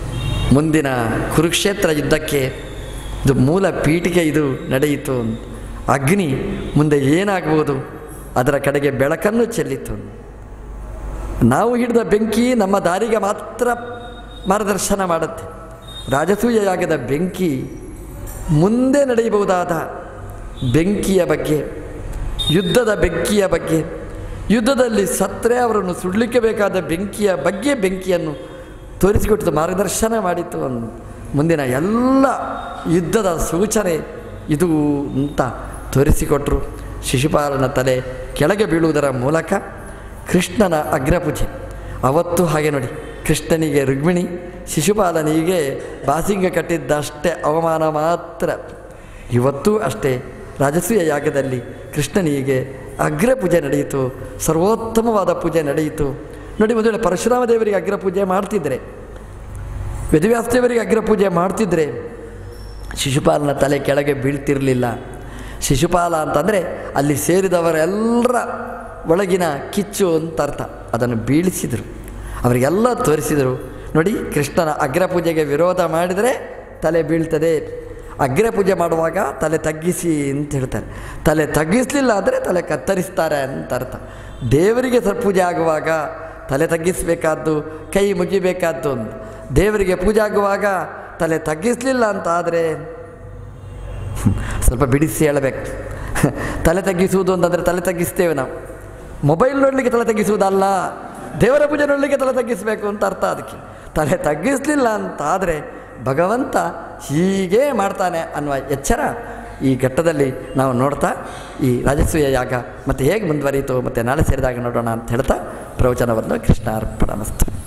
Speaker 1: ಮುಂದಿನ ಕುರುಕ್ಷೇತ್ರ ಯುದ್ಧಕ್ಕೆ ಇದು ಮೂಲ ಪೀಠಿಗೆ ಇದು ನಡೆಯಿತು. ಅಗ್ನಿ ಮುಂದೆ ಏನಾಗ್ಬೋದು ಅದರ ಕಡೆಗೆ ಬೆಳಕನ್ನು ಚೆಲ್ಲಿತು. ನಾವು ಹಿಡಿದ ಬೆಂಕಿ ನಮ್ಮ ದಾರಿಗೆ ಮಾತ್ರ ಮಾರ್ಗದರ್ಶನ ಮಾಡುತ್ತೆ. ರಾಜಸೂಯ ಯಾಗದ ಬೆಂಕಿ ಮುಂದೆ ನಡೆಯಬಹುದಾದ ಬೆಂಕಿಯ ಬಗ್ಗೆ, ಯುದ್ಧದ ಬೆಂಕಿಯ ಬಗ್ಗೆ, ಯುದ್ಧದಲ್ಲಿ ಸತ್ತರೆ ಅವರನ್ನು ಸುಡಲಿಕ್ಕೆ ಬೇಕಾದ ಬೆಂಕಿಯ ಬಗ್ಗೆ ಬೆಂಕಿಯನ್ನು ತೋರಿಸಿಕೊಟ್ಟಿತು, ಮಾರ್ಗದರ್ಶನ ಮಾಡಿತು. ಮುಂದಿನ ಎಲ್ಲ ಯುದ್ಧದ ಸೂಚನೆ ಇದು ಅಂತ ತೋರಿಸಿಕೊಟ್ರು. ಶಿಶುಪಾಲನ ತಲೆ ಕೆಳಗೆ ಬೀಳುವುದರ ಮೂಲಕ ಕೃಷ್ಣನ ಅಗ್ರಪೂಜೆ. ಅವತ್ತು ಹಾಗೆ ನೋಡಿ, ಕೃಷ್ಣನಿಗೆ ರುಕ್ಮಿಣಿ, ಶಿಶುಪಾಲನಿಗೆ ಬಾಸಿಂಗ ಕಟ್ಟಿದ್ದಷ್ಟೇ ಅವಮಾನ ಮಾತ್ರ. ಇವತ್ತೂ ಅಷ್ಟೇ ರಾಜಸೂಯ ಯಾಗದಲ್ಲಿ ಕೃಷ್ಣನಿಗೆ ಅಗ್ರಪೂಜೆ ನಡೆಯಿತು, ಸರ್ವೋತ್ತಮವಾದ ಪೂಜೆ ನಡೆಯಿತು. ನೋಡಿ, ಒಂದು ವೇಳೆ ಪರಶುರಾಮ ದೇವರಿಗೆ ಅಗ್ರಪೂಜೆ ಮಾಡ್ತಿದ್ದರೆ, ವೇದವ್ಯಾಸ ದೇವರಿಗೆ ಅಗ್ರಪೂಜೆ ಮಾಡ್ತಿದ್ದರೆ ಶಿಶುಪಾಲನ ತಲೆ ಕೆಳಗೆ ಬೀಳ್ತಿರಲಿಲ್ಲ. ಶಿಶುಪಾಲ ಅಂತಂದರೆ ಅಲ್ಲಿ ಸೇರಿದವರೆಲ್ಲರ ಒಳಗಿನ ಕಿಚ್ಚು ಅಂತ ಅರ್ಥ. ಅದನ್ನು ಬೀಳಿಸಿದರು, ಅವರಿಗೆಲ್ಲ ತೋರಿಸಿದರು. ನೋಡಿ, ಕೃಷ್ಣನ ಅಗ್ರಪೂಜೆಗೆ ವಿರೋಧ ಮಾಡಿದರೆ ತಲೆ ಬೀಳ್ತದೆ. ಅಗ್ರಪೂಜೆ ಮಾಡುವಾಗ ತಲೆ ತಗ್ಗಿಸಿ ಅಂತ ಹೇಳ್ತಾರೆ. ತಲೆ ತಗ್ಗಿಸಲಿಲ್ಲ ಅಂದರೆ ತಲೆ ಕತ್ತರಿಸ್ತಾರೆ ಅಂತ ಅರ್ಥ. ದೇವರಿಗೆ ಪೂಜೆ ಆಗುವಾಗ ತಲೆ ತಗ್ಗಿಸಬೇಕಾದ್ದು, ಕೈ ಮುಗಿಬೇಕಾದ್ದು. ದೇವರಿಗೆ ಪೂಜೆ ಆಗುವಾಗ ತಲೆ ತಗ್ಗಿಸಲಿಲ್ಲ ಅಂತ ಆದರೆ ಸ್ವಲ್ಪ ಬಿಡಿಸಿ ಹೇಳಬೇಕು. ತಲೆ ತಗ್ಗಿಸುವುದು ಅಂತಂದರೆ ತಲೆ ತಗ್ಗಿಸ್ತೇವೆ ನಾವು. ಮೊಬೈಲ್ ನೋಡಲಿಕ್ಕೆ ತಲೆ ತಗ್ಗಿಸುವುದಲ್ಲ, ದೇವರ ಪೂಜೆ ನೋಡಲಿಕ್ಕೆ ತಲೆ ತಗ್ಗಿಸಬೇಕು ಅಂತ ಅರ್ಥ. ಅದಕ್ಕೆ ತಲೆ ತಗ್ಗಿಸಲಿಲ್ಲ ಅಂತಾದರೆ ಭಗವಂತ ಹೀಗೇ ಮಾಡ್ತಾನೆ ಅನ್ನುವ ಎಚ್ಚರ ಈ ಘಟ್ಟದಲ್ಲಿ ನಾವು ನೋಡ್ತಾ, ಈ ರಾಜಸೂಯ ಯಾಗ ಮತ್ತು ಹೇಗೆ ಮುಂದುವರಿಯಿತು ಮತ್ತು ನಾಳೆ ಸೇರಿದಾಗ ನೋಡೋಣ ಅಂತ ಹೇಳ್ತಾ ಪ್ರವಚನವನ್ನು ಕೃಷ್ಣ ಅರ್ಪಣಮಸ್ತು.